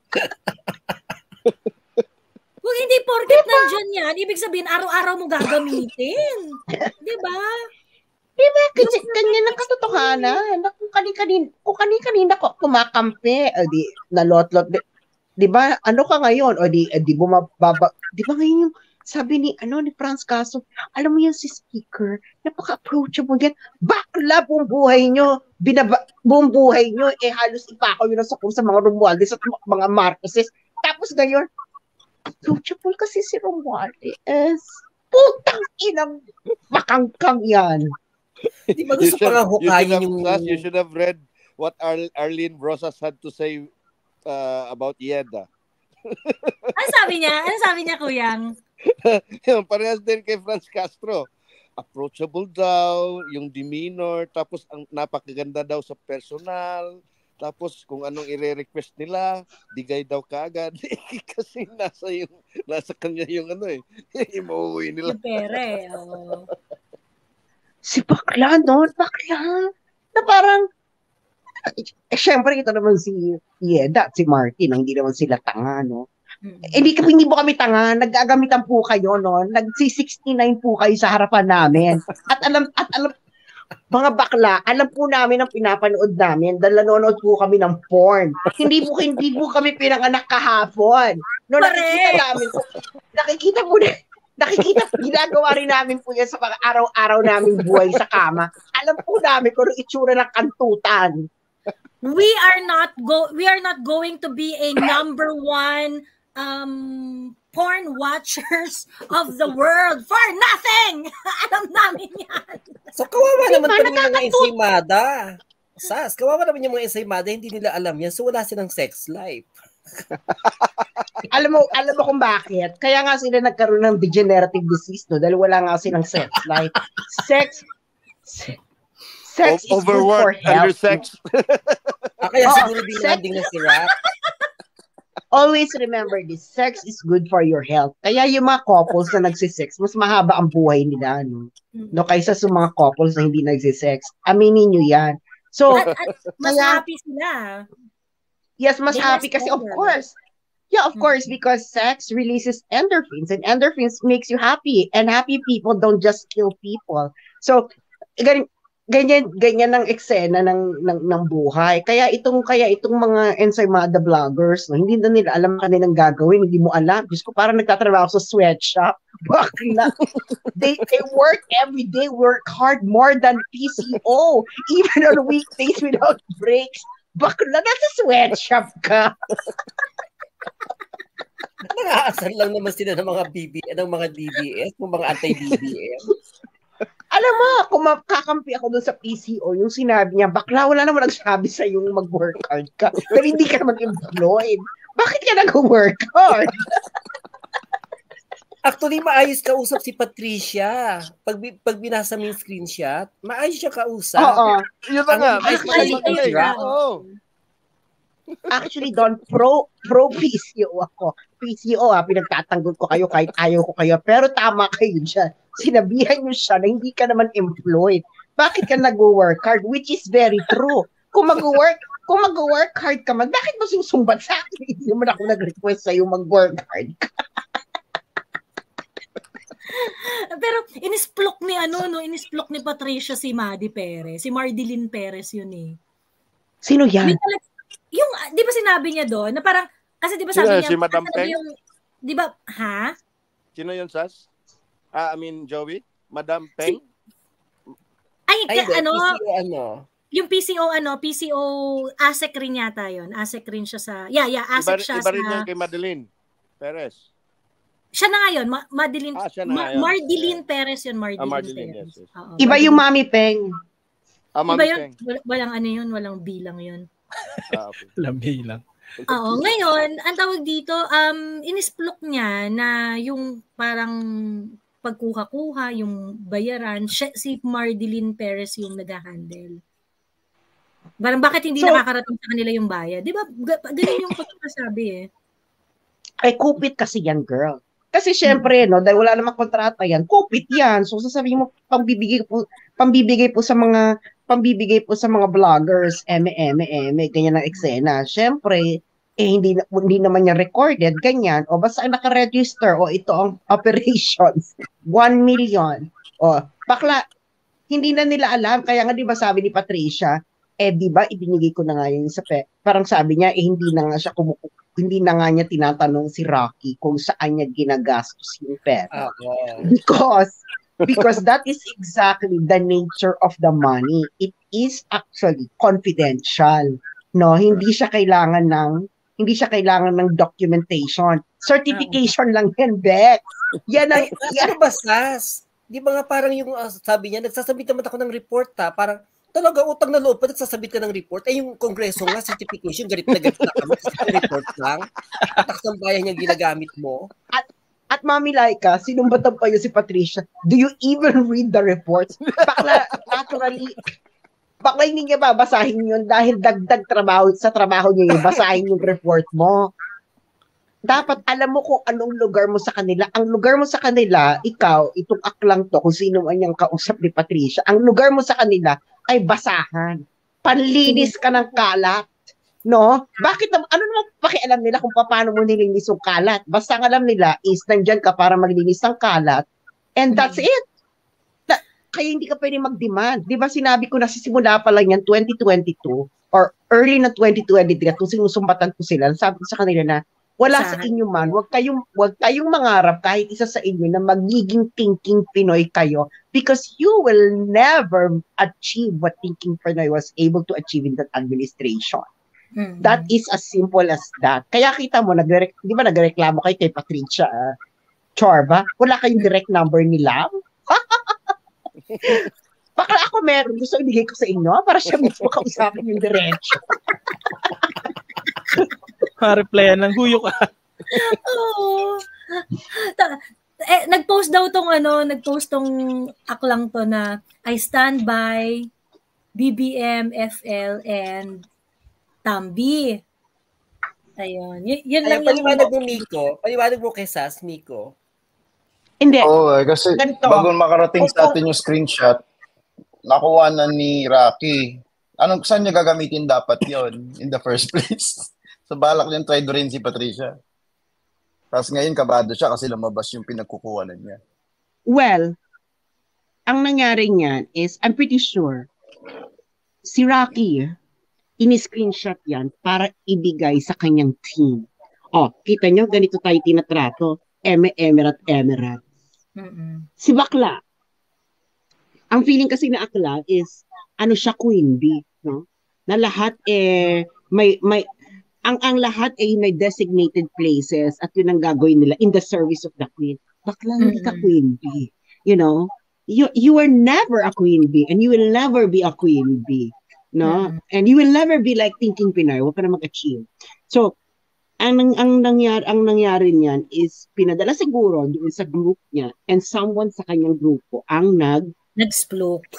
Kung hindi porket diba? Nandyan yan, ibig sabihin, araw-araw mo gagamitin. Di ba? Diba? Kasi ganyan ang katotohanan. Na kung kani-kanina, kung kani-kanina ko kumakampi, o di, nalot-lot, di, di ba, ano ka ngayon? O di, di bumababa, di ba ngayon yung, sabi ni, ano, ni Franz Castro, alam mo yan si speaker, napaka-approachable yan, bakla buong buhay nyo, binaba, buong buhay nyo, eh halos ipakaw yun ang sakong sa mga Romualdez at mga Marcoses. Tapos ngayon, approachable kasi si Romualdez. Putang inang makangkang yan. Di ba gusto pa nga hukayin yung... You should have read what Ar- Arlene Rosas had to say uh, about Ieda. Ano sabi niya? Ano sabi niya, Kuyang? Yung parehas din kay Franz Castro. Approachable daw, yung demeanor, tapos ang napakaganda daw sa personal, tapos kung anong ire-request nila, digay daw kaagad. Kasi nasa yung nasa kanya yung ano eh, imuwi nila. Yung pere. Oh. Si bakla, no? Bakla. Na parang, eh, syempre ito naman si Ieda, si Martin, hindi naman sila tanga, no? Mm-hmm. Hindi, hindi po kami tanga, naggagamitan po kayo, no? Nag-C sixty-nine po kayo sa harapan namin. At alam, at alam, mga bakla, alam po namin ang pinapanood namin dahil nanonood po kami ng porn. Hindi po, hindi po kami pinanganak kahapon. No, nakikita namin po, nakikita po na, nakikita, ginagawa rin namin po yan sa mga araw-araw namin buhay sa kama. Alam po namin kung ano itsura ng kantutan. We are not go we are not going to be a number one um porn watchers of the world for nothing. Alam namin yan. So kawawa naman pa yung mga ensaymada. Sas, kawawa naman yung mga ensaymada, hindi nila alam yan. So wala silang sex life. alam mo, alam mo kung bakit? Kaya nga sila nagkaroon ng degenerative disease, no? Dahil wala nga silang sex life. Sex, sex, sex is good for health. Sex. Ah, kaya siguro din landing na sila. Always remember this, sex is good for your health. Kaya yung mga couples na nagsisex, mas mahaba ang buhay nila, no? No, kaysa sa mga couples na hindi nagsisex. Aminin nyo yan. So, at, at mas kaya, happy sila. Yes, mas They happy kasi of course. Yeah, of mm-hmm. course, because sex releases endorphins and endorphins makes you happy. And happy people don't just kill people. So, ganyan, ganyan, ganyan ang eksena ng, ng, ng buhay. Kaya itong, kaya itong mga ensaymada vloggers, no, hindi na nila alam kanilang gagawin, hindi mo alam. Diyos ko, parang nagtatrabaho sa sweatshop. Bakla. they, they work every day, work hard more than P C O, even on weekdays without breaks. Bakla, nasa sweatshop ka. Nang-aasar lang naman sila ng mga B B, ng mga D B S, ng mga anti-B B M. Alam mo, kung makakampi ako doon sa P C O, yung sinabi niya, bakla, wala naman nagsabi sa yung mag-work hard ka. Pero hindi ka naman employed. Bakit ka nag-work hard? Actually, maayos kausap si Patricia. Pag, pag binasa mo yung screenshot, maayos siya kausap. Oo. Yun na nga. Ang- Mas Actually, magaling. yeah. Oo. Actually, Don, pro, pro P C O ako. P C O, ha, pinagtatanggol ko kayo kahit ayaw ko kayo. Pero tama kayo dyan. Sinabihan nyo siya na hindi ka naman employed. Bakit ka nag-work hard? Which is very true. Kung mag-work, kung mag-work hard ka man, bakit mo susumbat sa akin? Hindi naman ako nag-request sa'yo mag-work hard ka. Pero inisplok ni ano, no, inisplok ni Patricia si Maddie Perez. Si Mardeline Perez yun eh. Sino yan? May talag- yung, ah, di ba sinabi niya doon, na parang, kasi di ba Sino sabi yan? niya, Si Madam sabi Peng? yung, di ba, ha? Sino yun, Sas? Ah, I mean, Joey? Madam Peng? Ay, Ay, ka, hindi. ano, P C O, ano? yung P C O, ano, P C O, ASEC rin yata yun. ASEC rin siya sa, yeah, yeah, Iba, ASEC siya iba rin sa, yan kay Madeline Perez. siya na ngayon, Ma- Madeline, Ah, siya na Ma- ngayon. Mardeline Perez yun, Mardeline, Ah, Mardeline, Perez. yes, yes. Oo, Iba Mardeline. yung Mami Peng. Ah, Iba Mami yun, Peng. wal- walang ano yun, walang bilang yun. Ah, okay. Lambi lang. Oo, ngayon, ang tawag dito, um, inisplok niya na yung parang pagkuha-kuha, yung bayaran, siya, si Mardeline Perez yung nag-handle. Parang bakit hindi So- nakakarating sa kanila yung bayad? Di ba? Ga- Ganun yung pagkakasabi eh. Ay, kupit kasi yan, girl. Kasi syempre, no, dahil wala namang kontrata yan, kupit yan. So, sasabihin mo, pambibigay po, pambibigay po sa mga, pambibigay po sa mga vloggers, eme, eme, eme, ganyan ang eksena. Syempre, eh, hindi, na- hindi naman niya recorded, ganyan. O, basta naka-register, o, ito ang operations, one million. O, bakla, hindi na nila alam. Kaya nga, di ba sabi ni Patricia, eh, di ba, ibinigay ko na nga yun sa pe. Parang sabi niya, eh, hindi na nga siya kumukuha. Hindi na nga niya tinatanong si Rocky kung saan niya ginagastos yung pera. Ako. Because, because that is exactly the nature of the money. It is actually confidential. No, hindi siya kailangan ng hindi siya kailangan ng documentation. Certification lang yan, Bex. Yan ang, Ay, yan, ano ba, Sas? Di ba nga parang yung uh, sabi niya, nagsasabit naman ako ng report ha, parang talaga utang na loob pa, nagsasabit ka ng report. Eh yung kongreso nga, certification, galit na galit na kami, kasi report lang. Taksang bayan niya ginagamit mo. at Mami Laika, sinumbatan pa yun si Patricia. Do you even read the reports? Bakla, naturally, bakla hindi niya babasahin yun dahil dagdag trabaho sa trabaho niya yung basahin yung report mo. Dapat alam mo kung anong lugar mo sa kanila. Ang lugar mo sa kanila, ikaw, itong aklang to, kung sino man yung kausap ni Patricia, ang lugar mo sa kanila ay basahan. Panlinis ka ng kalat. No? Bakit, ano naman pakialam nila kung paano mo nilinis yung kalat? Basta ang alam nila is nandyan ka para maglinis ng kalat and that's it. Na, kaya hindi ka pwede mag-demand. Di ba sinabi ko na sisimula pa lang yan twenty twenty-two or early na twenty twenty-three at kung sinusumbatan ko sila, sabi ko sa kanila na wala sa inyo man, wag kayong, wag kayong mangarap kahit isa sa inyo na magiging thinking Pinoy kayo because you will never achieve what thinking Pinoy was able to achieve in that administration. Mm-hmm. That is as simple as that. Kaya kita mo, nagre- di ba nagreklamo kayo kay Patricia uh, Chorba? Wala kayong direct number nila? Baka ako meron, gusto ibigay ko sa inyo para siya mismo kausapin yung diretso. Ma-replyan ng huyo ka. Oo. Ta- eh, nag-post daw tong ano, nag-post tong aklang to na I stand by B B M, F L, and Tambi. Ayun. Y- yun Ay, lang yung... paliwanag mo, Miko. Paliwanag mo kay Sas, Miko. Hindi. Oo, oh, kasi Ganito. bago makarating sa Opo. atin yung screenshot, nakuha na ni Rocky. Anong saan niya gagamitin dapat yon in the first place? So balak niyang try rin si Patricia. Tapos ngayon kabado siya kasi lumabas yung pinagkukuhanan niya. Well, ang nangyari niyan is, I'm pretty sure, si Rocky, ini-screenshot yan para ibigay sa kanyang team. Oh, kita nyo, ganito tayo tinatrato. Eme, Emerat, Emerat. Mm-mm. Si Bakla, ang feeling kasi na Akla is, ano siya, queen bee, no? Na lahat, eh, may, may, ang ang lahat ay may designated places at yun ang gagawin nila in the service of the queen. Bakla, hindi ka Mm-mm. queen bee. You know, you you were never a queen bee and you will never be a queen bee. No? Mm-mm. And you will never be like thinking Pinoy. Huwag ka na mag-achieve. So, ang, ang, ang, nangyari, ang nangyari niyan is pinadala siguro doon sa group niya and someone sa kanyang grupo ang nag Nag-splook.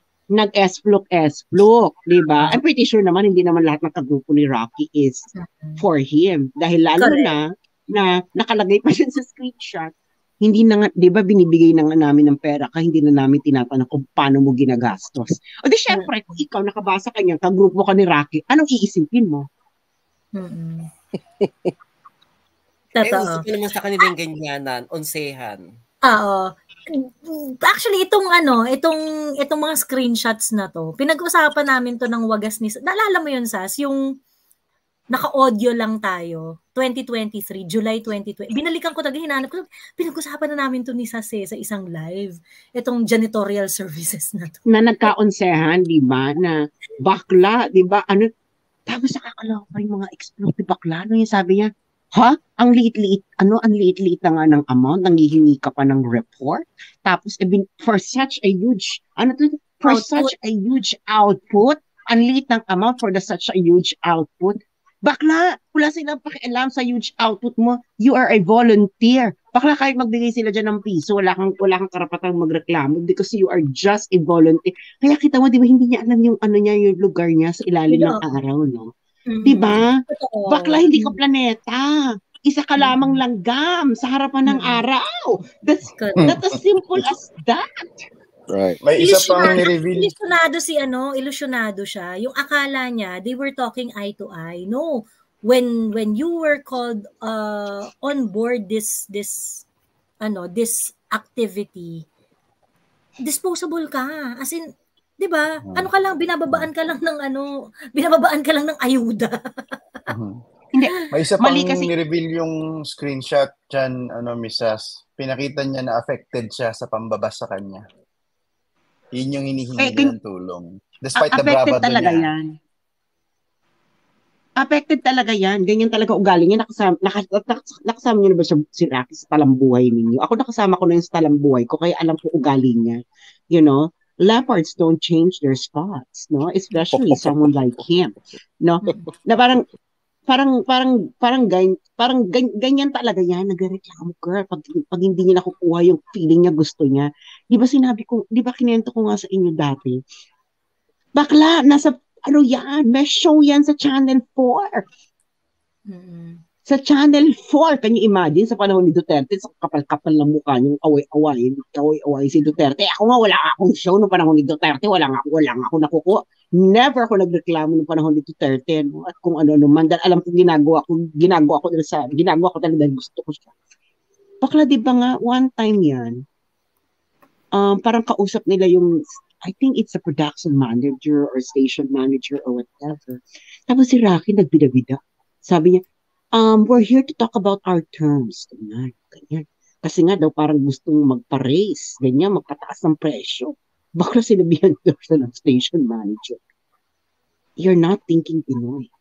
nag-esplok-esplok, di ba? Ah. I'm pretty sure naman hindi naman lahat ng kagrupo ni Rocky is Mm-mm. for him. Dahil lalo Correct. na na nakalagay pa siya sa screenshot, hindi na nga, di ba binibigay na nga namin ng pera ka, hindi na namin tinatanong kung paano mo ginagastos. O di syempre, kung ikaw nakabasa ka niyan, kagrupo ka ni Rocky, anong iisipin mo? Mm-mm. Eh, Totoo. uso ko naman sa kanila yung ganyanan, onsehan. Oo. Actually, itong ano, itong itong mga screenshots na to, pinag-usapan namin to ng wagas ni naalala mo yun, Sas, yung naka-audio lang tayo, twenty twenty-three, July twenty twenty. Binalikan ko talaga, hinanap ko, pinag-usapan na namin to ni Sas eh, sa isang live, itong janitorial services na to. Na nagkaonsehan, di ba? Na bakla, di ba? Ano, tapos nakakalawa pa yung mga explosive bakla. Ano yung sabi niya? Ha? Ang liit-liit, ano, ang liit-liit na nga ng amount, nanghihingi ka pa ng report. Tapos, eh, bin- for such a huge, ano to, for Output. such a huge output, ang liit ng amount for the such a huge output. Bakla, wala silang pakialam sa huge output mo. You are a volunteer. Bakla, kahit magbigay sila dyan ng piso, wala kang, wala kang karapatang magreklamo because you are just a volunteer. Kaya kita mo, di ba, hindi niya alam yung ano niya, yung lugar niya sa ilalim ng Yeah. araw, no? Mm-mm. Di ba? Totoo. Bakla, hindi ka planeta. Isa ka lamang langgam sa harapan ng Mm. araw. That's, Correct. that's as simple as that. Right. May isa pang Ilusyonado, ni-reveal. ilusyonado si ano, ilusyonado siya. Yung akala niya, they were talking eye to eye. No, when when you were called uh, on board this this ano, this activity, disposable ka. As in, 'di ba? Ano ka lang, binababaan ka lang ng ano, binababaan ka lang ng ayuda. Hindi. May isa pang Mali kasi- ni-reveal yung screenshot dyan, ano, Misas. Pinakita niya na affected siya sa pambaba sa kanya. Yun yung hinihingi Eh, niya kin- ng tulong. Despite the Affected bravado talaga niya. yan. Affected talaga yan. Ganyan talaga ugali niya. Nakasama, nakas, nakas, nakasama niyo na ba siya, si Rocky sa talambuhay ninyo? Ako nakasama ko na yung sa talambuhay ko, kaya alam ko ugali niya. You know, leopards don't change their spots, no? Especially someone like him, no? Na parang, parang, parang, parang, ganyan, parang ganyan, ganyan talaga yan. Nagreklamo, girl, pag, pag hindi niya nakukuha yung feeling niya, gusto niya. Di ba sinabi ko, di ba kinento ko nga sa inyo dati? Bakla, nasa, ano yan, may show yan sa Channel four. Mm-mm. Sa Channel four, can you imagine, sa panahon ni Duterte, sa kapal-kapal ng mukha niyong away-away, away-away si Duterte. Ako nga, wala akong show noong panahon ni Duterte, wala nga ako, wala nga ako nakukuha. Never ako nagreklamo noong panahon ni Duterte, no? At kung ano naman, dahil alam ko ginagawa ko, ginagawa ko dahil sa, ginagawa ko talaga dahil gusto ko siya. Bakla, di ba nga, one time yan, um, parang kausap nila yung, I think it's a production manager or station manager or whatever. Tapos si Rocky nagbida-bida. Sabi niya, um, we're here to talk about our terms. Ganyan, ganyan. Kasi nga daw parang gustong magpa-raise, ganyan, magpataas ng presyo. Bakla sinabihan daw siya ng station manager. You're not thinking Pinoy.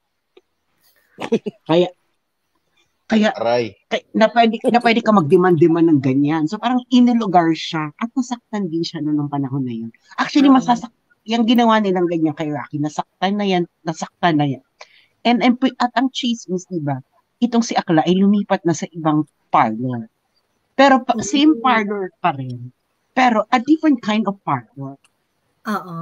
Kaya, kaya, Aray. kaya na, pwede, na pwede ka mag-demand-demand ng ganyan. So parang inulugar siya at nasaktan din siya noong panahon na yun. Actually, Ah. masasak yung ginawa nilang ganyan kay Rocky, nasaktan na yan, nasaktan na yan. And, and at ang chismis, diba, itong si Akla ay lumipat na sa ibang parlor. Pero pa, same parlor pa rin. Pero a different kind of parlor. Oo.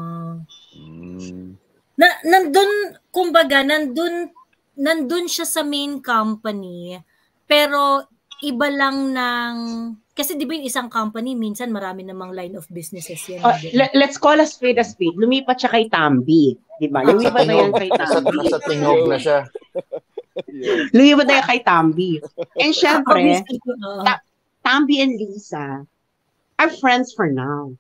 Mm. Na nandun, kumbaga, nandun nandun siya sa main company, pero iba lang ng, kasi di ba yung isang company, minsan marami namang line of businesses yan. Uh, di ba? le- let's call a spade a spade. Lumipat siya kay Tambi. Diba? Ah, Lumipat na yan kay Nasa, Tambi. nasa tingog na siya. Yeah. Lumipat na yan kay Tambi. And syempre, Obviously, oo. ta- Tambi and Lisa are friends for now.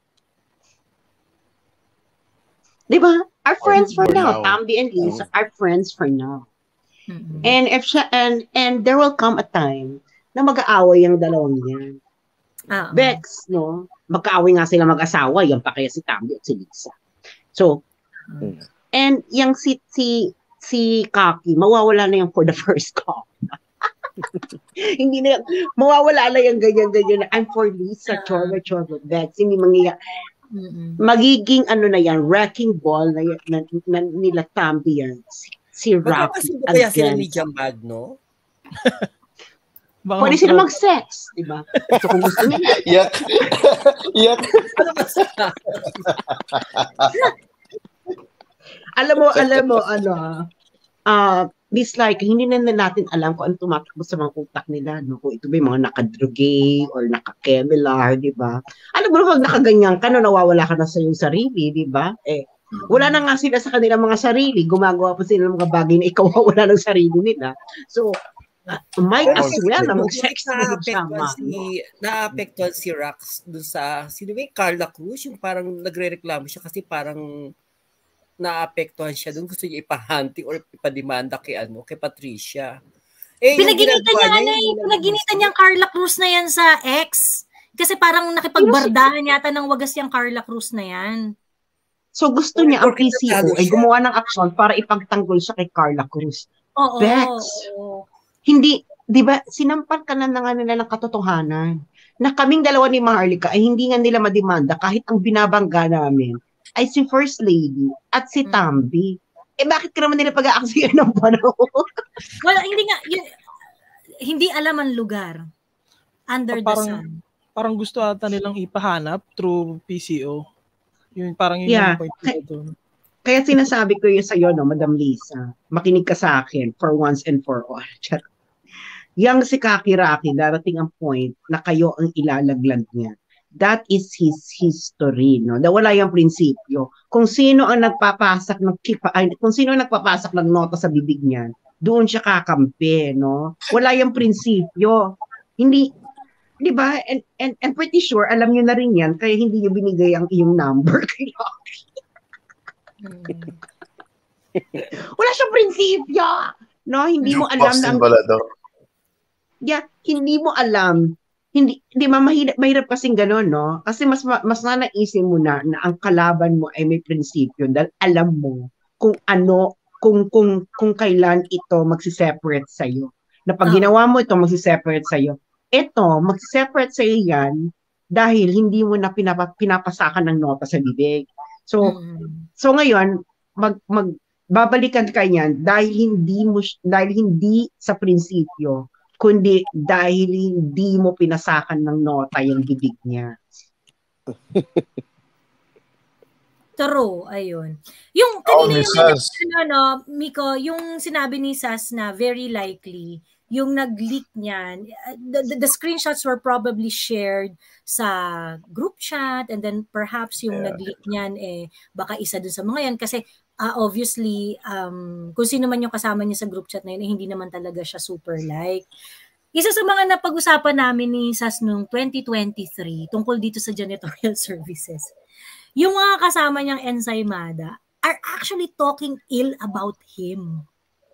Diba? Are friends for For now. now. Tambi and Lisa are friends for now. Mm-mm. And if siya, and and there will come a time na mag-aaway ang dalawang yan. Ah, Bex, no? Magkaaway nga sila mag-asawa, yan pa kaya si Tambi at si Lisa. So, Hmm. and yung si, si si Kaki, mawawala na yan for the first call. Hindi na, mawawala na yung ganyan-ganyan na, I'm for Lisa, Chorba, Chorba, Bex, hindi mangyayari. Mm-mm. Magiging ano na yan, wrecking ball na, na, na nila Tambi yan. Si, si Rocky again. Kaya sila ni Magno? Pwede sila mag-sex, di ba? So kung gusto nila. Yak. Yak. Ano ba sa? Alam mo, alam mo, ano, ah, uh, dislike, hindi na natin alam kung ano tumatakbo sa mga utak nila, no? Kung ito ba yung mga nakadroge or nakakemelar, di ba? Alam mo, pag nakaganyan ka, no, nawawala ka na sa iyong sarili, di ba? Eh, wala na nga sila sa kanilang mga sarili, gumagawa pa sila ng mga bagay na ikaw wala ng sarili nila. So, uh, might as well na mag-sex na sama. Si, na-apektuhan si Rax doon sa, sino ba yung Carla Cruz, yung parang nagre-reklamo siya kasi parang naapektuhan siya doon, gusto niya ipahunting or ipademanda kay ano, kay Patricia. Eh, pinaginita niya, ano eh, pinaginita niya ang Carla Cruz na yan sa ex. Kasi parang nakipagbardahan yata ng wagas yung Carla Cruz na yan. So gusto niya ang P C O ay gumawa ng aksyon para ipagtanggol siya kay Carla Cruz. Oo. Bex, hindi, di ba, sinampal ka na nga nila ng katotohanan na kaming dalawa ni Maharlika ay hindi nga nila mademanda kahit ang binabangga namin ay si First Lady at si Tambi. Eh bakit ka naman nila pag-aaksiyan ng panahon? Wala, hindi nga, yun, hindi alam ang lugar. Under parang, the sun. Parang gusto ata nilang ipahanap through P C O. Yun, parang yun yeah. yung point ko doon. Kaya sinasabi ko yun sa'yo, no, Madam Lisa, makinig ka sa akin for once and for all. Yang si Kaki Raki, darating ang point na kayo ang ilalaglag niya. That is his history, no? Na wala yung prinsipyo. Kung sino ang nagpapasak ng kipa, ay, kung sino ang nagpapasak ng nota sa bibig niya, doon siya kakampi, no? Wala yung prinsipyo. Hindi, di ba? And, and, and pretty sure, alam niyo na rin yan, kaya hindi niyo binigay ang iyong number kay Rocky. Wala siyang prinsipyo, no? Hindi mo alam na ang... Yeah, hindi mo alam. Hindi, hindi ma mahirap, mahirap kasing gano'n, no? Kasi mas mas nanaisin mo na na ang kalaban mo ay may prinsipyo dahil alam mo kung ano, kung kung kung kailan ito magsi-separate sa iyo. Na pag ginawa mo ito magsi-separate sa iyo. Ito, magsi-separate sa iyo yan dahil hindi mo na pinapa, pinapasakan ng nota sa bibig. So, mm. so ngayon, mag mag babalikan ka niyan dahil hindi mo dahil hindi sa prinsipyo kundi dahil hindi mo pinasakan ng nota yung bibig niya. True, ayun. Yung kanina oh, yung ano, ano, Miko, yung sinabi ni Sas na very likely, yung nag-leak niyan, the, the, the screenshots were probably shared sa group chat and then perhaps yung yeah. nag-leak niyan eh baka isa dun sa mga yan kasi uh, obviously um kung sino man yung kasama niya sa group chat na yun eh, hindi naman talaga siya super like. Isa sa mga napag-usapan namin ni Sas noong twenty twenty-three tungkol dito sa janitorial services. Yung mga kasama niyang ensaymada are actually talking ill about him.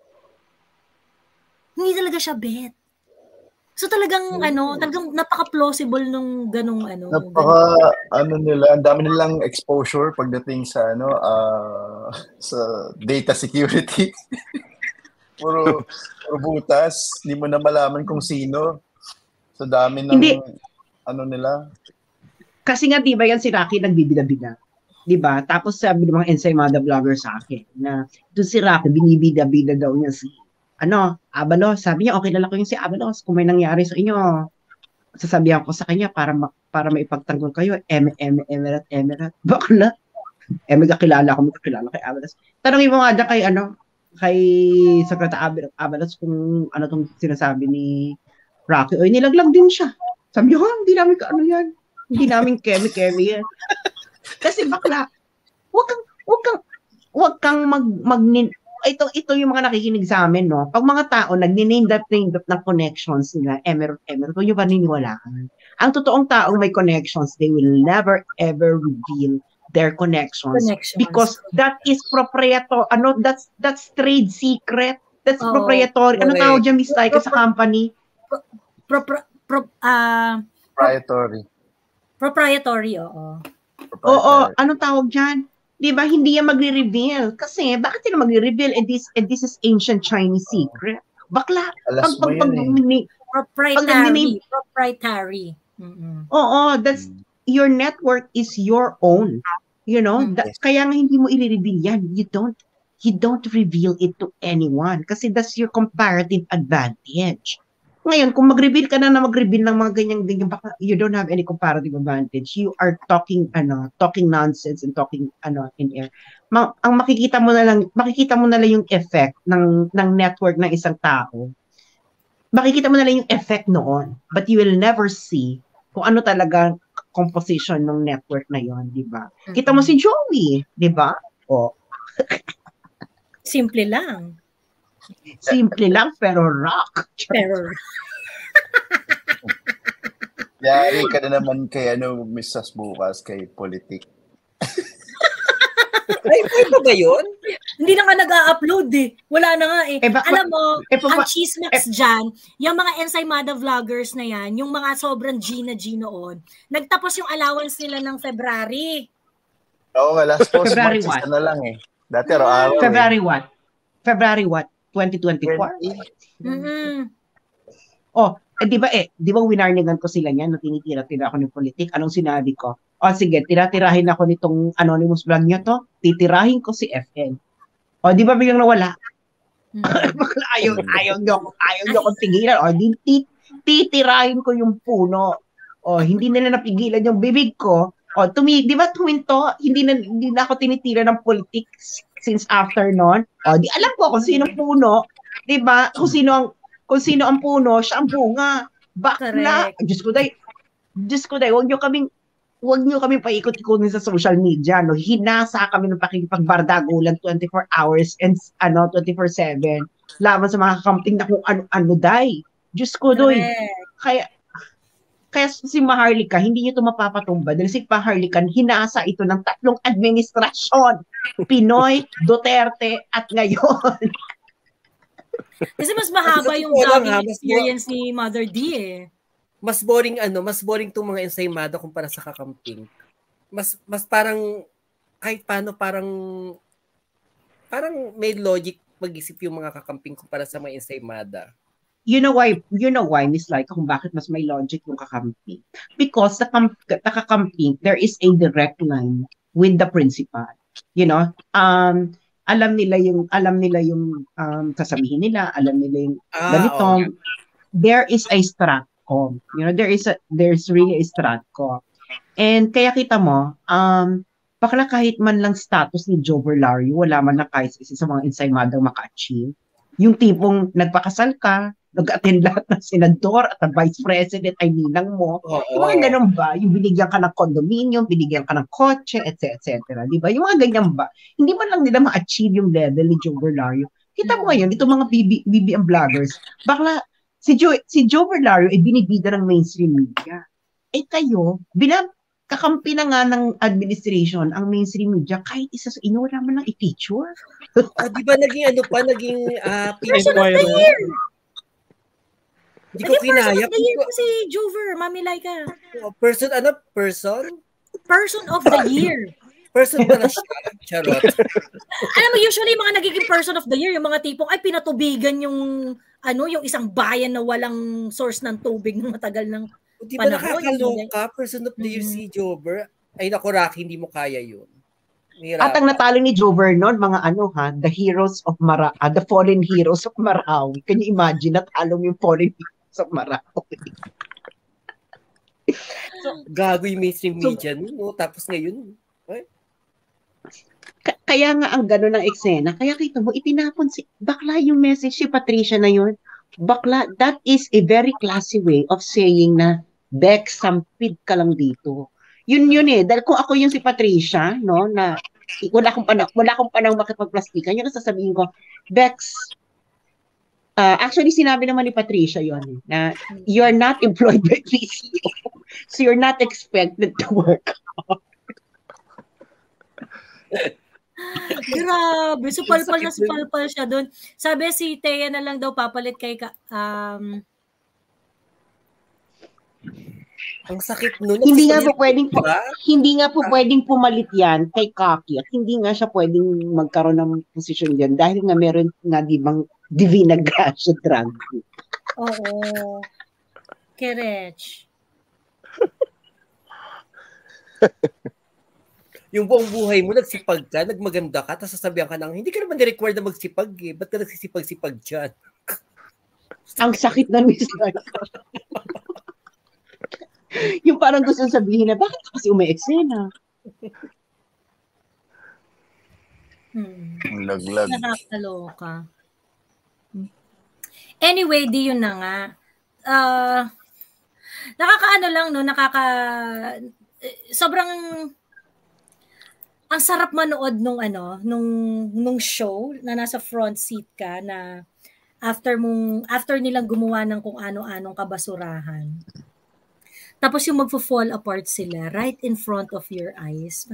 Hindi talaga siya bet. So talagang hmm. ano, talagang napaka-plausible nung ganung ano. Napaka ganung, ano nila, ang dami nilang exposure pagdating sa ano uh, sa data security. puro, puro butas, hindi mo na malaman kung sino. So dami ng hindi. ano nila. Kasi nga 'di ba yan si Rocky nagbibida-bida. 'Di ba? Tapos sabi ng mga ensaymada vlogger sa akin na doon si Rocky binibida-bida daw niya si ano, Abalos, sabi niya, okay na lang ko yung si Abalos. Kung may nangyari sa inyo, sasabihan ko sa kanya para ma- para maipagtanggol kayo. Em, em, emerat, emerat. Bakla. Eh, may kakilala ko, may kakilala kay Abalos. Tanongin mo nga dyan kay, ano, kay Secretary Abalos kung ano tong sinasabi ni Rocky. O, nilaglag din siya. Sabi niya, ha, hindi namin ka ano yan. Hindi namin kemi-kemi yan. Kasi bakla, wag kang, wag kang, wag kang mag, mag ito ito yung mga nakikinig sa amin, no? Pag mga tao nag-name that name that ng connections nila, emerald, emerald, kung yung paniniwalaan. Ang totoong taong may connections, they will never ever reveal their connections, connections. Because that is proprietor, ano, that's that's trade secret, that's oh, proprietary. Ano tawag dyan, Miss Laika, sa company? Pro, pro, pro, pro, uh, proprietary. Proprietary, oo. Oo, anong tawag dyan? Di ba? Hindi yan magre-reveal. Kasi, bakit sila magre-reveal? And this, and this is ancient Chinese secret. Bakla. Alas Pag, mo pag, pag, yun eh. Proprietary. Proprietary. Mm-mm. Oo, that's, your network is your own. You know? Mm. Da, kaya nga hindi mo i-reveal yan. You don't, you don't reveal it to anyone. Kasi that's your comparative advantage. Ngayon, kung mag-reveal ka na na mag-reveal ng mga ganyan-ganyan, baka you don't have any comparative advantage. You are talking, ano, talking nonsense and talking, ano, in air. Ma- ang makikita mo na lang, makikita mo na lang yung effect ng, ng network ng isang tao. Makikita mo na lang yung effect noon. But you will never see kung ano talaga composition ng network na yon, di ba? Kita mo si Joey, di ba? O. Simple lang. Simple lang, pero rock. Pero Yari ka na naman kay ano, Missus bukas, kay politik. Ay, ay pa ba yun? hindi na nga nag-a-upload eh. Wala na nga eh. Eh, ba- Alam mo, eh, pa- ang pa- chismax dyan, yung mga ensaymada vloggers na yan, yung mga sobrang G na G noon, nagtapos yung allowance nila ng February. Oo, nga, last post February month, what? isa na lang eh. Dati araw-araw February what? February what? twenty twenty-four? Mm-mm. Oh, eh, di ba eh, di ba winarningan ko sila niyan nung tinitira-tira ako ng politik? Anong sinabi ko? O sige, tira-tirahin ako nitong anonymous vlog niya to. Titirahin ko si F N. O di ba biglang nawala? Mm. ayaw, ayaw niyo ako, ayaw niyo akong tigilan. O di, tit, titirahin ko yung puno. O hindi nila napigilan yung bibig ko. O tumi, di ba tuwinto? Hindi na, hindi na ako tinitira ng politics since after noon. O di alam ko kung sino puno. Di ba? Kung sino ang kung sino ang puno, siya ang bunga. Bakla. Correct. Diyos ko day. Diyos ko day, huwag niyo kaming huwag niyo kaming paikot-ikotin sa social media, no. Hinasa kami ng pakikipagbardagulan twenty-four hours and ano twenty-four seven laban sa mga kakamping na kung ano-ano day. Diyos ko doy. Kaya kaya si Maharlika, hindi niyo ito mapapatumba dahil si Maharlika hinasa ito ng tatlong administrasyon. Pinoy, Duterte, at ngayon. Kasi mas mahaba Kasi yung totoo lang, vlogging ha, mas experience ni Mother D eh. Mas boring ano, mas boring tong mga ensaymada kumpara sa kakamping. Mas mas parang kahit paano parang parang may logic mag-isip yung mga kakamping kumpara sa mga ensaymada. You know why, you know why, Miss Laika, kung bakit mas may logic yung kakamping? Because the, kam- the kakamping, there is a direct line with the principal. You know, um, alam nila yung, alam nila yung um, sasabihin nila, alam nila yung Ah, ganito. okay. There is a stratcom. You know, there is a, there's really a stratcom. And kaya kita mo, um, bakla kahit man lang status ni Joe Berlario, wala man lang kahit isa sa mga ensaymadang maka-achieve. Yung tipong nagpakasal ka, nag-attend lahat ng senador at ang vice president ay ninang mo. Oo. Yung mga ganun ba? Yung binigyan ka ng condominium, binigyan ka ng kotse, et cetera et cetera. Di ba? Yung mga ganyan ba? Hindi man lang nila ma-achieve yung level ni Joe Berlario. Kita mo ngayon, itong mga B B, B B M vloggers, bakla, si Joe, si Joe Berlario ay binibida ng mainstream media. Eh kayo, binab kakampi na nga ng administration ang mainstream media, kahit isa sa inyo, wala man lang i-feature. Ah, di ba naging ano pa, naging uh, Person of the year! Hindi ko Naging person kinaya. of the year ko si Jover, Mami Laika. Person, ano? Person? Person of the year. Person pala siya. Charot. Alam mo, usually mga nagiging person of the year, yung mga tipong, ay pinatubigan yung, ano, yung isang bayan na walang source ng tubig ng matagal ng Di ba panahon. nakakaloka? Person of the year si Jover. Ay naku, Rocky, hindi mo kaya yun. Mahirap. At ang natalo ni Joe Vernon, mga ano ha, the heroes of Mara, uh, the fallen heroes of Marawi. Can you imagine, natalo yung fallen heroes of Marawi? So, gago yung mainstream media no? Tapos ngayon, eh? K- kaya nga ang gano'n ng eksena, kaya kita mo, itinapon si, bakla yung message si Patricia na yun. Bakla, that is a very classy way of saying na, Bex, sampid ka lang dito. Yun yun eh, dahil kung ako yung si Patricia, no, na wala akong panang, wala akong panang makipagplastikan, yun ang sasabihin ko, Bex, uh, actually sinabi naman ni Patricia yun, eh, na you're not employed by P C O, so you're not expected to work. Grabe, supalpal na supalpal siya doon. Sabi si Thea na lang daw papalit kay ka, um Ang sakit nun. Hindi nga po pwedeng po, Diba? hindi nga po pwedeng pumalit yan kay Kaki at hindi nga siya pwedeng magkaroon ng posisyon diyan dahil nga meron nga di bang Divina Gracia drag queen. Oo. Kerech. Yung buong buhay mo, nagsipag ka, nagmaganda ka, tapos sasabihan ka ng, hindi ka naman ni-required na magsipag eh. Ba't ka nagsisipag-sipag dyan? Ang sakit na Miss Laika. Yung parang gusto sabihin na, bakit kasi umi-eksena? Hmm. Laglag. Nakakaloka. Anyway, di yun na nga. Uh, nakakaano lang, no? Nakaka... Sobrang... Ang sarap manood nung ano, nung, nung show na nasa front seat ka na after mong after nilang gumawa ng kung ano-anong kabasurahan. Tapos yung magfo-fall apart sila right in front of your eyes.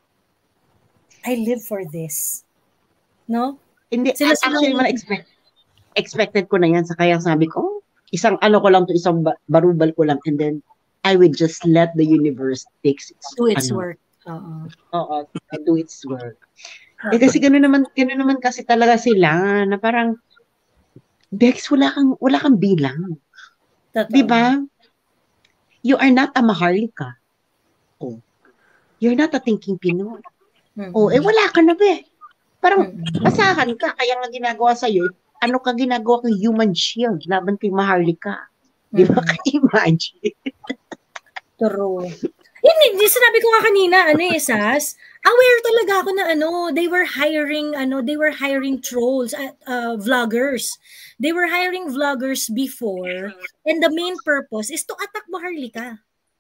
I live for this. No? Hindi, Sila actually, silang- man expect, expected ko na yan. Sa kaya sabi ko, oh, isang ano ko lang to, isang ba- barubal ko lang, and then I would just let the universe take its, do its ano, work. Oo. Oo, do its work. Eh, kasi gano'n naman, gano'n naman kasi talaga sila, na parang, Dex, wala kang, wala kang bilang. Totoo. Di ba? You are not a Maharlika. Oh. You're not a thinking Pinoy. Mm-mm. Oh, eh wala ka na ba? Parang Mm-mm. basahan ka, kaya nga ginagawa sa'yo, ano ka ginagawa kang human shield laban kay Maharlika. Di ba? Mm-mm. Imagine. True. Yun, yun, sinabi ko nga kanina, ano eh, Sas, aware talaga ako na ano, they were hiring, ano, they were hiring trolls, at uh, vloggers. They were hiring vloggers before, and the main purpose is to attack Maharlika.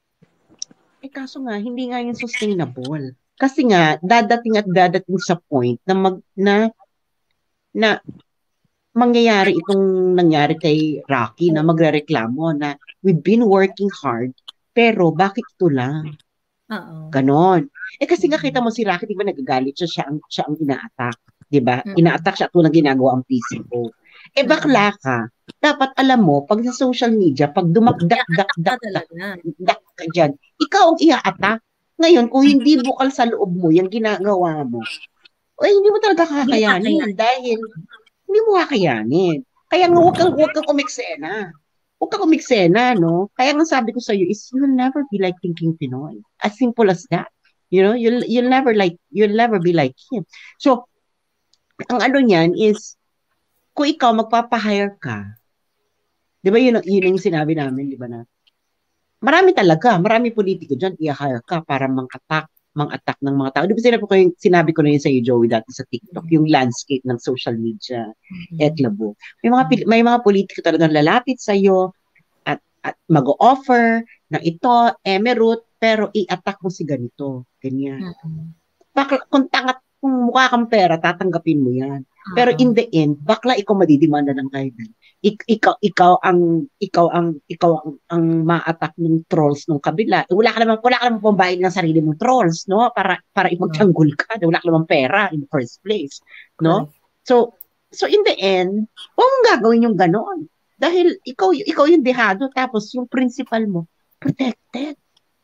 Eh kaso nga, hindi nga yung sustainable. Kasi nga, dadating at dadating sa point na mag, na, na, mangyayari itong nangyari kay Rocky na magrereklamo na we've been working hard, pero bakit ito lang? Oo. Ganon. Eh kasi nga kita mo si Rocky, di ba nagagalit siya, siya ang, siya ang ina-attack. Di ba? Mm. Ina-attack siya at walang ginagawa ang P C O. Eh bakla ka. Dapat alam mo, pag sa social media, pag dumakdak-dak-dak talaga. dak ka dyan, ikaw ang i-attack. Ngayon, kung hindi bukal sa loob mo, yung ginagawa mo, ay hindi mo talaga kakayanin dahil hindi mo kakayanin. Kaya nga huwag kang, huwag kang umiksena. Huwag kang umiksena, no? Kaya nga sabi ko sa iyo is you'll never be like Thinking Pinoy. As simple as that. You know, you'll you'll never like you'll never be like him. So, ang ano niyan is kung ikaw magpapa-hire ka, 'di ba yun, yun yung sinabi namin, 'di ba na? Marami talaga, marami politiko diyan i-hire ka para mang-attack, mang-attack ng mga tao. 'Di ba sinabi ko yung sinabi ko na yun sa iyo, Joey, dati sa TikTok, yung landscape ng social media, Mm-hmm. etlabo. May mga pil- may mga politiko talagang lalapit sa iyo at at mag-o-offer na ito emerald pero i-attack mo si ganito, ganyan. Mm-hmm. Bakla, kung tangat, kung mukha kang pera, tatanggapin mo yan. Pero Oo. in the end, bakla ikaw madidimanda ng guidance. Ik- ikaw ikaw ang ikaw ang ikaw ang, ang ma-attack ng trolls ng kabila. Eh, wala ka naman wala ka naman pambayad ng sarili mong trolls, no? Para para ipagtanggol ka, wala ka naman pera in the first place, no? So so in the end, huwag mong gagawin yung ganoon. Dahil ikaw ikaw yung dehado tapos yung principal mo protected.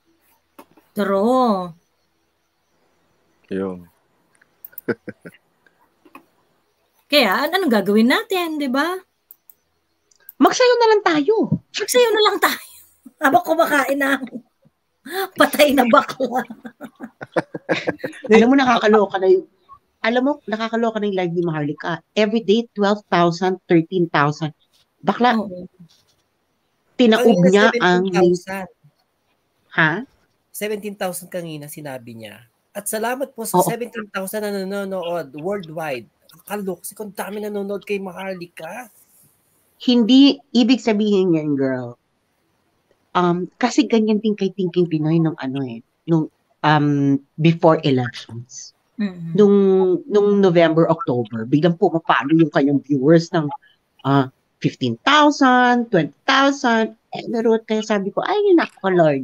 True. Yung. Kaya, an- anong gagawin natin, di ba? Magsayo na lang tayo. Magsayo na lang tayo. Habang kumakain na patay na bakla. Alam mo, nakakaloka na yung, alam mo, nakakaloka na yung live ni Maharlika. Every day, twelve thousand, thirteen thousand. Bakla, Oo. tinaob Kanina, niya ang, seventeen thousand. ha? seventeen thousand kanina sinabi niya. At salamat po sa Oo. seventeen thousand na nanonood worldwide. Kalok, kasi kung dami nanonood kay Maharlika. Hindi, ibig sabihin yan, girl. Um, kasi ganyan din kay Thinking Pinoy nung ano eh, nung um, before elections. Mm-hmm. Nung, nung November, October, biglang pumapalo yung kanyang viewers ng uh, fifteen thousand, twenty thousand. Eh, naroon, kaya sabi ko, ay, nako, Lord.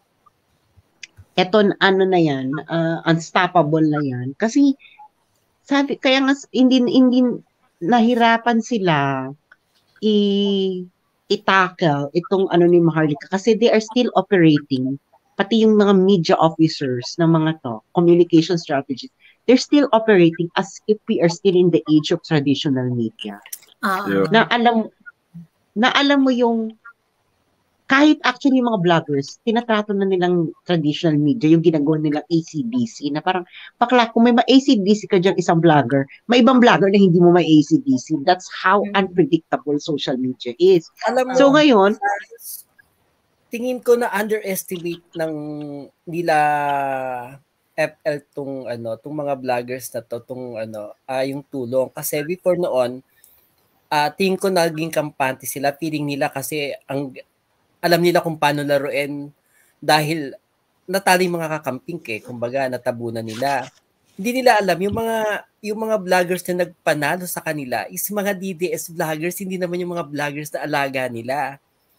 Eto, ano na yan, uh, unstoppable na yan. Kasi, sabi, kaya nga, hindi, hindi, nahirapan sila i, i-tackle itong ano ni Maharlika kasi they are still operating, pati yung mga media officers ng mga to, communication strategies, they're still operating as if we are still in the age of traditional media. Uh, Na alam, na alam mo yung, kahit actually yung mga vloggers, tinatrato na nilang traditional media, yung ginagawa nilang A C D C, na parang, bakla, kung may ma-A C D C ka dyan isang vlogger, may ibang vlogger na hindi mo may A C D C. That's how unpredictable social media is. Alam mo, So ngayon, tingin ko na underestimate ng nila F L tong ano, tong mga vloggers na to, tong ano, uh, yung tulong. Kasi before noon, uh, tingin ko naging kampante sila, feeling nila kasi ang alam nila kung paano laruin dahil natalo yung mga kakamping eh, kumbaga natabunan nila. Hindi nila alam yung mga yung mga vloggers na nagpanalo sa kanila is mga D D S vloggers, hindi naman yung mga vloggers na alaga nila.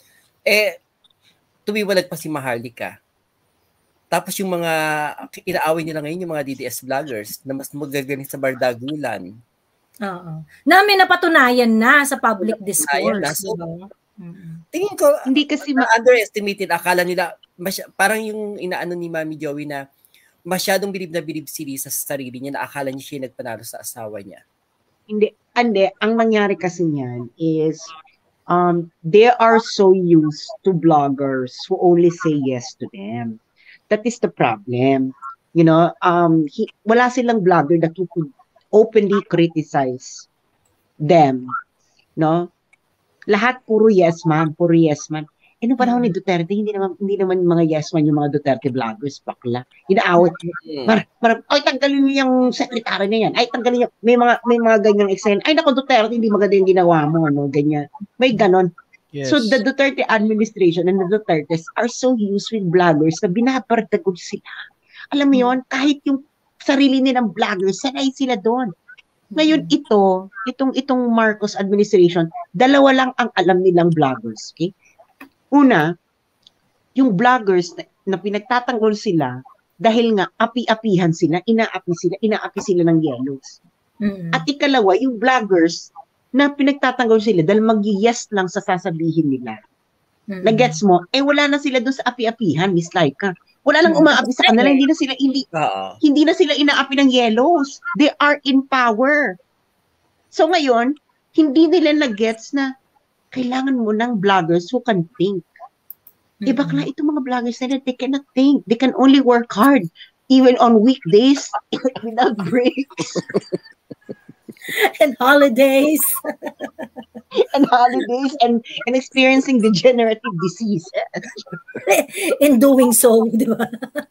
Eh tumiwalag pa si Maharlika. Tapos yung mga inaaway nila ngayon yung mga D D S vloggers na mas magagaling sa bardagulan. Oo. Na may napatunayan na sa public discourse. Na, so, diba? Mm-hmm. Tingin ko, hindi kasi ma- underestimated, akala nila, masy- parang yung inaano ni Mami Joey na masyadong bilib na bilib si Lisa sa sarili niya na akala niya siya nagpanalo sa asawa niya. Hindi, hindi. Ang nangyari kasi niyan is, um, they are so used to bloggers who only say yes to them. That is the problem. You know, um, he, wala silang blogger that who could openly criticize them. No? Lahat puro yes man, puro yes man. Eh, nung panahon ni Duterte, hindi naman hindi naman mga yes man yung mga Duterte vloggers, bakla. Inaawat mo. Mar, mar, ay, tanggalin niyo yung sekretary na yan. Ay, tanggalin niyo. May mga, may mga ganyang eksena. Ay, naku, Duterte, hindi maganda yung ginawa mo. No? Ganyan. May ganon. Yes. So, the Duterte administration and the Dutertes are so used with vloggers na binabartagod sila. Alam mo yun, kahit yung sarili nilang vloggers, sanay sila doon. Ngayon ito, itong itong Marcos administration, dalawa lang ang alam nilang vloggers, okay? Una, yung vloggers na, na pinagtatanggol sila dahil nga api-apihan sila, inaapi sila, inaapi sila ng yellows. Mm-hmm. At ikalawa, yung vloggers na pinagtatanggol sila dahil mag-yes lang sa sasabihin nila. Mm-hmm. Na-gets mo? Eh wala na sila doon sa api-apihan, Miss Laika. Wala lang umaapi sa kanila, hindi na sila hindi, uh-huh. hindi na sila inaapi ng yellows. They are in power. So ngayon, hindi nila na-gets na kailangan mo ng vloggers who can think. Mm-hmm. Eh bakla itong mga vloggers nila, they cannot think. They can only work hard, even on weekdays, without breaks. And holidays. and holidays and, and experiencing degenerative diseases. In doing so, di ba?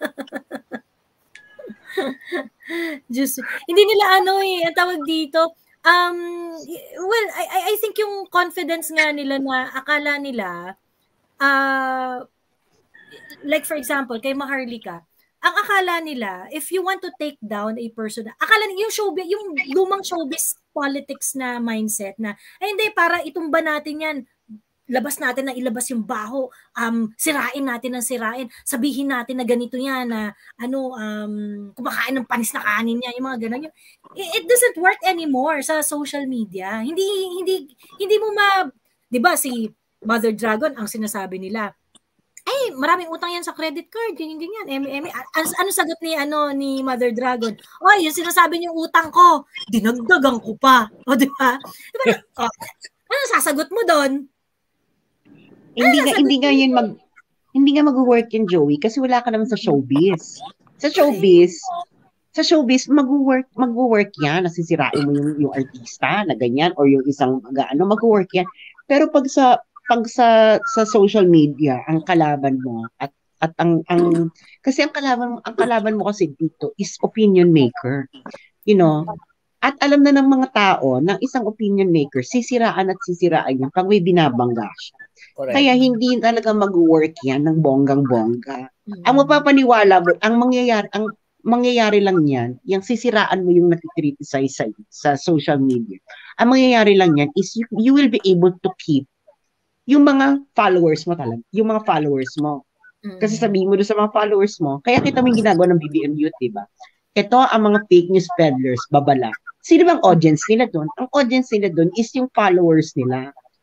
Just, hindi nila ano eh, ang tawag dito, um, well, I, I think yung confidence nga nila na akala nila, uh, like for example, kay Maharlika, ang akala nila, if you want to take down a person, akala nila, yung showbiz, yung lumang showbiz politics na mindset na, ay hindi, para itumba natin yan, labas natin na ilabas yung baho, um, sirain natin ng sirain, sabihin natin na ganito yan, na ano, um, kumakain ng panis na kanin niya, yung mga ganun. Yung, it doesn't work anymore sa social media. Hindi, hindi, hindi mo ma, di ba, si Mother Dragon, ang sinasabi nila, ay, maraming utang yan sa credit card, ganyan, ganyan, eme, eme. Ano, ano sagot ni, ano, ni Mother Dragon? Oh, yung sinasabi niyong utang ko, dinagdagan ko pa. O, di ba? Diba? Oh, ano sasagot mo doon? Hindi nga, hindi nga yun mag, hindi nga mag-work yun, Joey, kasi wala ka naman sa showbiz. Sa showbiz, sa showbiz, mag-work, mag-work yan, nasisirain mo yung, yung artista na ganyan, or yung isang, ano, mag-work yan. Pero pag sa, pag sa sa social media ang kalaban mo at at ang ang kasi ang kalaban mo ang kalaban mo kasi dito is opinion maker, you know, at alam na ng mga tao na isang opinion maker sisiraan at sisiraan yan pag may binabangga siya. Correct. Kaya hindi talaga mag-work yan ng bonggang-bongga. Mm-hmm. Ang mapapaniwala mo, ang mangyayari ang mangyayari lang yan, yung sisiraan mo yung nakikriticize sa sa social media. Ang mangyayari lang yan is you, you will be able to keep yung mga followers mo talaga, yung mga followers mo. Kasi sabihin mo doon sa mga followers mo, kaya kita mo yung ginagawa ng B B M Youth, diba? Ito ang mga fake news peddlers, babala. Sino bang audience nila doon? Ang audience nila doon is yung followers nila.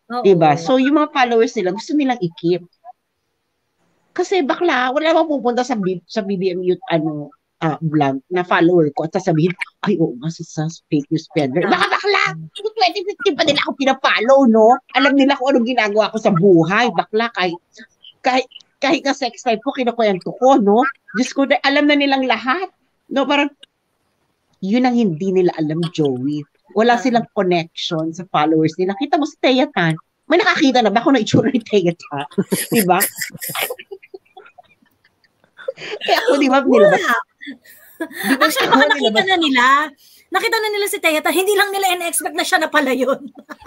Oo. Diba? So, yung mga followers nila, gusto nilang i-keep. Kasi bakla, wala namang pupunta sa, B- sa B B M Youth ano, ah, vlog na follower ko at sasabihin, ay, oo nga, si Sas, fake news peddler. Baka bakla, twenty fifteen pa nila ako pinafollow, no? Alam nila kung anong ginagawa ko sa buhay. Bakla, kahit, kahit, kahit na sex life ko, kinukwento ko, no? Diyos ko, alam na nilang lahat. No, parang, yun ang hindi nila alam, Joey. Wala silang connection sa followers nila. Kita mo si Thea Tan. May nakakita na ba kung na-itsura ni Thea Tan? Diba? Kaya ako, di ba, nilabas? Di ba, actually, baka nakita nilabas? na nila. Nakita na nila si Thea Tan. Hindi lang nila in-expect na siya na pala yun.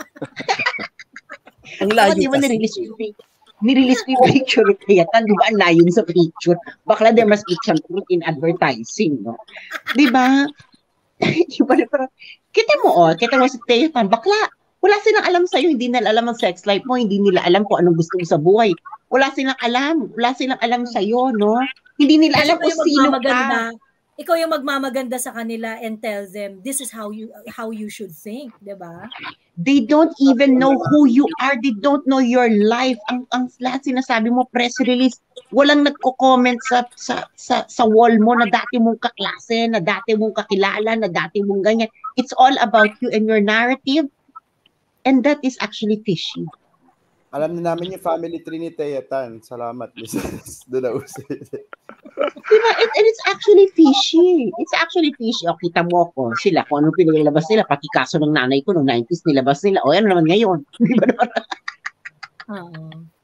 Ang layo kasi. Di ba, nirelease yung nirelease yung picture ni Thea Tan. Di ba, ang layo sa picture? Bakla, there must be some truth in advertising, no? Di ba? Di ba, parang, kita mo, oh, kita mo si Thea Tan. Bakla, wala silang alam sa'yo. Hindi nila alam ang sex life mo. Hindi nila alam kung anong gusto mo sa buhay. Wala silang alam. Wala silang alam sa'yo, no? Hindi nila alam kung sino ka. Ikaw yung magmamaganda sa kanila and tell them, this is how you how you should think, di ba? They don't even know who you are. They don't know your life. Ang, ang lahat sinasabi mo, press release, walang nagko-comment sa, sa, sa, sa wall mo na dati mong kaklase, na dati mong kakilala, na dati mong ganyan. It's all about you and your narrative. And that is actually fishy. Alam na namin yung family tree ni Thea Tan. Salamat, Missus Doon na uso. Diba? It, and it's actually fishy. It's actually fishy. O, kita mo ko, sila, kung anong pinilabas nila, pati kaso ng nanay ko, noong nineties, nilabas nila. O, ano naman ngayon? Di ba naman? Oo.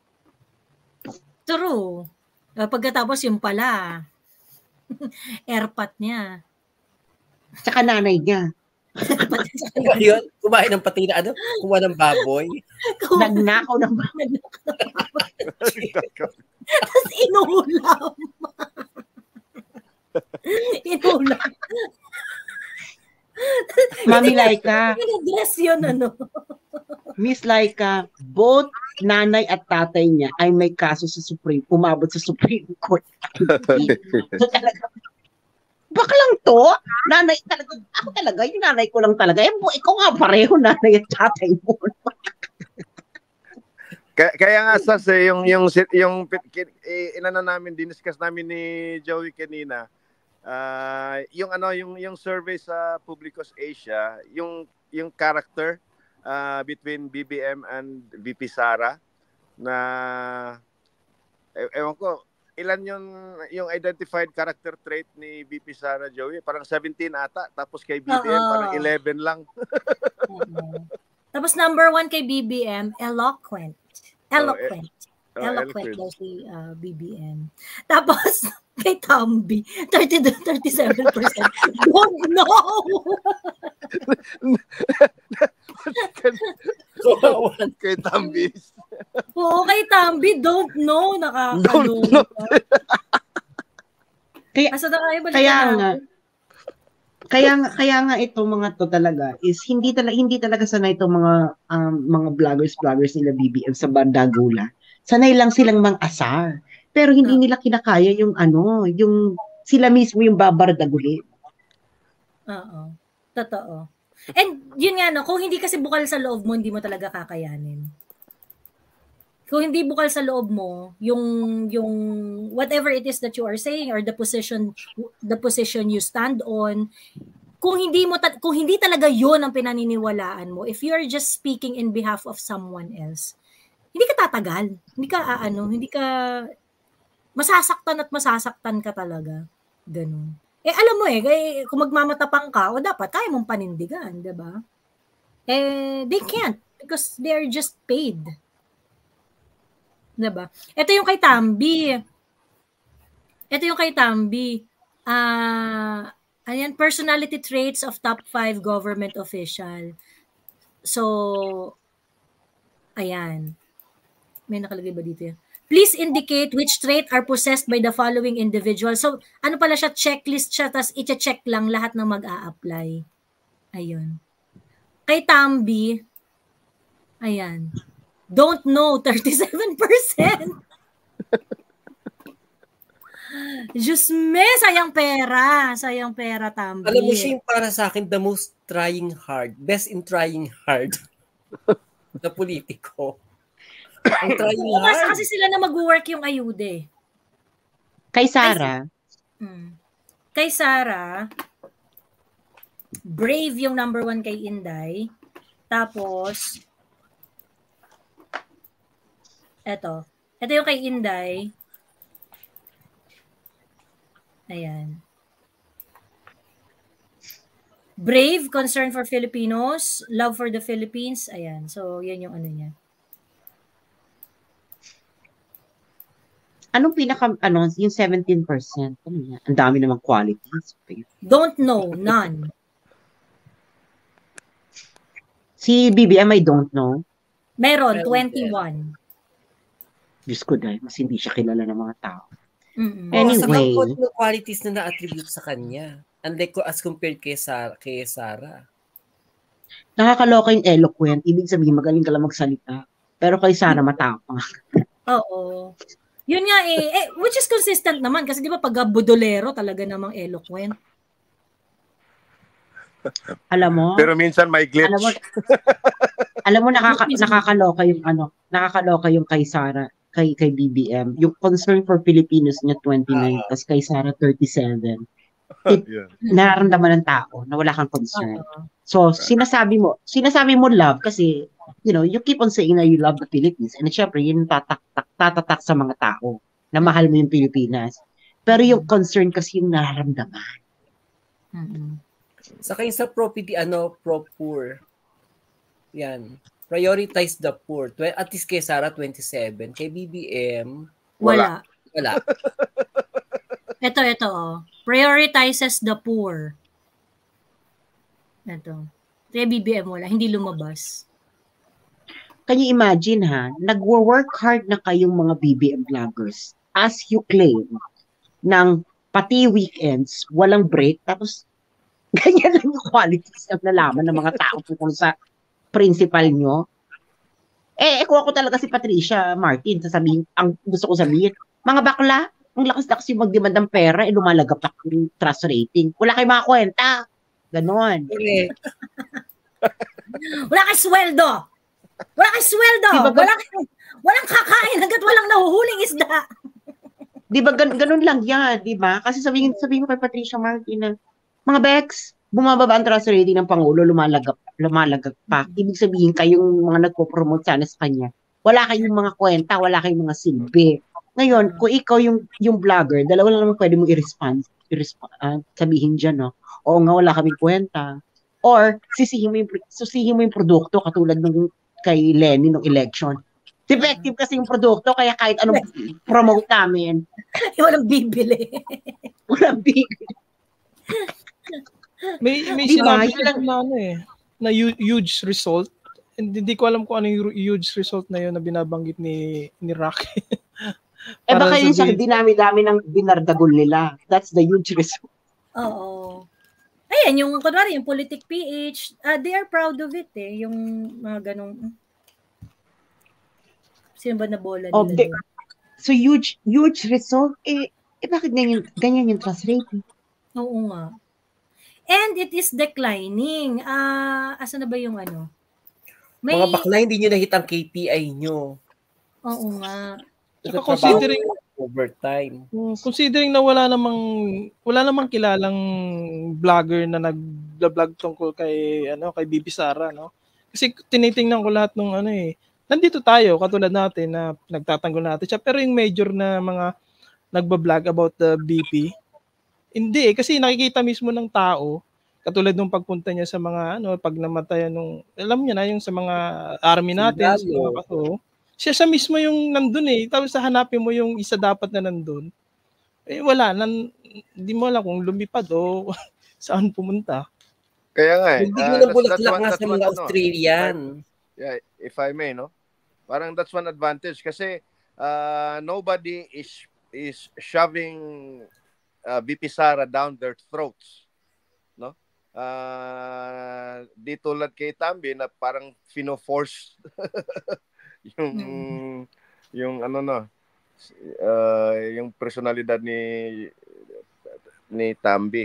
True. Pagkatapos yung pala, airpat niya. Tsaka nanay niya. Ayun, kumain ng pati na ano, kuha ng baboy. Nagnakaw ng baboy. Tapos inulam. Inulam. Mami Laika. Dress yun, ano? Miss Laika, both nanay at tatay niya ay may kaso sa Supreme, umabot sa Supreme Court. So talaga, baklang to? Nanay talaga, ako talaga, yung nanay ko lang talaga. Eh, ikaw nga pareho, nanay at tatay mo. kaya, kaya nga, Sas, eh, yung, yung, yung, yung eh, inana namin, diniscuss namin ni Joey kanina, uh, yung, ano, yung, yung survey sa Publicos Asia, yung, yung character uh, between B B M and V P Sara, na, eh, ewan ko, ilan yung yung identified character trait ni V P Sara, Joey? Parang seventeen ata. Tapos kay B B M, uh-oh, parang eleven lang. uh-huh. Tapos number one kay B B M, eloquent. Eloquent. Oh, eh, eloquent oh, daw si uh, B B M. Tapos kay Tambi, thirty to thirty-seven percent. Don't know! Kay Tambi. Oo, kay Tambi, don't know. Nakakalo. Kaya, kaya nga, kaya nga, kaya nga itong mga to talaga is hindi talaga hindi talaga sanay itong mga um, mga vloggers vloggers nila B B M sa Bandagula. Sanay lang silang mang-asar. Pero hindi nila kinakaya yung ano, yung sila mismo yung babardagulin. Oo. Totoo. And yun nga, no, kung hindi kasi bukal sa loob mo, hindi mo talaga kakayanin. Kung hindi bukal sa loob mo, yung yung whatever it is that you are saying or the position the position you stand on, kung hindi mo ta- kung hindi talaga yun ang pinaniniwalaan mo, if you're just speaking in behalf of someone else, hindi ka tatagal. Hindi ka aano, hindi ka masasaktan at masasaktan ka talaga. Ganun. Eh, alam mo eh, kung magmamatapang ka, o dapat kaya mong panindigan, di ba? Eh, they can't because they are just paid. Di ba? Ito yung kay Tambi. Ito yung kay Tambi. Ah, uh, ayan, personality traits of top five government official. So, ayan. May nakalagay ba dito yan? Please indicate which trait are possessed by the following individuals. So, ano pala siya? Checklist siya, tas i-check lang lahat ng mag-a-apply. Ayun. Kay Tambi, ayan. Don't know, thirty-seven percent. Diyos me, sayang pera. Sayang pera, Tambi. Alam mo siya yung para sa akin, the most trying hard. Best in trying hard. na politiko. Ang trying Umasa hard. kasi sila na mag-work yung ayude. Kay Sarah, Hmm. Kay Sarah, Brave yung number one kay Inday. Tapos, eto. Ito yung kay Inday. Ayan. Brave, concern for Filipinos, love for the Philippines. Ayan. So, yan yung ano niya. anong pinaka, ano, yung seventeen percent? Ano yan? Ang dami namang qualities. Don't know. None. Si B B M, I don't know. Meron, Meron twenty-one. Diyos ko dahil, mas hindi siya kilala ng mga tao. Mm-mm. Oh, sa Anyway. mga ng qualities na na-attribute sa kanya. Unlike ko as compared kay Sarah. Kay Sarah. Nakakaloka yung eloquent. Ibig sabihin, magaling ka lang magsalita. Pero kay Sarah, matapang. Oo. Yun nga eh, eh, which is consistent naman kasi di ba pag Baudelaire talaga namang eloquent. Alam mo? Pero minsan may glitch. Alam mo, alam mo nakaka, nakakaloka yung ano, nakakaloka yung kay Sarah, kay kay B B M. Yung concern for Filipinos niya twenty-nine, Uh-huh. tapos kay Sarah thirty-seven. It, Yeah. nararamdaman ng tao na wala kang concern. So, sinasabi mo, sinasabi mo love kasi, you know, you keep on saying na you love the Philippines and syempre, yun tatak, tatatak sa mga tao na mahal mo yung Pilipinas. Pero yung concern kasi yung nararamdaman. Mm-mm. Saka yung sa pro P D, ano, pro poor. Yan. Prioritize the poor. Twe- At least kay Sarah, twenty-seven. Kay B B M, Wala. wala. Ito, ito oh. Prioritizes the poor. Ito. Kaya B B M wala. Hindi lumabas. Can you imagine ha, nagwo-work hard na kayong mga B B M vloggers as you claim ng pati weekends, walang break, tapos ganyan lang yung qualities na nalaman ng mga tao tungkol sa principal nyo. Eh, eh, kung ako talaga si Patricia Martin, sasabihin, ang gusto ko sabihin, mga bakla, ang lakas-lakas yung magdemand ng pera, eh, lumalagapak yung trust rating. Wala kayong mga kwenta. Ganon. Correct. Wala kang sweldo! Wala kang sweldo! Di ba gan- Wala kang, walang kakain hanggat walang nahuhuling isda. Di ba gan- ganun lang yan, di ba? Kasi sabihin, sabihin ko kay Patricia Martin na, mga Bex, bumababa ang trust rating ng Pangulo, lumalagap, lumalagap pa. Ibig sabihin, kayong mga nagpo-promote sana sa kanya, wala kayong mga kwenta, wala kayong mga silbi. Ngayon, kung ikaw yung yung vlogger, dalawa lang naman pwede mong i-respond, i-resp- uh, sabihin dyan, no? Oo nga, wala kaming kwenta. Or, sisihin mo yung, susihin mo yung produkto katulad ng kay Lenny nung election. Defective kasi yung produkto, kaya kahit anong promote namin, Walang bibili. walang big. May may Di ba? sinabi Yun lang- na ano eh, na hu- huge result. Hindi, hindi ko alam kung ano yung huge result na yun na binabanggit ni ni Rocky. Eh Para baka yun sa sabihin- dinami-dami ng binardagol nila. That's the huge result. Oo. Ayan, yung, kunwari, yung Politic P H, ah, they are proud of it eh. Yung mga ganong, sino ba na bola nila Oh, they- doon? So huge, huge result. Eh, eh bakit ganyan, ganyan yung trust rating? Oo nga. And it is declining. Ah, asa na ba yung ano? May, Mga bakla, hindi nyo nahit ang K P I nyo. oo nga. Saka Nagtatrabaho considering- overtime. Hmm, considering na wala namang wala namang kilalang vlogger na nag-vlog tungkol kay ano kay B B Sara, no? Kasi tinitingnan ko lahat ng ano eh. Nandito tayo katulad natin na nagtatanggol natin siya, pero yung major na mga nagba-vlog about the B P, hindi eh, kasi nakikita mismo ng tao katulad nung pagpunta niya sa mga ano pag namatayan nung alam niya na yung sa mga army natin, sa mga Sundalo. kaso. Siya siya mismo yung nandun eh. Tapos hanapin mo yung isa dapat na nandun. Eh wala, nan, hindi mo alam kung lumipad o saan pumunta. Kaya nga eh. Hindi ah, mo na that's- bulaklak that's one- nga that's sa one, mga ano, Australian. Yeah, if I may, no? Parang that's one advantage kasi uh, nobody is is shoving uh, B P Sara down their throats, no? Uh, di tulad kay Tambi na parang fino-force yung Mm. yung ano no, uh, yung personalidad ni ni Tambi.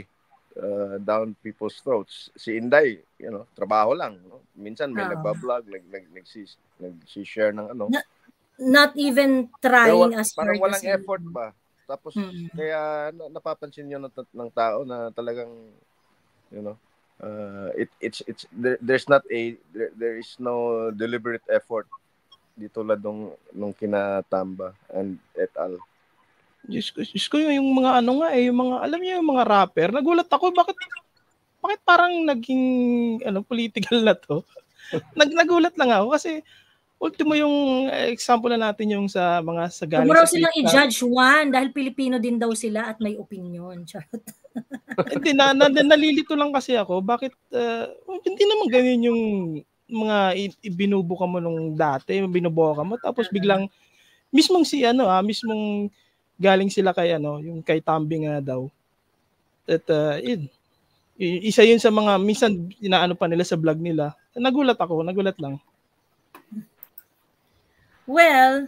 uh, down people's throats. Si Inday, you know, trabaho lang. No? Minsan may Oo. nagbablog, nag, nag, nagsis, nag-share ng ano. Na- Not even Pero trying wa- as parang hard walang as effort ba? Tapos, Mm. kaya na, napapansin nyo ng, ng tao na talagang, you know, uh, it, it's, it's, there, there's not a, there, there is no deliberate effort dito tulad nung, nung kina Tamba and et al. Diyos ko, Diyos ko, yung mga ano nga eh, yung mga, alam niyo yung mga rapper, nagulat ako, bakit, bakit parang naging, ano, political na to? Nag, nagulat lang ako kasi, ultimo yung example na natin yung sa mga sa Huwag galing mo raw sa silang Twitter. i-judge one dahil Pilipino din daw sila at may opinion. Charot. Hindi, na, na, nalilito lang kasi ako, bakit, uh, hindi naman ganyan yung mga i- ibinubuka mo nung dati, binubuka mo, tapos biglang, mismong si ano ah, mismong galing sila kay ano, yung kay Tambi nga daw. At uh, yun, Y- isa yun sa mga, minsan inaano pa nila sa vlog nila. Nagulat ako, nagulat lang. Well,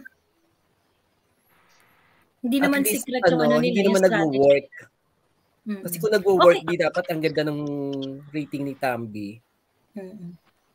hindi At naman least, secret yung ano, ano nila, hindi yung naman strategy. nag-work. Mm-mm. Kasi kung nag-work, Okay. di dapat ang ganda ng rating ni Tambi. Mm-mm.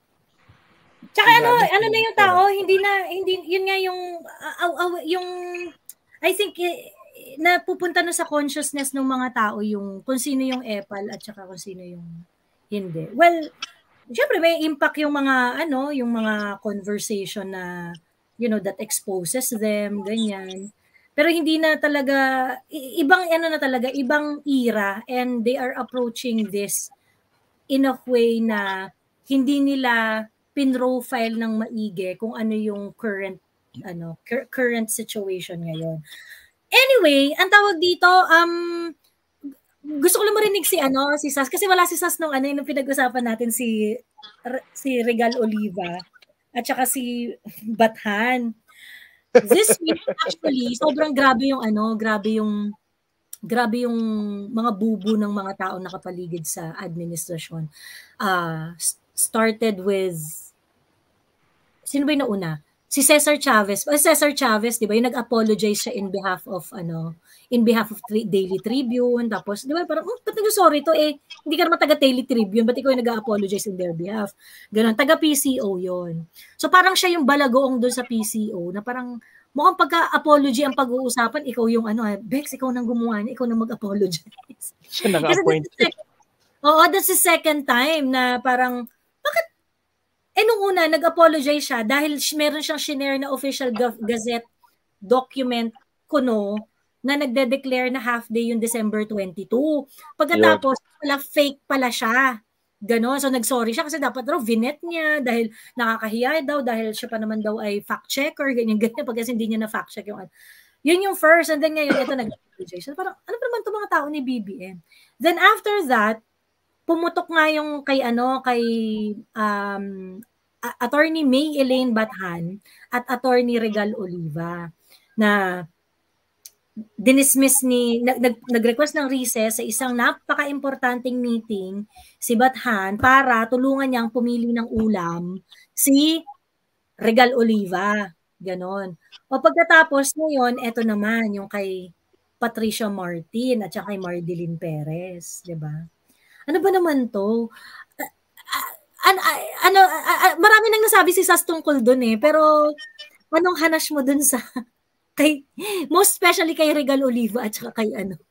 Tsaka Kaya ano, nga, ano na yung tao, hindi na, hindi, yun nga yung, uh, uh, yung, I think, eh, napupunta na sa consciousness ng mga tao yung kung sino yung epal at saka kung sino yung hindi. Well, syempre may impact yung mga, ano, yung mga conversation na, you know, that exposes them, ganyan. Pero hindi na talaga, i- ibang, ano na talaga, ibang era, and they are approaching this in a way na hindi nila pinrofile ng maigi kung ano yung current ano cur- current situation ngayon. Anyway, ang tawag dito, um gusto ko lang marinig si ano, si Sas kasi wala si Sas nung ano yung pinag-usapan natin si R- si Regal Oliva at saka si Bathan. This week actually sobrang grabe yung ano, grabe yung grabe yung mga bubu ng mga tao nakapaligid sa administrasyon. Uh, started with, sino ba yung nauna? Si Cesar Chavez. Oh, Cesar Chavez, di ba, yung nag-apologize siya in behalf of, ano, in behalf of tri- Daily Tribune. Tapos, di ba, parang, oh, ba't nag-sorry to? Eh, hindi ka naman taga Daily Tribune. Ba't ikaw yung nag-apologize in their behalf? Ganon, taga-P C O yon. So, parang siya yung balagoong doon sa P C O na parang, mukhang pagka-apology ang pag-uusapan, ikaw yung ano, Bex, ikaw nang gumawa niya, ikaw nang mag-apologize. Siya naka-appoint. Kasi that's the second, oo, that's the second time na parang, bakit, eh nung una, nag-apologize siya dahil meron siyang shinare na official Gov- Gazette document kuno na nagde-declare na half day yung December twenty-two. Pagkatapos, wala, fake pala siya. Ganon. So, nag-sorry siya kasi dapat raw vinet niya dahil nakakahiya daw dahil siya pa naman daw ay fact-checker, ganyan-ganyan. Pag kasi hindi niya na fact-check yung ano. Yun yung first. And then ngayon, ito nag-apologize. So, parang, ano pa naman itong mga tao ni B B M? Then after that, pumutok nga yung kay ano, kay um, A- Attorney May Elaine Bathan at Attorney Regal Oliva na dinismiss ni nag, nag, nag-request ng recess sa isang napaka-importanting meeting si Bathan para tulungan niyang pumili ng ulam si Regal Oliva. Ganon. O pagkatapos ngayon, eto naman yung kay Patricia Martin at saka kay Mardeline Perez, 'di ba? Ano ba naman 'to? Uh, uh, ano ano uh, uh, marami nang nasabi si Sas tungkol doon eh, pero anong hanash mo doon sa kay most especially kay Regal Oliva at saka kay ano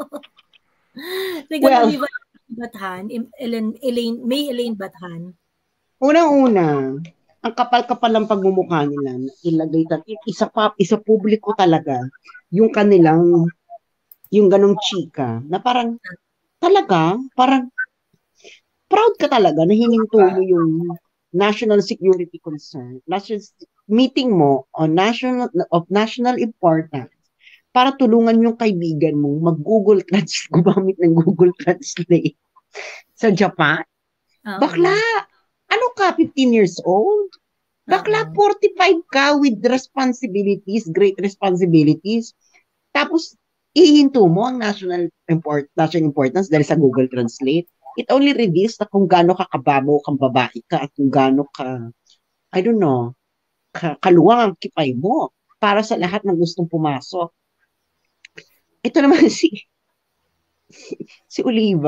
Regal Well, Oliva Bathan, Elaine, Elaine, May Elaine Bathan. Unang-una, ang kapal-kapal ng pagmumukha nila, ilagay talaga, isa pa, isa publiko talaga, yung kanilang, yung ganong chika, na parang, talaga, parang, proud ka talaga na hininto mo yung national security concern, national meeting mo on national of national importance para tulungan yung kaibigan mo mag-Google Translate, gumamit ng Google Translate sa Japan. Oo. Bakla, ano ka, fifteen years old? Bakla, Oo. forty-five ka with responsibilities, great responsibilities. Tapos, ihinto mo ang national, import, national importance dahil sa Google Translate. It only reveals na kung gaano ka kababo kang babae ka at kung gaano ka, I don't know, ka, kaluwang ang kipay mo para sa lahat ng gustong pumasok. Ito naman si si Oliva.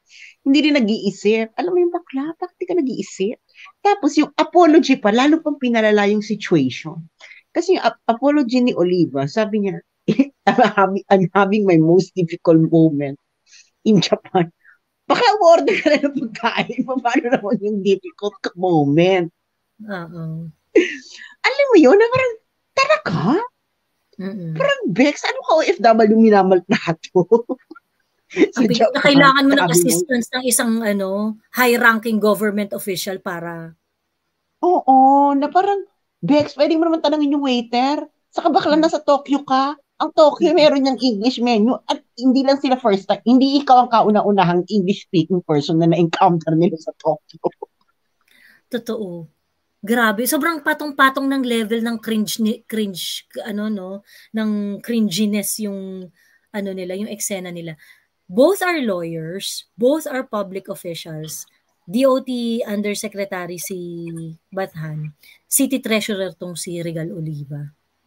Hindi rin nag-iisip. Alam mo yung bakla, bakit di ka nag-iisip? Tapos yung apology pa, lalo pang pinalala yung situation. Kasi yung ap- apology ni Oliva, sabi niya, I'm having, I'm having my most difficult moment in Japan. Baka order ka na ng pagkain, paano naman yung difficult moment? Oo. Alam mo yun, na parang, tara ka? Mm-mm. Parang, Bex, ano ka O F W minamaltrato? Sa Ang bigla na Japan, kailangan mo ng sabi mo. assistance ng isang ano, high-ranking government official para Oo, na parang, Bex, pwede mo naman tanongin yung waiter. Saka bakla nasa Tokyo ka. Ang Tokyo meron niyang English menu at hindi lang sila first time. Hindi ikaw ang kauna-unahang English-speaking person na na-encounter nila sa Tokyo. totoo. Grabe, sobrang patong-patong ng level ng cringe ni cringe ano no, ng cringiness yung ano nila, yung eksena nila. Both are lawyers, both are public officials. D O T Undersecretary si Bathan, City Treasurer tong si Regal Oliva.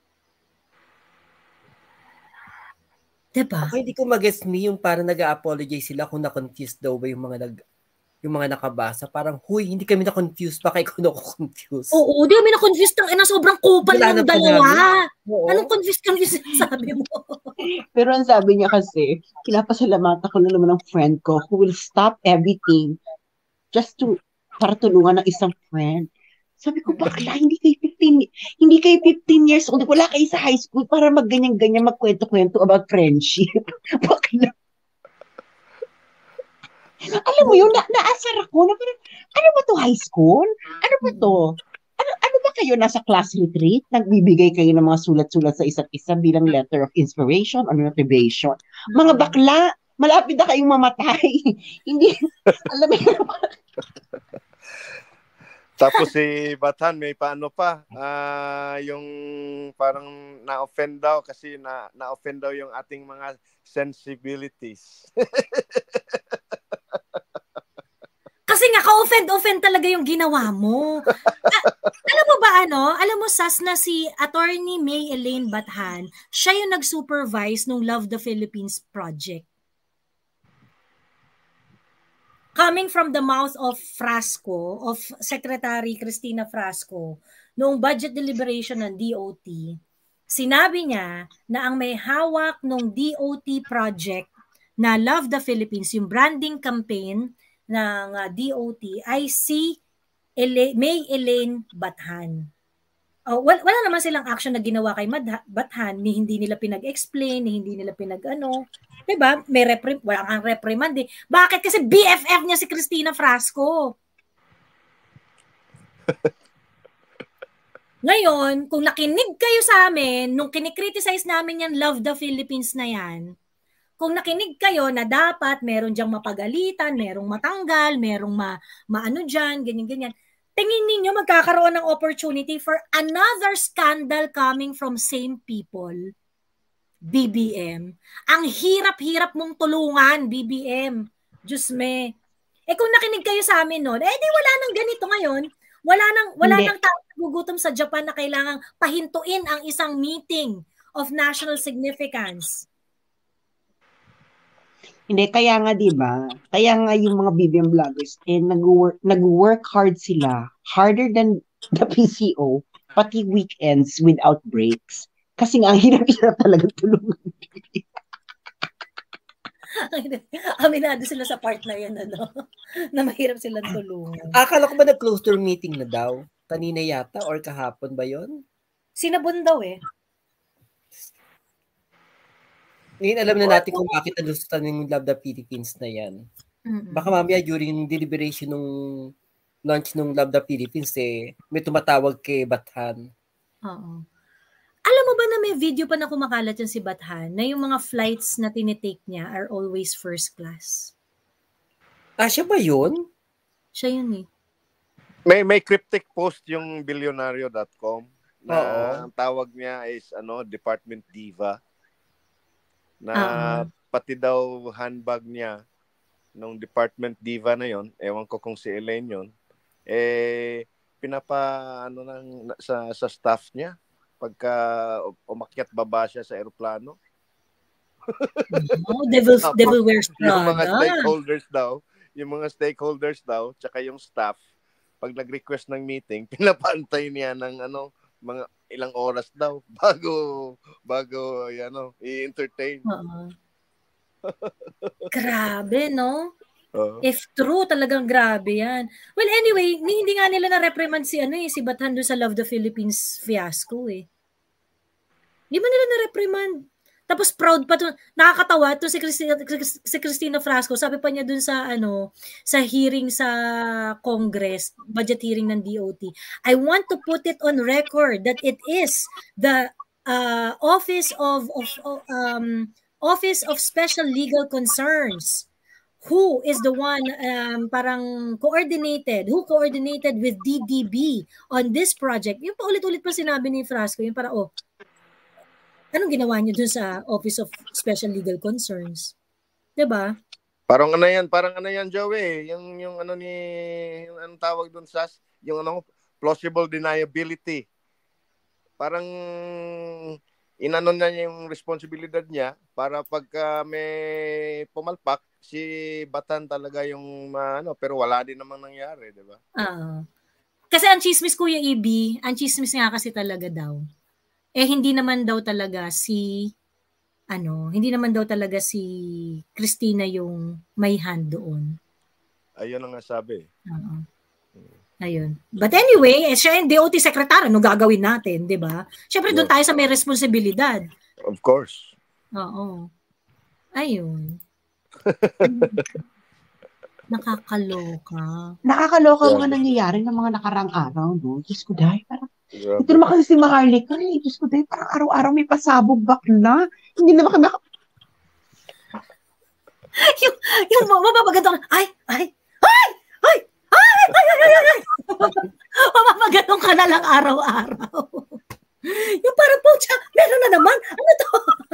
Diba? Ako hindi ko mag-guess me yung parang nag-a-apologize sila kung na-confused daw ba yung mga nag yung mga nakabasa. Parang, huy, hindi kami na-confused. Baka ikaw na-confused. Oo, di kami na-confused ng ina, sobrang kupal Wala ng na pa dalawa. namin. Oo. Anong confused-confused sabi mo? Pero ang sabi niya kasi, pinapasalamatan ko na naman ng friend ko who will stop everything just to, para tulungan ng isang friend. Sabi ko, bakla, hindi kayo fifteen, hindi kayo fifteen years old, wala kayo sa high school para magganyan-ganyan, magkwento-kwento about friendship. Bakla. Alam mo yun, na naasar ako, na parang, ano ba to high school? Ano ba to? Ano, ano ba kayo nasa class retreat? Nagbibigay kayo ng mga sulat-sulat sa isa't isa bilang letter of inspiration or motivation. Mga bakla, malapit na kayong mamatay. Hindi, alam mo yun. Tapos si Bathan may paano pa, ah yung parang na-offend daw kasi na na-offend daw yung ating mga sensibilities. Kasi nga, ka-offend-offend talaga yung ginawa mo. Ah, alam mo ba ano? Alam mo, Sas, na si Attorney May Elaine Bathan, siya yung nag-supervise nung Love the Philippines project. Coming from the mouth of Frasco, of Secretary Cristina Frasco, noong budget deliberation ng D O T, sinabi niya na ang may hawak ng D O T project na Love the Philippines, yung branding campaign ng uh, D O T ay si Ele- May Elaine Bathan. Oh, wala, wala naman silang action na ginawa kay Madha- Bathan, ni hindi nila pinag-explain, ni hindi nila pinag-ano. Diba? May reprim- wala kang reprimand eh. Bakit? Kasi B F F niya si Cristina Frasco. Ngayon, kung nakinig kayo sa amin, nung kinikriticize namin yan, Love the Philippines na yan, kung nakinig kayo na dapat meron diyang mapagalitan, merong matanggal, merong ma, maano dyan, ganyan-ganyan, tingin ninyo magkakaroon ng opportunity for another scandal coming from same people. B B M. Ang hirap-hirap mong tulungan, B B M. Diyos me. Eh kung nakinig kayo sa amin noon, eh di wala nang ganito ngayon. Wala nang, wala Hindi. nang tao nagugutom sa Japan na kailangang pahintuin ang isang meeting of national significance. Hindi, kaya nga, di ba? Kaya nga yung mga B B M vloggers, eh, nag-work, nag-work hard sila, harder than the P C O, pati weekends without breaks. Kasi nga, ang hirap-hirap talaga tulungan. Aminado sila sa part na yun, ano? Na mahirap silang tulungan. Akala ko ba nag-close door meeting na daw? Kanina yata or kahapon ba yon? Sinabon daw eh. Ngayon alam na natin kung bakit nalusutan yung Love the Philippines na yan. Mm-mm. Baka mamaya during deliberation nung launch nung Love the Philippines eh, may tumatawag kay Bathan. Oo. Alam mo ba na may video pa na kumakalat yan si Bathan na yung mga flights na tinitake niya are always first class? Ah, siya ba yun? Siya yun eh. May may cryptic post yung billionario dot com na Oo. ang tawag niya is ano department diva na Oo. pati daw handbag niya nung department diva na yon, ewan ko kung si Elaine yon, eh pinapa ano nang sa sa staff niya pagka umakyat baba siya sa eroplano. Oh, devil, Tapos, devil wears yung mga Prada. stakeholders daw, yung mga stakeholders daw, tsaka yung staff, pag nag-request ng meeting, pinapantay niya ng ano, mga ilang oras daw bago bago ano, i-entertain. Oo. Grabe, no? Uh, If true, talagang grabe yan. Well, anyway, ni- hindi nga nila na-reprimand si, ano, eh, si Bathan doon sa Love the Philippines fiasco eh. Hindi ba nila na-reprimand? Tapos proud pa to. Nakakatawa to si Christina, si Christina Frasco. Sabi pa niya dun sa ano, sa hearing sa Congress, budget hearing ng D O T. I want to put it on record that it is the uh, Office of, of um Office of Special Legal Concerns who is the one um, parang coordinated, who coordinated with D D B on this project. Yung paulit-ulit pa sinabi ni Frasco, yung para oh, anong ginawa niyo dun sa Office of Special Legal Concerns? 'Di ba? Parang ano yan, parang ano yan, Joey, yung yung ano ni yung anong tawag doon sa yung ano plausible deniability. Parang inano na niya yung responsibilidad niya para pagka may pumalpak si Bathan talaga yung uh, ano, pero wala din namang nangyari, 'di ba? Oo. Kasi ang chismis, Kuya E B, ang chismis nga kasi talaga daw. Eh hindi naman daw talaga si ano, hindi naman daw talaga si Christina yung may hand doon. Ayun ang nasabi. Oo. Ayun. But anyway, eh, siya yung D O T secretary, ano gagawin natin, 'di ba? Syempre doon tayo sa may responsibilidad. Of course. Oo. Ayun. Nakakaloka. Nakakaloka Yeah. mga nangyayari ng mga nakarang araw, no? Diyos ko, dahil parang, Grabe. ito naman kasi si Maharlika, eh. Diyos ko, dahil parang araw-araw may pasabog bakla. Hindi naman kami, yung, yung mapapagatong, ay, ay, ay, ay, ay, ay, ay, ay, ay, ay. Mapapagatong ka na lang araw-araw. Yung parang, pucha, meron na naman. Ano to?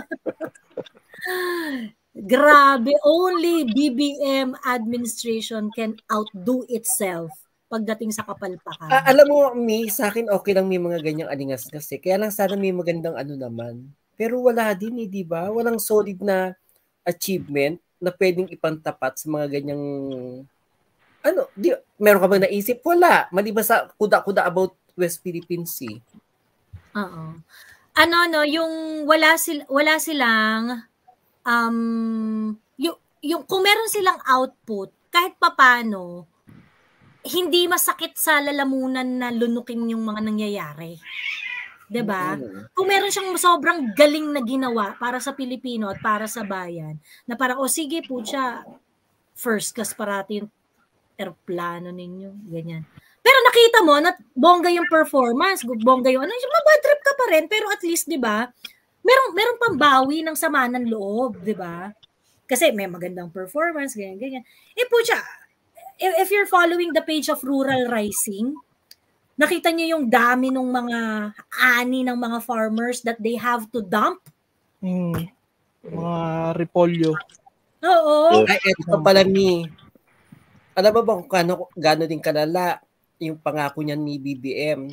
Grabe, only B B M administration can outdo itself pagdating sa kapalpakan. Ah, alam mo, Mi, sa akin okay lang may mga ganyang alingas kasi. Kaya lang sana may magandang ano naman. Pero wala din eh, di ba? Walang solid na achievement na pwedeng ipantapat sa mga ganyang ano, di, meron ka bang naisip? Wala. Maliban sa kuda-kuda about West Philippine Sea. Oo. Ano no, yung wala sil wala silang um yung, yung kung meron silang output kahit papano hindi masakit sa lalamunan na lunukin yung mga nangyayari. 'Di ba? Mm. Kung meron siyang sobrang galing na ginawa para sa Pilipino at para sa bayan, na para o sige po siya first class parati yung aeroplano ninyo, ganyan. Pero nakita mo na bongga yung performance, bongga yung ano, mabad trip ka pa rin, pero at least 'di ba? Merong merong pambawi ng sama ng loob, 'di ba? Kasi may magandang performance, ganyan ganyan. Eh po siya, if you're following the page of Rural Rising, nakita niyo yung dami ng mga ani ng mga farmers that they have to dump. Hmm. Mga repolyo. Oo. Ay, eto pa pala, Mi. Alam mo ba kung kano, gano din kalala yung pangako niyan ni B B M?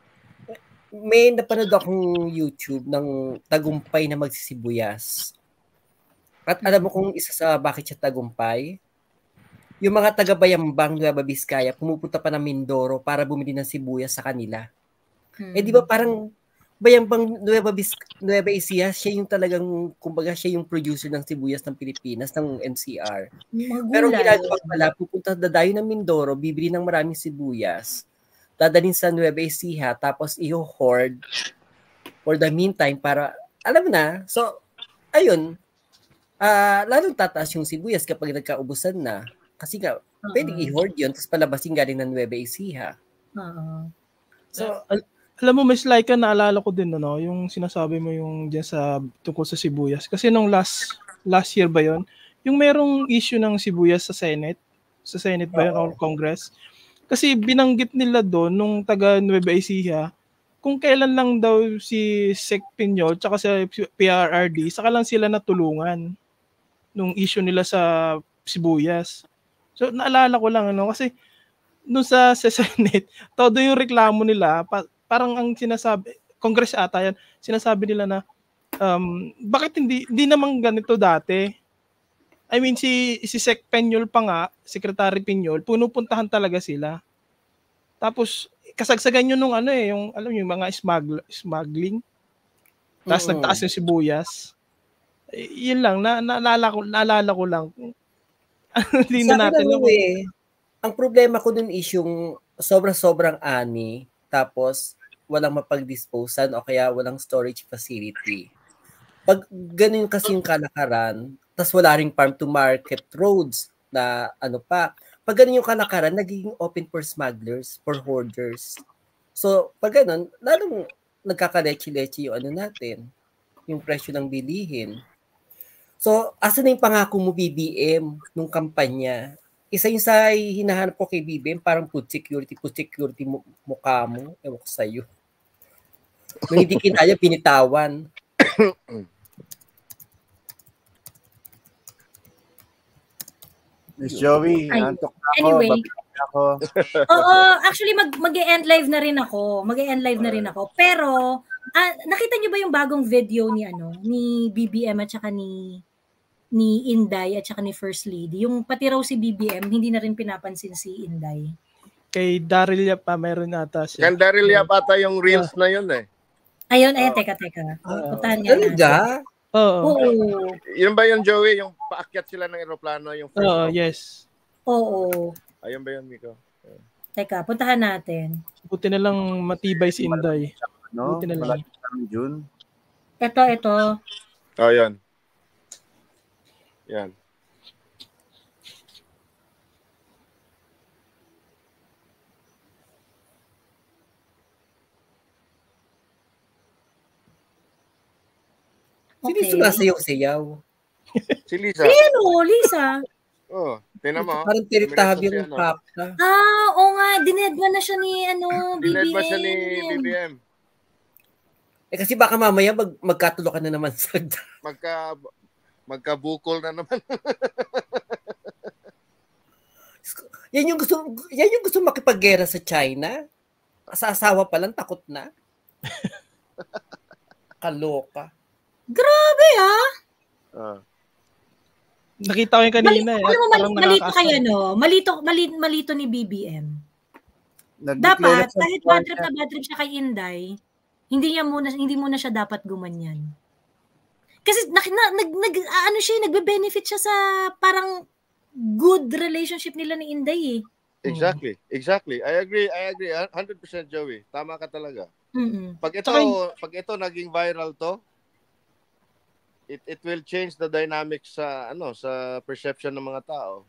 May napanood akong YouTube ng tagumpay na magsisibuyas. At alam mo kung isa sa bakit siya tagumpay? Yung mga taga-Bayambang Nueva Vizcaya pumupunta pa ng Mindoro para bumili ng sibuyas sa kanila. Hmm. Eh di ba parang Bayambang Nueva Vizcaya, Nueva Ecija, siya yung talagang, kumbaga siya yung producer ng sibuyas ng Pilipinas, ng N C R. Magulay. Pero ginagawa pala, pupunta dadayo ng Mindoro, bibili ng maraming sibuyas, dadalhin sa Nueva Ecija, tapos i-hoard for the meantime para, alam mo na, so, ayun, uh, lalong tataas yung sibuyas kapag nagkaubusan na. Kasi nga, uh-huh. pwedeng i-hoard yun, tapos palabasin galing ng Nueva Ecija. Uh-huh. So, Al- alam mo, Miss Laika, naalala ko din, no, yung sinasabi mo yung dyan sa, tungkol sa sibuyas. Kasi nung last last year ba yon, yung merong issue ng sibuyas sa Senate, sa Senate ba yun, uh-huh. o Congress? Kasi binanggit nila doon, nung taga Nueva Ecija, kung kailan lang daw si Sec Piñol, tsaka sa P R R D, saka lang sila natulungan nung issue nila sa sibuyas. So, naalala ko lang, ano, kasi nung sa, sa Senate, todo yung reklamo nila, pa, parang ang sinasabi, Congress ata yan, sinasabi nila na Um, bakit hindi hindi naman ganito dati? I mean, si si Sec Peñol pa nga, Secretary Peñol, punupuntahan talaga sila. Tapos, kasagsagan yun nung ano eh, yung, alam yung mga smuggle, smuggling. Tapos Mm-mm. nagtaas yung sibuyas. Eh, yun lang, na, naalala, ko, naalala ko lang. Hindi Sa na akin natin ano lang. eh, ang problema ko dun is yung sobrang-sobrang ani, tapos walang mapag-disposan o kaya walang storage facility. Pag ganun kasi yung kalakaran, tas wala ring farm to market roads na ano pa. Pag ganun yung kalakaran, nagiging open for smugglers, for hoarders. So, pag ganun, lalong nagkakalechi-lechi yung ano natin, yung presyo ng bilihin. So, asa na yung pangako mo B B M nung kampanya? Isa yung sa hinahanap ko kay B B M, parang food security, food security mu- mukha mo. Ewan ko sa'yo. Nung hindi kinaya, binitawan. Miss Joey, Ay, antok na ako. anyway. Babalik ako. Oo, actually mag mag-e-end live na rin ako. Mag-e-end live na rin ako. Pero ah, nakita niyo ba yung bagong video ni ano, ni B B M at saka ni ni Inday at saka ni First Lady? Yung pati raw si B B M, hindi na rin pinapansin si Inday. Kay Daryl Yap pa, meron ata siya. Kan Daryl Yap ata yung reels na yun eh. Ayun, ayun, teka, teka. Oo. Puntahan nga natin. Talaga? Oo. Oo. Yun ba yung Joey, yung paakyat sila ng eroplano, yung first Oo, one? yes. Oo. Ayun ba yun, Miko? Teka, puntahan natin. Buti na lang matibay si Inday. No? Buti na lang. Malapit na ng June. Ito, ito. Oh, yan. Yan. Sino Okay. yung sumasayaw-sayaw? Si Lisa. Ayan o, Lisa. Oh, tinan mo. Parang tiritabyo Diretso si yung ano. kapta. Ah, oo nga, dinedma na siya ni ano, B B M. Dined ba siya ni B B M? Eh kasi baka mamaya mag, magkatulokan na naman sa Magka, magkabukol na naman. Yan yung gusto, yan yung gusto makipaggera sa China. Sa asawa pa lang, takot na. Kaloka. Grabe ah. Ah. Nakita ko yung kanina Mali, eh. alam mo, mali, Parang malito nakakaasar. kayo, no? Malito, malito, malito ni B B M. Nag-declare Dapat, sa kahit bad trip na bad trip siya kay Inday, hindi niya muna, hindi muna siya dapat gumanyan. Kasi, na, na, nag, nag, ano siya, nagbe-benefit siya sa parang good relationship nila ni Inday eh. Exactly. Exactly. I agree. I agree. one hundred percent Joey. Tama ka talaga. Mm-mm. Pag ito, Saka- pag ito naging viral to, it it will change the dynamics sa ano, sa perception ng mga tao.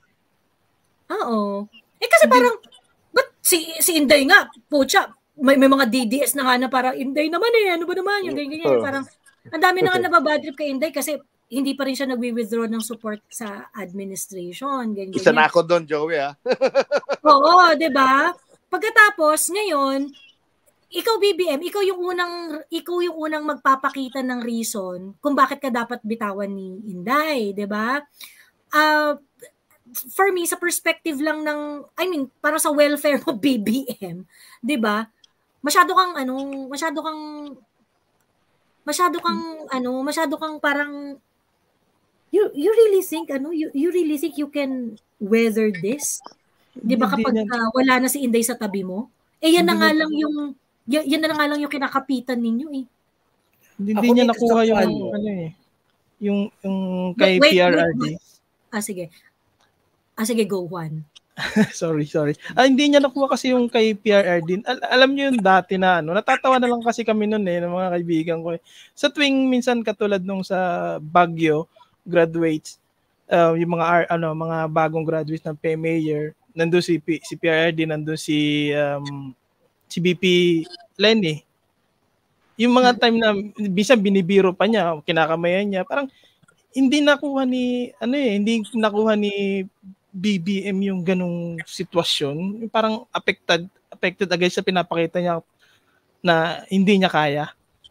Oo. Eh kasi parang, ba't si, si Inday nga, pucha, may, may mga D D S na nga na parang, Inday naman eh, ano ba naman, yung ganyan-ganyan. Oh. Parang, ang dami na nga nababadrip kay Inday kasi hindi pa rin siya nagwi-withdraw ng support sa administration. Ganyan, Isa na ako doon, Joey, ah. Oo, 'di ba? Pagkatapos ngayon, ikaw B B M, ikaw yung unang ikaw yung unang magpapakita ng reason kung bakit ka dapat bitawan ni Inday, 'di ba? Uh, for me sa perspective lang ng I mean, para sa welfare mo B B M, 'di ba? Masyado kang ano, masyado kang masyado kang ano, masyado kang parang you you really think ano, you, you really think you can weather this? 'Di ba Hindi kapag niya- uh, wala na si Inday sa tabi mo? Eh yan na Hindi nga niya- lang yung y- yan na nga lang yung kinakapitan ninyo eh. Hindi, Ako hindi niya may nakuha gusto yung ko ano. ano eh. Yung yung kay Wait, P R R D. wait, wait. Ah sige. Ah sige, go Juan. sorry, sorry. Ah, hindi niya nakuha kasi yung kay P R R D. Al- alam niyo yung dati na ano, natatawa na lang kasi kami noon eh, ng mga kaibigan ko. Eh. Sa tuwing minsan katulad nung sa Baguio graduates, uh, yung mga R, ano, mga bagong graduates ng P Mayor, nandoon si P, si P R R D, nandoon si um, si B P Lenny. Yung mga time na bisa binibiro pa niya, kinakamayan niya, parang hindi nakuha ni ano eh, hindi nakuha ni B B M yung ganung sitwasyon. Yung parang affected affected agad sa pinapakita niya na hindi niya kaya.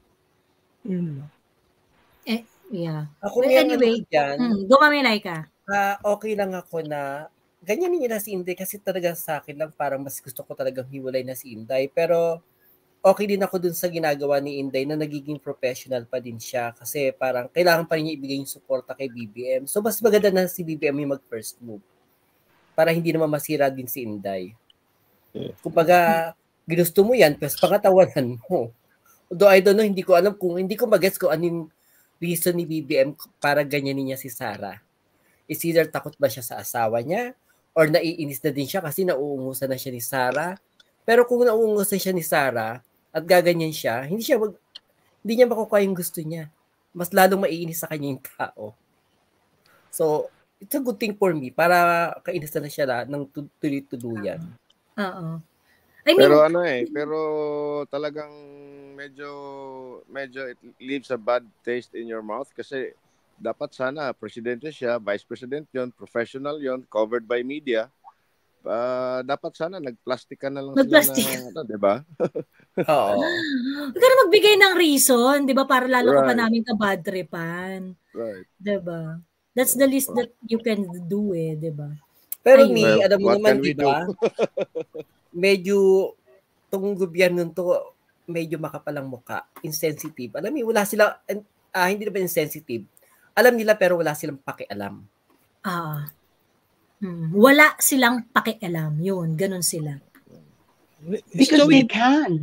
Yun. Eh, yeah. Ako Well, may anyway, ano dyan, Mm, gumamilay ka. ah, okay lang ako na ganyan niya na si Inday kasi talaga sa akin lang parang mas gusto ko talagang hiwalay na si Inday. Pero okay din ako dun sa ginagawa ni Inday na nagiging professional pa din siya kasi parang kailangan pa rin niya ibigay yung suporta kay B B M. So, mas maganda na si B B M yung mag-first move para hindi naman masira din si Inday. Kumbaga, ginusto mo yan, pero pangatawanan mo. Although I don't know, hindi ko alam kung, hindi ko mag-guess kung anong reason ni B B M para ganyanin niya si Sarah. Is either takot ba siya sa asawa niya or naiinis na din siya kasi nauungusan na siya ni Sarah. Pero kung nauungusan siya ni Sarah at gaganyan siya, hindi siya mag, hindi niya makukuha yung gusto niya. Mas lalong maiinis sa kanya yung tao. So, it's a good thing for me para kainis na siya na ng tuloy-tuluyan. Oo. I mean, Pero ano eh, pero talagang medyo medyo it leaves a bad taste in your mouth kasi dapat sana presidente siya, vice president yon, professional yon, covered by media. Uh, dapat sana nagplastic ka na lang Nagplastic. sila na, ano, 'di ba? Oo. Huwag ka na magbigay ng reason, di ba? Para lalo ka pa Right. namin ka-bad tripan. Right. Di ba? That's the least that you can do eh, di ba? Pero Ayun. ni, Well, alam mo what naman, can we di ba? Medyo, tong gobyerno to, medyo makapalang muka, insensitive. Alam mo, wala sila, ah, hindi naman insensitive. Alam nila pero wala silang pakialam. Ah. Hmm. Wala silang pakialam. Yun, ganun sila. Because Joey, they can.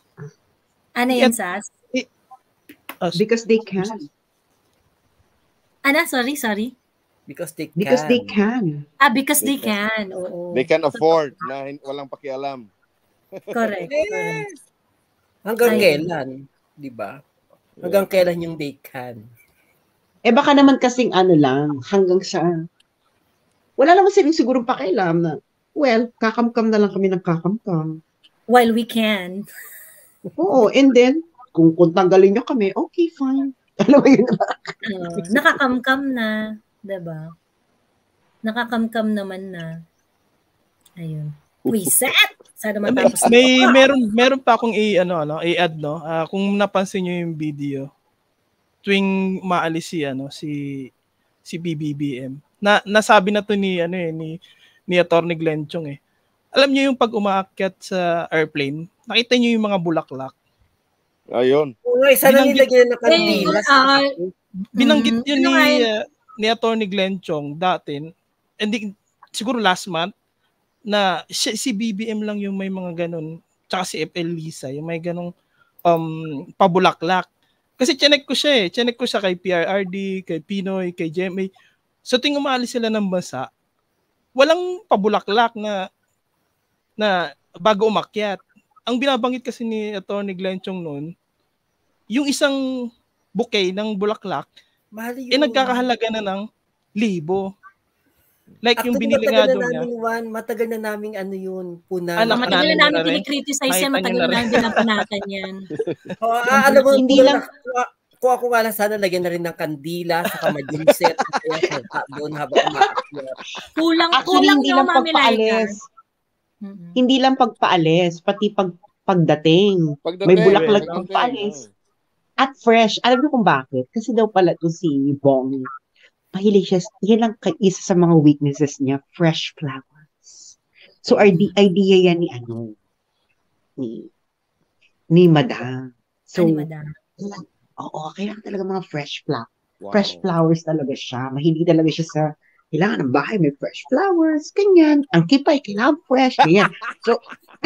Ano Yeah. yan, Sas? uh, Because they can. Ana, sorry, sorry. Because they can. Because they can. Ah, because they, They can. Oo. They can afford na hin- walang pakialam. Correct. correct. Yes. Hanggang Ayun. kailan, di ba? Hanggang kailan yung they can. Eh baka naman kasing ano lang, hanggang sa, wala naman silang sigurong pakialam na, well, kakamkam na lang kami ng kakamkam. While we can. Oo, and then, kung, kung tanggalin nyo kami, okay, fine. Alam mo yun ba? Uh, nakakamkam na. Diba? Nakakamkam naman na. Ayun. Reset! Sana may, matapos. may meron meron pa akong i ano ano i-add no. Ah, kung napansin niyo yung video tuwing maalis si ano si si B B B M. Na nasabi na to ni ano eh ni ni Attorney Glenn Chong eh. Alam niyo yung pag umaakyat sa airplane, nakita niyo yung mga bulaklak. Ayun. Oo nga, isa lang Binanggit- nilagyan ng Eh, kandila. ah, Binanggit Mm, yun ano ni nga yun? uh, ni Attorney Glenn Chong dati. Hindi siguro last month na si, si B B M lang yung may mga ganun. Tsaka si F L Lisa, yung may ganung um, pabulaklak. Kasi chinek ko siya eh. Chinek ko siya kay P R R D, kay Pinoy, kay G M A. So ting umalis sila ng bansa, walang pabulaklak na na bago umakyat. Ang binabanggit kasi ni Attorney Glenn Chong noon, yung isang bouquet ng bulaklak, Mahal yun. eh nagkakahalaga na ng libo. Like yung Actually, binili matagal nga na daw niya. namin, Juan, matagal na namin ano yun, puna. Ah, matagal nakanamin na nyo namin na rin? kinikriticize yan. Nakita nyo Matagal na na rin? namin binapanatan yan. Oh, ah, alam mo, Hindi kung, lang- kung, kung ako nga lang sana, lagyan na rin ng kandila, saka madinset, kaya sa doon habang umaakyat. Kulang, Actually, kulang hindi yung lang Mami Laika. pagpaalis. Mm-mm. Hindi lang pagpaalis, pati pag pagdating. Pagdating, May bulaklak pagdating, ng paalis. oh. At fresh. Alam niyo kung bakit? Kasi daw pala to si Bong. Mahilig siya. Yan lang ka- isa sa mga weaknesses niya. Fresh flowers. So, ide- idea yan ni ano? Ni, ni Madam. So, Ani, madam. oo, kailangan talaga mga fresh flowers. Wow. Fresh flowers talaga siya. Mahilig talaga siya sa kailangan ng bahay may fresh flowers. Ganyan. Ang kipay, kailangan fresh. Ganyan. So,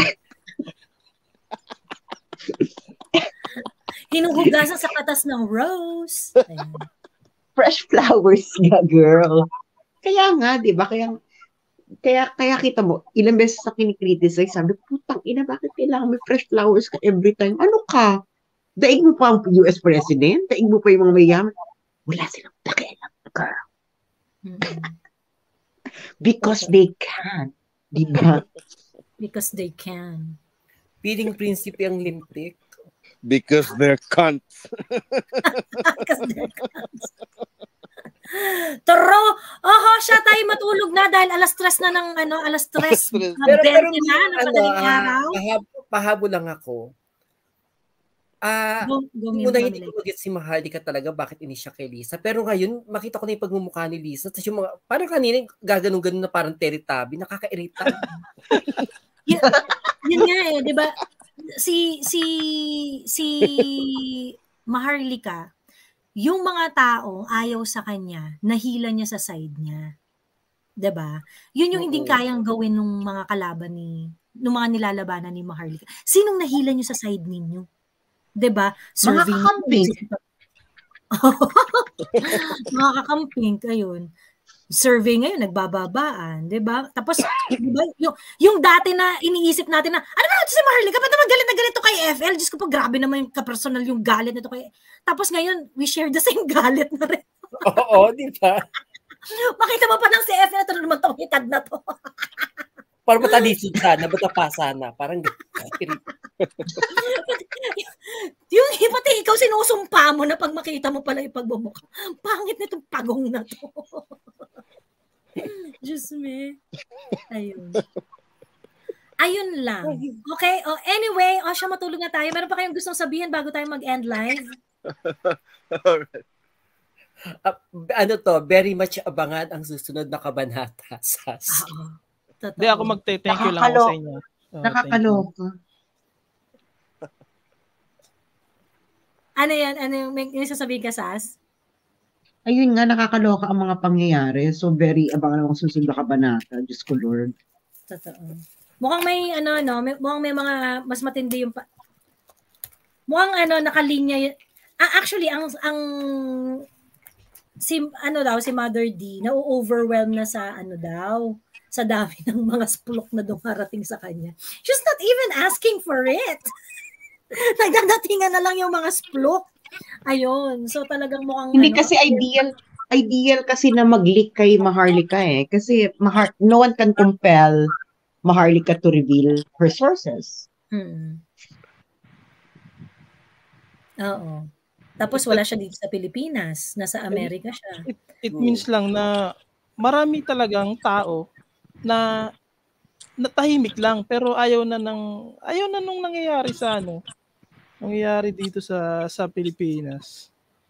Hinuhugasan sa katas ng rose. Ayan. fresh flowers nga, girl. Kaya nga, di ba? Kaya, kaya, kaya kita mo, ilang beses sa kinikriticize, sabi, putang ina, bakit kailangan may fresh flowers ka every time? Ano ka? Daig mo pa ang U S President? Daig mo pa yung mga mayaman? Wala silang pakialam, girl. Mm-mm. Because they can. Di ba? Because they can. Piling prinsipe ang lintik. Because they're cunts. Because they're cunts. Toro! Oho, siya tayo matulog na dahil alas tres na ng ano, alas tres. Alas tres. Pero, pero, na ng ano, madaling ah, araw. pahab, pahabo lang ako. Ah, Go, go, Hindi Ma'am mo na Mami hindi Laika. ko mag-get si Maharlika talaga bakit ini siya kay Lisa. Pero ngayon, makita ko na yung pagmumukha ni Lisa. Tapos yung mga, parang kanina, gaganong-ganon na parang Teletubby, nakakairita. Yun, yun nga eh, di ba? si si si Maharlika, yung mga taong ayaw sa kanya, nahila niya sa side niya. 'Di ba? Yun yung hindi Oo. kayang gawin ng mga kalaban ni ng mga nilalabanan ni Maharlika. Sinong nahila niyo sa side ninyo? 'Di ba? Mga kakamping. Mga kakamping, ayun. Survey ngayon, nagbababaan, di ba? Tapos, di ba, yung, yung dati na iniisip natin na, ano ba ito si Maharlika? Ba't naman galit na galit to kay F L? Diyos ko po, grabe naman yung kapersonal yung galit nito kay... Tapos ngayon, we share the same galit na rin. Oo, di ba? Makita mo pa ng si F L, ito naman itong hitad na to. Parang matalisod sana, bata pa sana. Parang yung pati ikaw sinusumpa mo na pag makita mo pala yung pagbumukha. Pangit na itong pagong na to. Diyos me. Ayun. Ayun lang. Okay. Oh, anyway, oh, siya matulog na tayo. Meron pa kayong gustong sabihin bago tayo mag-end live? Alright. Uh, ano to, very much abangan ang susunod na kabanata. Sas. Oo. Hindi, ako magte-thank you lang ako sa inyo. Uh, Nakakaloka. Ano yan? Ano yung may, may sasabihin ka, Sas? Ayun nga, nakakaloka ang mga pangyayari. So, very abangan ang susunod na kabanata. Diyos ko, Lord. Totoo. Mukhang may, ano, no? May, mukhang may mga mas matindi yung... Pa- mukhang, ano, nakalinya yun. Ah, actually, ang... ang si, ano daw, si Mother D, na-overwhelm na sa, ano daw, sa dami ng mga splok na dumarating sa kanya. She's not even asking for it. Nagdadatingan na lang yung mga splok. Ayun. So talagang mukhang... Hindi ano, kasi ideal, ideal kasi na mag-leak kay Maharlika eh. Kasi Mahar- no one can compel Maharlika to reveal her sources. Hmm. Oo. Tapos wala siya dito sa Pilipinas. Nasa Amerika siya. It, it means lang na marami talagang tao na natahimik lang pero ayaw na ng ayaw na nung nangyayari sa ano nangyayari dito sa sa Pilipinas.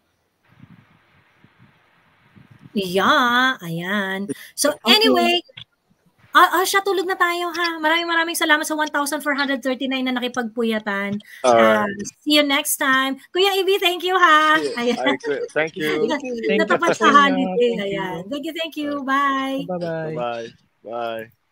Yeah, ayan. So anyway, ah, ah, siya tulog na tayo ha. Maraming maraming salamat sa one thousand four hundred thirty-nine na nakipagpuyatan. Uh, see you next time. Kuya Ivy, thank you ha. Ayan. Thank you. Natapat sa holiday. Ayan. Thank you, thank you. Bye. Bye-bye. Bye. Bye.